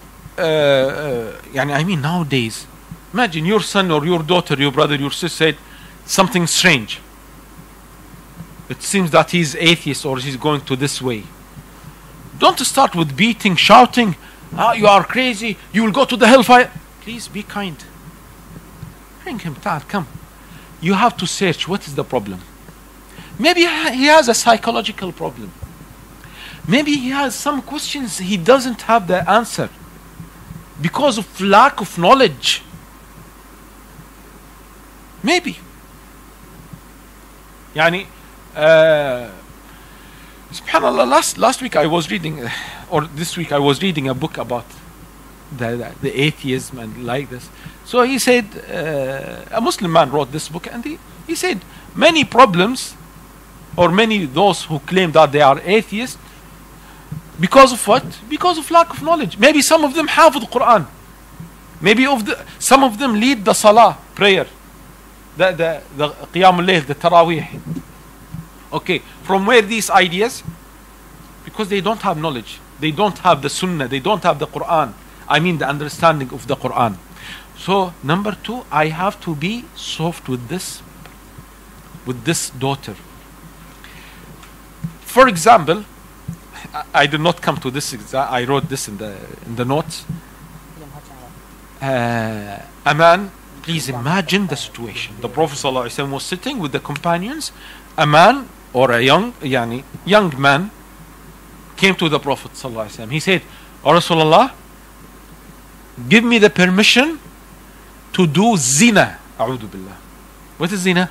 I mean nowadays, imagine your son or your daughter, your brother, your sister said something strange. It seems that he's atheist or he's going to this way. Don't start with beating, shouting, you are crazy, you will go to the hellfire. Please be kind. Bring him, come. You have to search what is the problem. Maybe he has a psychological problem. Maybe he has some questions he doesn't have the answer because of lack of knowledge. Maybe. Subhanallah, last week I was reading, or this week I was reading a book about the atheism and like this. So he said, a Muslim man wrote this book, and he said many problems, or many those who claim that they are atheists, because of what? Because of lack of knowledge. Maybe some of them have the Quran. Maybe some of them lead the Salah prayer, the Qiyam al-Layl, the Taraweeh. Okay, from where these ideas? Because they don't have knowledge. They don't have the Sunnah. They don't have the Quran. I mean the understanding of the Quran. So number 2, I have to be soft with this daughter. For example, I did not come to this. I wrote this in the notes. A man, please imagine the situation. The Prophet ﷺ was sitting with the companions. A man or a young man came to the Prophet ﷺ. He said, "O Rasulullah, give me the permission to do zina." A'udhu billah. What is zina?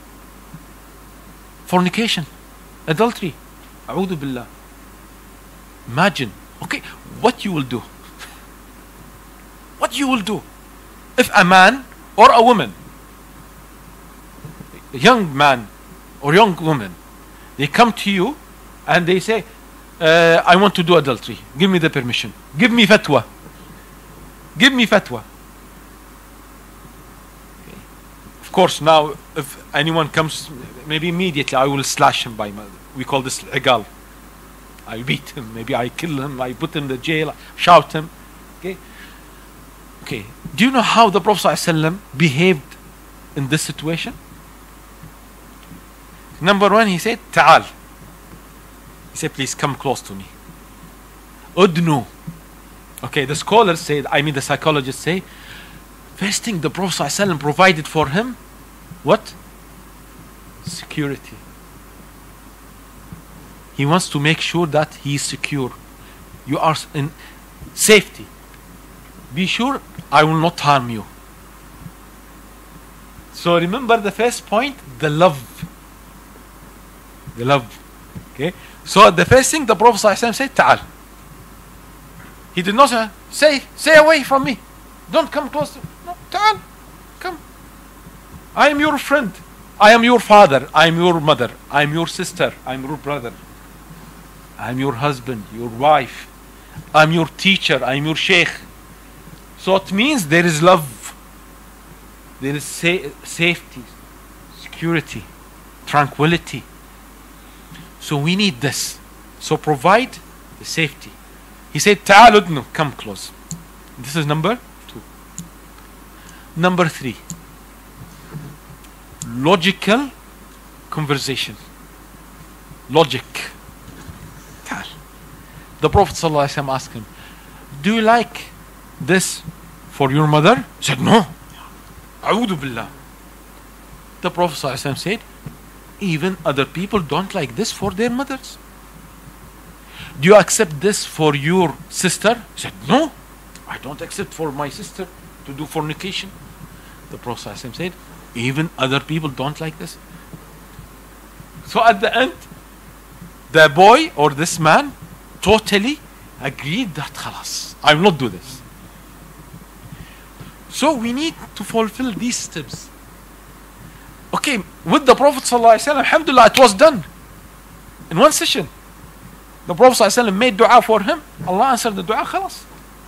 Fornication, adultery. A'udhu billah. Imagine, okay, what you will do. What you will do if a man or a woman, a young man or young woman, they come to you and they say, I want to do adultery. Give me the permission. Give me fatwa. Give me fatwa. Okay. Of course, now if anyone comes, maybe immediately I will slash him we call this igal. I beat him, maybe I kill him, I put him in the jail, shout him. Okay. Do you know how the Prophet ﷺ behaved in this situation? Number 1, he said, Ta'al. He said, please come close to me. Udnu. Okay, the scholars say, the psychologists say, first thing the Prophet ﷺ provided for him, what? Security. He wants to make sure that he is secure. You are in safety. Be sure I will not harm you. So remember the first point, the love. The love. Okay. So the first thing the Prophet ﷺ said, Ta'al. He did not say, stay away from me. Don't come close to me. No, Ta'al. Come. I am your friend. I am your father. I am your mother. I am your sister. I am your brother. I am your husband, your wife. I am your teacher. I am your sheikh. So it means there is love. There is safety, security, tranquility. So we need this. So provide the safety. He said, Ta'al udnu, come close. This is number 2. Number 3. Logical conversation. Logic. Ta'al. The Prophet ﷺ asked him, do you like this for your mother? He said, no. A'udhu billah. The Prophet ﷺ said, even other people don't like this for their mothers. Do you accept this for your sister? He said, no, I don't accept for my sister to do fornication. The Prophet ﷺ said, even other people don't like this. So at the end, the boy or this man totally agreed that khalas, I will not do this. So we need to fulfill these steps. Okay, with the Prophet ﷺ, alhamdulillah, it was done in one session. The Prophet ﷺ made dua for him. Allah answered the dua, khalas.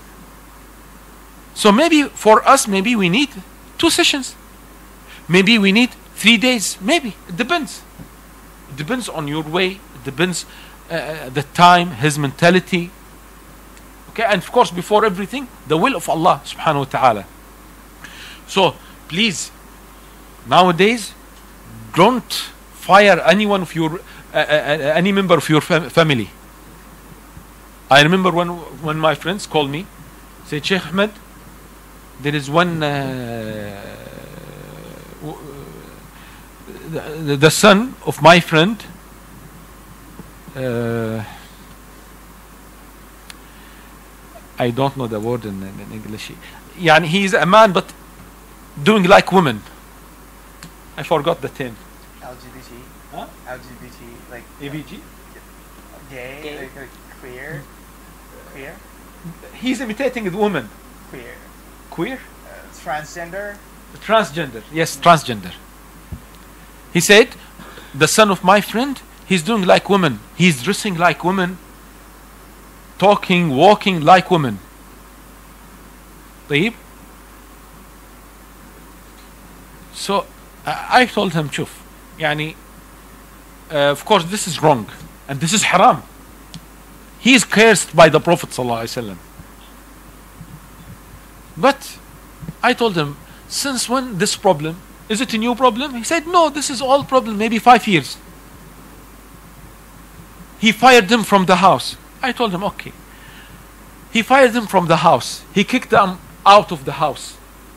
So maybe for us, maybe we need 2 sessions. Maybe we need 3 days. Maybe. It depends. It depends on your way. It depends the time, his mentality. Okay, and of course, before everything, the will of Allah subhanahu wa ta'ala. So, please, nowadays, don't fire anyone of your, any member of your family. I remember when my friends called me, said, Sheikh Ahmed, there is one, the son of my friend, I don't know the word in English. Yani he is a man, but doing like women. I forgot the term. LGBT, Huh? LGBT, like ABG? gay, like queer, He's imitating the woman. Queer? transgender. Transgender. Yes, transgender. He said, the son of my friend, he's doing like women. He's dressing like women. Talking, walking like women. طيب? So I told him, شوف, يعني, of course this is wrong and this is haram. He is cursed by the Prophet ﷺ. But I told him, since when this problem? Is it a new problem? He said, no, this is old problem, maybe 5 years. He fired him from the house. I told him, okay. He fired him from the house. He kicked them out of the house.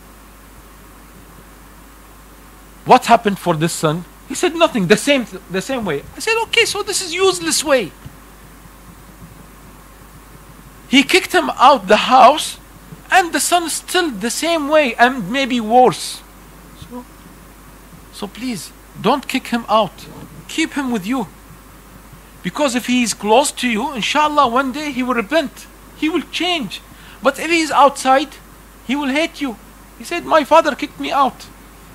What happened for this son? He said nothing, the same way. I said, okay, so this is useless way. He kicked him out the house, and the son still the same way, and maybe worse. So please, don't kick him out. Keep him with you. Because if he is close to you, inshallah, one day he will repent. He will change. But if he is outside, he will hate you. He said, my father kicked me out.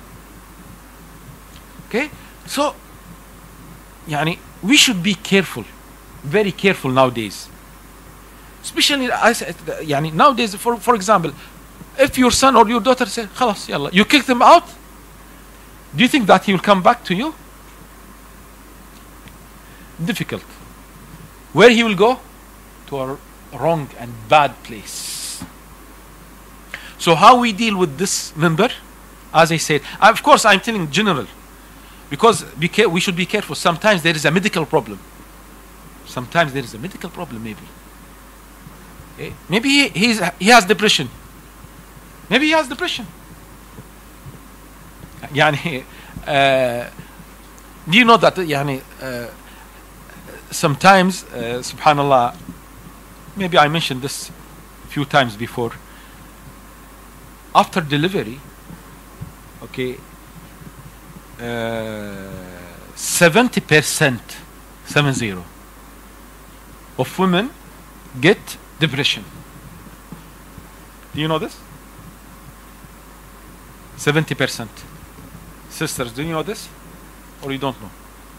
Okay? So, yani, we should be careful. Very careful nowadays. Especially, yani, nowadays, for example, if your son or your daughter says, خلاص, yalla, you kick them out, do you think that he will come back to you? Difficult. Where he will go? To a wrong and bad place. So how we deal with this member? As I said, of course I'm telling general, because we should be careful. Sometimes there is a medical problem. Sometimes there is a medical problem, maybe. Okay? Maybe he has depression. Maybe he has depression. يعني, do you know that يعني, sometimes subhanallah, maybe I mentioned this a few times before, after delivery, okay, 70% 70 of women get depression. Do you know this? 70%. Sisters, do you know this? Or you don't know?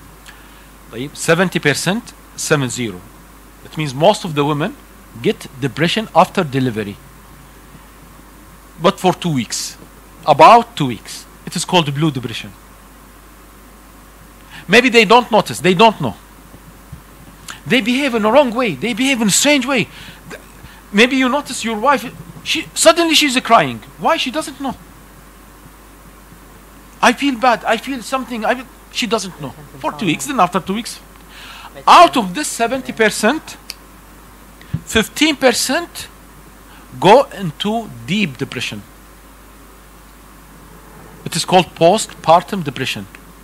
70% 70. It means most of the women get depression after delivery. But for 2 weeks. About 2 weeks. It is called blue depression. Maybe they don't notice. They don't know. They behave in a wrong way. They behave in a strange way. Maybe you notice your wife, suddenly she's crying. Why? She doesn't know. I feel bad. I feel something. She doesn't know. For 2 weeks. Then after 2 weeks, out of this 70%, 15% go into deep depression. It is called postpartum depression.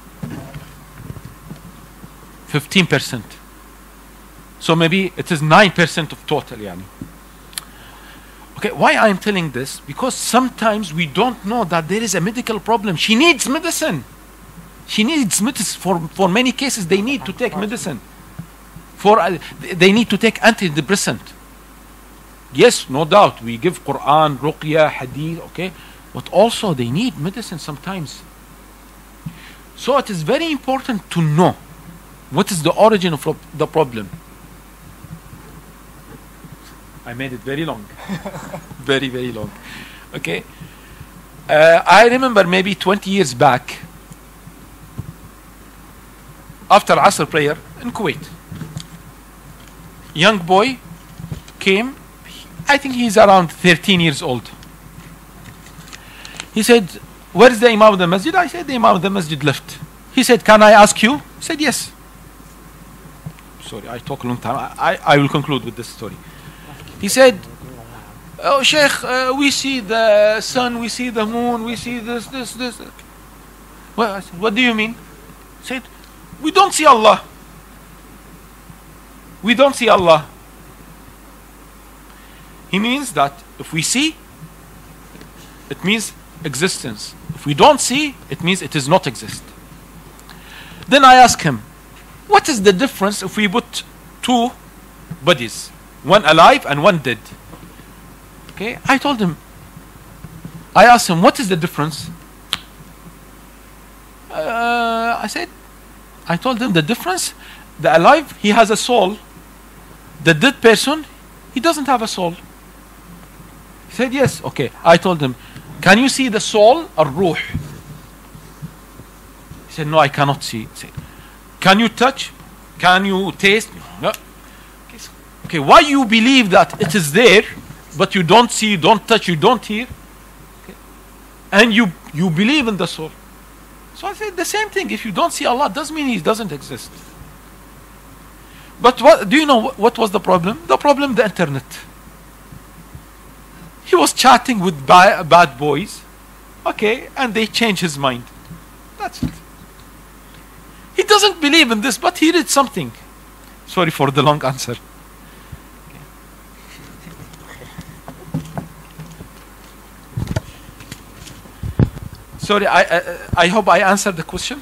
15%. So maybe it is 9% of total. Yani. Okay, why I am telling this? Because sometimes we don't know that there is a medical problem. She needs medicine. She needs medicine. For many cases, they need to take medicine. They need to take antidepressant. Yes, no doubt. We give Quran, Ruqya, Hadith, okay? but also they need medicine sometimes. So it is very important to know what is the origin of the problem. I made it very long. Very, very long. Okay. I remember maybe 20 years back, after Asr prayer in Kuwait, young boy came, I think he's around 13 years old. He said, where is the Imam of the Masjid? I said, the Imam of the Masjid left. He said, can I ask you? I said, yes. Sorry, I talk a long time. I will conclude with this story. He said, oh Sheikh, we see the sun, we see the moon, we see this. Well, I said, what do you mean? He said, we don't see Allah. We don't see Allah. He means that if we see, it means existence. If we don't see, it means it does not exist. Then I ask him, what is the difference if we put two bodies, one alive and one dead? Okay, I asked him, what is the difference? I told him the difference, the alive, he has a soul. The dead person, he doesn't have a soul. He said, yes. Okay, I told him, can you see the soul or ruh? He said, no, I cannot see. He said, can you touch? Can you taste? No. Okay, why you believe that it is there, but you don't see, you don't touch, you don't hear? Okay. And you believe in the soul. So I said the same thing. If you don't see Allah, doesn't mean He doesn't exist. But what do you know? What was the problem? The problem, the internet. He was chatting with bad boys, okay, and they changed his mind. That's it. He doesn't believe in this, but he read something. Sorry for the long answer. Sorry, I hope I answered the question.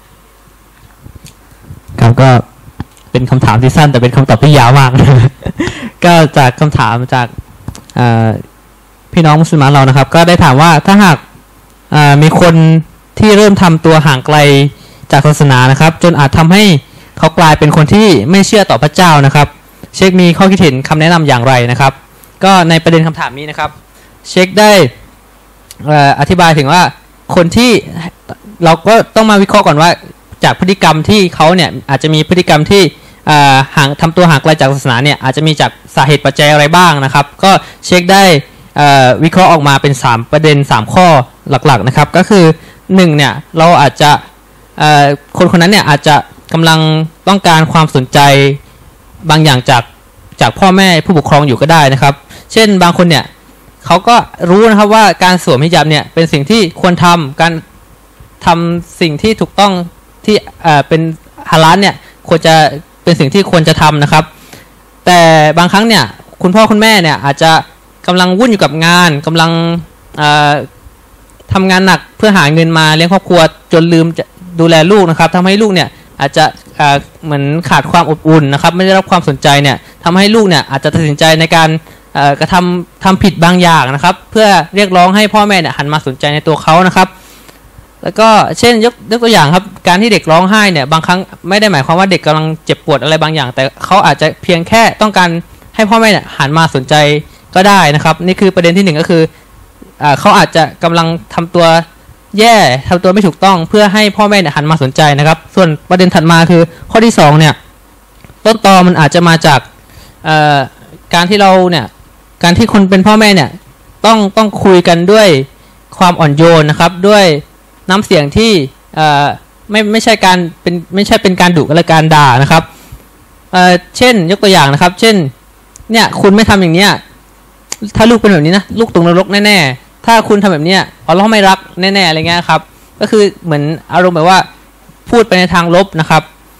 ครับก็เป็นคำถามที่สั้นแต่เป็นคำตอบที่ยาวมาก ก็จากคำถามจากพี่น้องมุสลิมเรานะครับก็ได้ถามว่าถ้าหากมีคนที่เริ่มทำตัวห่างไกลจากศาสนานะครับจนอาจทำให้เขากลายเป็นคนที่ไม่เชื่อต่อพระเจ้านะครับเชคมีข้อคิดเห็นคำแนะนำอย่างไรนะครับก็ในประเด็นคำถามนี้นะครับเชคได้อธิบายถึงว่าคนที่เราก็ต้องมาวิเคราะห์ก่อนว่าจากพฤติกรรมที่เขาเนี่ยอาจจะมีพฤติกรรมที่ทำตัวห่างไกลจากศาสนาเนี่ยอาจจะมีจากสาเหตุปัจจัยอะไรบ้างนะครับก็เช็คได้วิเคราะห์ออกมาเป็น3ประเด็น3ข้อหลักๆนะครับก็คือ1เนี่ยเราอาจจะคนนั้นเนี่ยอาจจะกำลังต้องการความสนใจบางอย่างจากพ่อแม่ผู้ปกครองอยู่ก็ได้นะครับเช่นบางคนเนี่ยเขาก็รู้นะครับว่าการสวมฮิญาบเนี่ยเป็นสิ่งที่ควรทำการทำสิ่งที่ถูกต้องที่เป็นฮาลาลเนี่ยควรจะเป็นสิ่งที่ควรจะทำนะครับแต่บางครั้งเนี่ยคุณพ่อคุณแม่เนี่ยอาจจะกำลังวุ่นอยู่กับงานกำลังทำงานหนักเพื่อหาเงินมาเลี้ยงครอบครัวจนลืมจะดูแลลูกนะครับทำให้ลูกเนี่ยอาจจะเหมือนขาดความอบอุ่นนะครับไม่ได้รับความสนใจเนี่ยทำให้ลูกเนี่ยอาจจะตัดสินใจในการกระทำผิดบางอย่างนะครับเพื่อเรียกร้องให้พ่อแม่เนี่ยหันมาสนใจในตัวเขานะครับแล้วก็เช่นยกตัวอย่างครับการที่เด็กร้องไห้เนี่ยบางครั้งไม่ได้หมายความว่าเด็กกำลังเจ็บปวดอะไรบางอย่างแต่เขาอาจจะเพียงแค่ต้องการให้พ่อแม่เนี่ยหันมาสนใจก็ได้นะครับนี่คือประเด็นที่1ก็คือเขาอาจจะกำลังทำตัวแย่ทำตัวไม่ถูกต้องเพื่อให้พ่อแม่เนี่ยหันมาสนใจนะครับส่วนประเด็นถัดมาคือข้อที่2เนี่ยต้นตอมันอาจจะมาจากการที่เราเนี่ยการที่คนเป็นพ่อแม่เนี่ยต้องคุยกันด้วยความอ่อนโยนนะครับด้วยน้ำเสียงที่ไม่ใช่เป็นการดุและการด่านะครับเช่นยกตัวอย่างนะครับเช่นเนี่ยคุณไม่ทำอย่างเนี้ยถ้าลูกเป็นแบบนี้นะลูกตกนรกแน่ๆถ้าคุณทำแบบเนี้ยอัลเลาะห์ไม่รักแน่ๆอะไรเงี้ยครับก็คือเหมือนอารมณ์แบบว่าพูดไปในทางลบนะครับ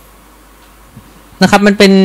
มันเป็น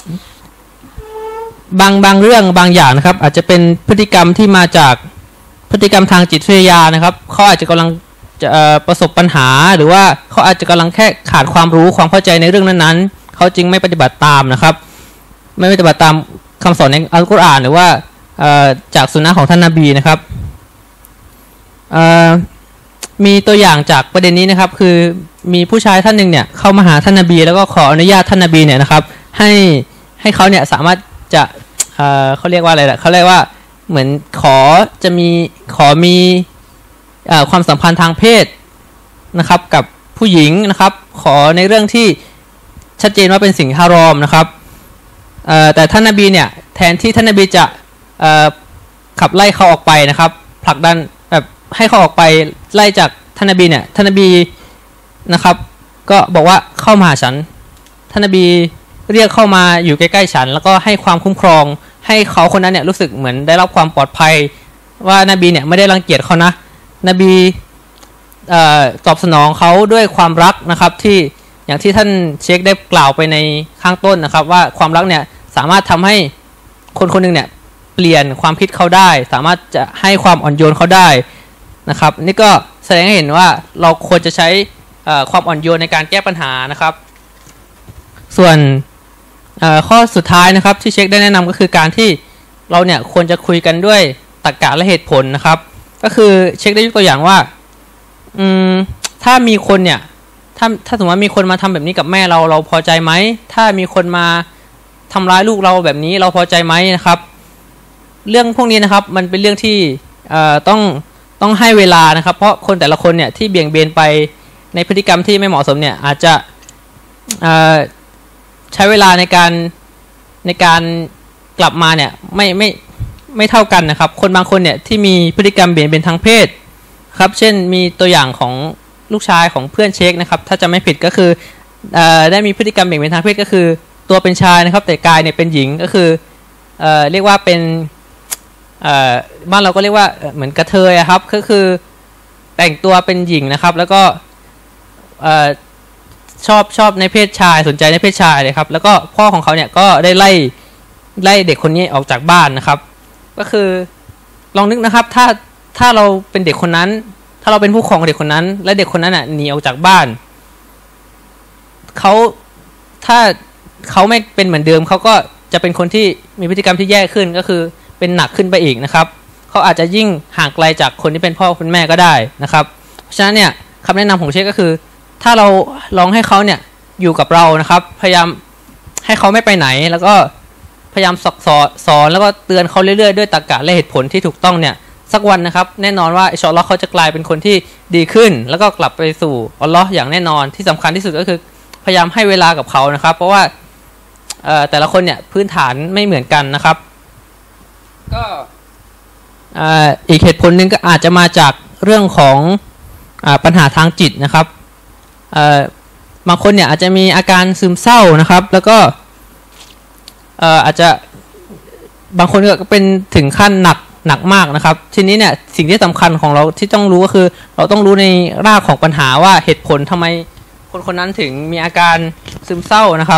บางเรื่องบางอย่างนะครับอาจจะเป็นพฤติกรรมที่มาจากพฤติกรรมทางจิตวิทยานะครับเขาอาจจะกำลังจะประสบปัญหาหรือว่าเขาอาจจะกำลังแค่ขาดความรู้ความเข้าใจในเรื่องนั้นๆเขาจึงไม่ปฏิบัติตามนะครับไม่ปฏิบัติตามคำสอนในอัลกุรอานหรือว่าจากสุนนะของท่านนบีนะครับมีตัวอย่างจากประเด็นนี้นะครับคือมีผู้ชายท่านหนึ่งเนี่ยเข้ามาหาท่านนบีแล้วก็ขออนุญาตท่านนบีเนี่ยนะครับให้เขาเนี่ยสามารถจะเขาเรียกว่าอะไรล่ะเขาเรียกว่าเหมือนขอมีความสัมพันธ์ทางเพศนะครับกับผู้หญิงนะครับขอในเรื่องที่ชัดเจนว่าเป็นสิ่งฮารอมนะครับแต่ท่านนบีเนี่ยแทนที่ท่านนบีจะขับไล่เขาออกไปนะครับผลักดันแบบให้เขาออกไปไล่จากท่านนบีเนี่ยท่านนบีนะครับก็บอกว่าเข้ามาหาฉันท่านนบีเรียกเข้ามาอยู่ใกล้ๆฉันแล้วก็ให้ความคุ้มครองให้เขาคนนั้นเนี่ยรู้สึกเหมือนได้รับความปลอดภัยว่านบีเนี่ยไม่ได้รังเกียจเขานะนบีตอบสนองเขาด้วยความรักนะครับที่อย่างที่ท่านเชคได้กล่าวไปในข้างต้นนะครับว่าความรักเนี่ยสามารถทำให้คนคนหนึ่งเนี่ยเปลี่ยนความคิดเขาได้สามารถจะให้ความอ่อนโยนเขาได้นะครับนี่ก็แสดงให้เห็นว่าเราควรจะใช้ความอ่อนโยนในการแก้ปัญหานะครับส่วนข้อสุดท้ายนะครับที่เชคได้แนะนำก็คือการที่เราเนี่ยควรจะคุยกันด้วยตรรกะและเหตุผลนะครับก็คือเชคได้ยกตัวอย่างว่าถ้ามีคนเนี่ยถ้าสมมติว่ามีคนมาทำแบบนี้กับแม่เราพอใจไหมถ้ามีคนมาทำร้ายลูกเราแบบนี้เราพอใจไหมนะครับเรื่องพวกนี้นะครับมันเป็นเรื่องที่ต้องให้เวลานะครับเพราะคนแต่ละคนเนี่ยที่เบี่ยงเบนไปในพฤติกรรมที่ไม่เหมาะสมเนี่ยอาจจะใช้เวลาในการกลับมาเนี่ยไม่เท่ากันนะครับคนบางคนเนี่ยที่มีพฤติกรรมเบี่ยงเบนทางเพศครับเช่นมีตัวอย่างของลูกชายของเพื่อนเชคนะครับถ้าจะไม่ผิดก็คือได้มีพฤติกรรมเบี่ยงเบนทางเพศก็คือตัวเป็นชายนะครับแต่กายเนี่ยเป็นหญิงก็คือเรียกว่าเป็นบ้านเราก็เรียกว่าเหมือนกระเทยครับก็คือแต่งตัวเป็นหญิงนะครับแล้วก็ชอบในเพศชายสนใจในเพศชายเลยครับแล้วก็พ่อของเขาเนี่ยก็ได้ไล่เด็กคนนี้ออกจากบ้านนะครับก็คือลองนึกนะครับถ้าเราเป็นเด็กคนนั้นถ้าเราเป็นผู้ปกครองเด็กคนนั้นและเด็กคนนั้นน่ะหนีออกจากบ้านถ้าเขาไม่เป็นเหมือนเดิมเขาก็จะเป็นคนที่มีพฤติกรรมที่แย่ขึ้นก็คือเป็นหนักขึ้นไปอีกนะครับเขาอาจจะยิ่งห่างไกลจากคนที่เป็นพ่อคุณแม่ก็ได้นะครับเพราะฉะนั้นเนี่ยคำแนะนำของเชคก็คือถ้าเราลองให้เขาเนี่ยอยู่กับเรานะครับพยายามให้เขาไม่ไปไหนแล้วก็พยายามสอนแล้วก็เตือนเขาเรื่อยๆด้วยตรรกะและเหตุผลที่ถูกต้องเนี่ยสักวันนะครับแน่นอนว่าอินชาอัลเลาะห์เขาจะกลายเป็นคนที่ดีขึ้นแล้วก็กลับไปสู่อัลเลาะห์อย่างแน่นอนที่สำคัญที่สุดก็คือพยายามให้เวลากับเขานะครับเพราะว่าแต่ละคนเนี่ยพื้นฐานไม่เหมือนกันนะครับก็อีกเหตุผลหนึ่งก็อาจจะมาจากเรื่องของปัญหาทางจิตนะครับบางคนเนี่ยอาจจะมีอาการซึมเศร้านะครับแล้วก็อาจจะบางคนก็เป็นถึงขั้นหนักมากนะครับทีนี้เนี่ยสิ่งที่สำคัญของเราที่ต้องรู้ก็คือเราต้องรู้ในรากของปัญหาว่าเหตุผลทำไมคนนั้นถึงมีอาการซึมเศร้านะครับ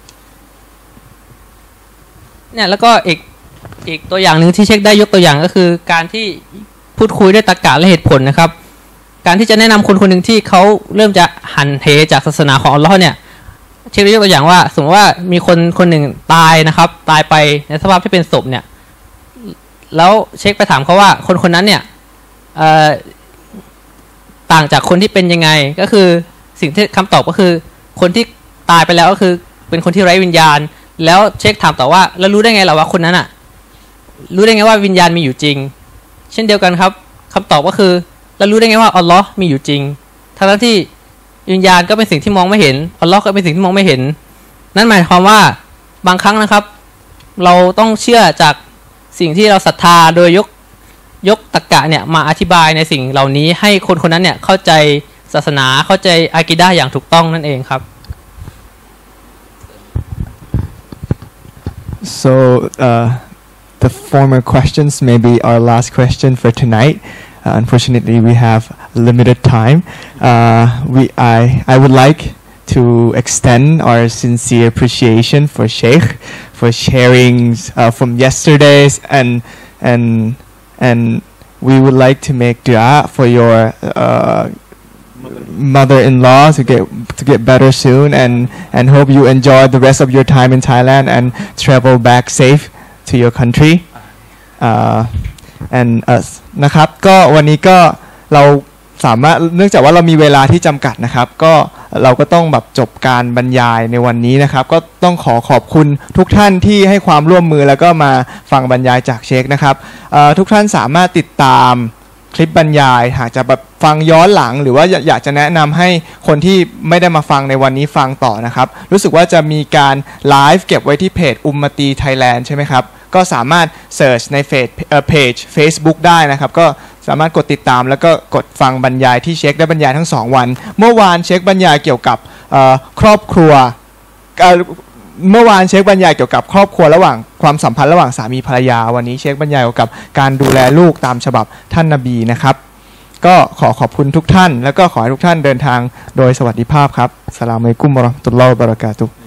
เนี่ยแล้วก็อีกตัวอย่างหนึ่งที่เช็คได้ยกตัวอย่างก็คือการที่พูดคุยด้วยตรรกะและเหตุผลนะครับการที่จะแนะนำคนคนหนึ่งที่เขาเริ่มจะหันเหจากศาสนาของอัลเลาะห์เนี่ยเช็คได้ยกตัวอย่างว่าสมมติว่ามีคนหนึ่งตายนะครับตายไปในสภาพที่เป็นศพเนี่ยแล้วเช็คไปถามเขาว่าคนนั้นเนี่ยต่างจากคนที่เป็นยังไงก็คือสิ่งที่คำตอบก็คือคนที่ตายไปแล้วก็คือเป็นคนที่ไร้วิญญาณแล้วเช็คถามต่อว่าแล้วรู้ได้ไงล่ะว่าคนนั้นอ่ะรู้ได้ไงว่าวิญญาณมีอยู่จริงเช่นเดียวกันครับคำตอบก็คือแล้วรู้ได้ไงว่าอัลเลาะห์มีอยู่จริงทั้งที่วิญญาณก็เป็นสิ่งที่มองไม่เห็นอัลเลาะห์ก็เป็นสิ่งที่มองไม่เห็นนั่นหมายความว่าบางครั้งนะครับเราต้องเชื่อจากสิ่งที่เราศรัทธาโดยยกตรรกะเนี่ยมาอธิบายในสิ่งเหล่านี้ให้คนนั้นเนี่ยเข้าใจศาสนาเข้าใจอากีดะห์อย่างถูกต้องนั่นเองครับ So the former questions may be our last question for tonight. Unfortunately, we have limited time. I would like to extend our sincere appreciation for Sheikh for sharing from yesterday's and we would like to make dua for your mother-in-law to get better soon and hope you enjoy the rest of your time in Thailand and travel back safe to your country and us นะครับก็วันนี้ก็เราสามารถเนื่องจากว่าเรามีเวลาที่จำกัดนะครับก็เราก็ต้องแบบจบการบรรยายในวันนี้นะครับก็ต้องขอบคุณทุกท่านที่ให้ความร่วมมือแล้วก็มาฟังบรรยายจากเชคนะครับทุกท่านสามารถติดตามคลิปบรรยายหากจะแบบฟังย้อนหลังหรือว่าอยากจะแนะนำให้คนที่ไม่ได้มาฟังในวันนี้ฟังต่อนะครับรู้สึกว่าจะมีการไลฟ์เก็บไว้ที่เพจอุมมตีไทยแลนด์ใช่ไหมครับก็สามารถเสิร์ชในเพจ Facebook ได้นะครับก็สามารถกดติดตามแล้วก็กดฟังบรรยายที่เชคได้บรรยายทั้ง2วันเมื่อวานเชคบรรยายเกี่ยวกับครอบครัวเมื่อวานเชคบรรยายเกี่ยวกับครอบครัวระหว่างความสัมพันธ์ระหว่างสามีภรรยาวันนี้เชคบรรยายเกี่ยวกับการดูแลลูกตามฉบับท่านนบีนะครับก็ขอบคุณทุกท่านแล้วก็ขอให้ทุกท่านเดินทางโดยสวัสดิภาพครับอัสสลามุอะลัยกุมวะเราะห์มะตุลลอฮิวะบะเราะกาตุฮ์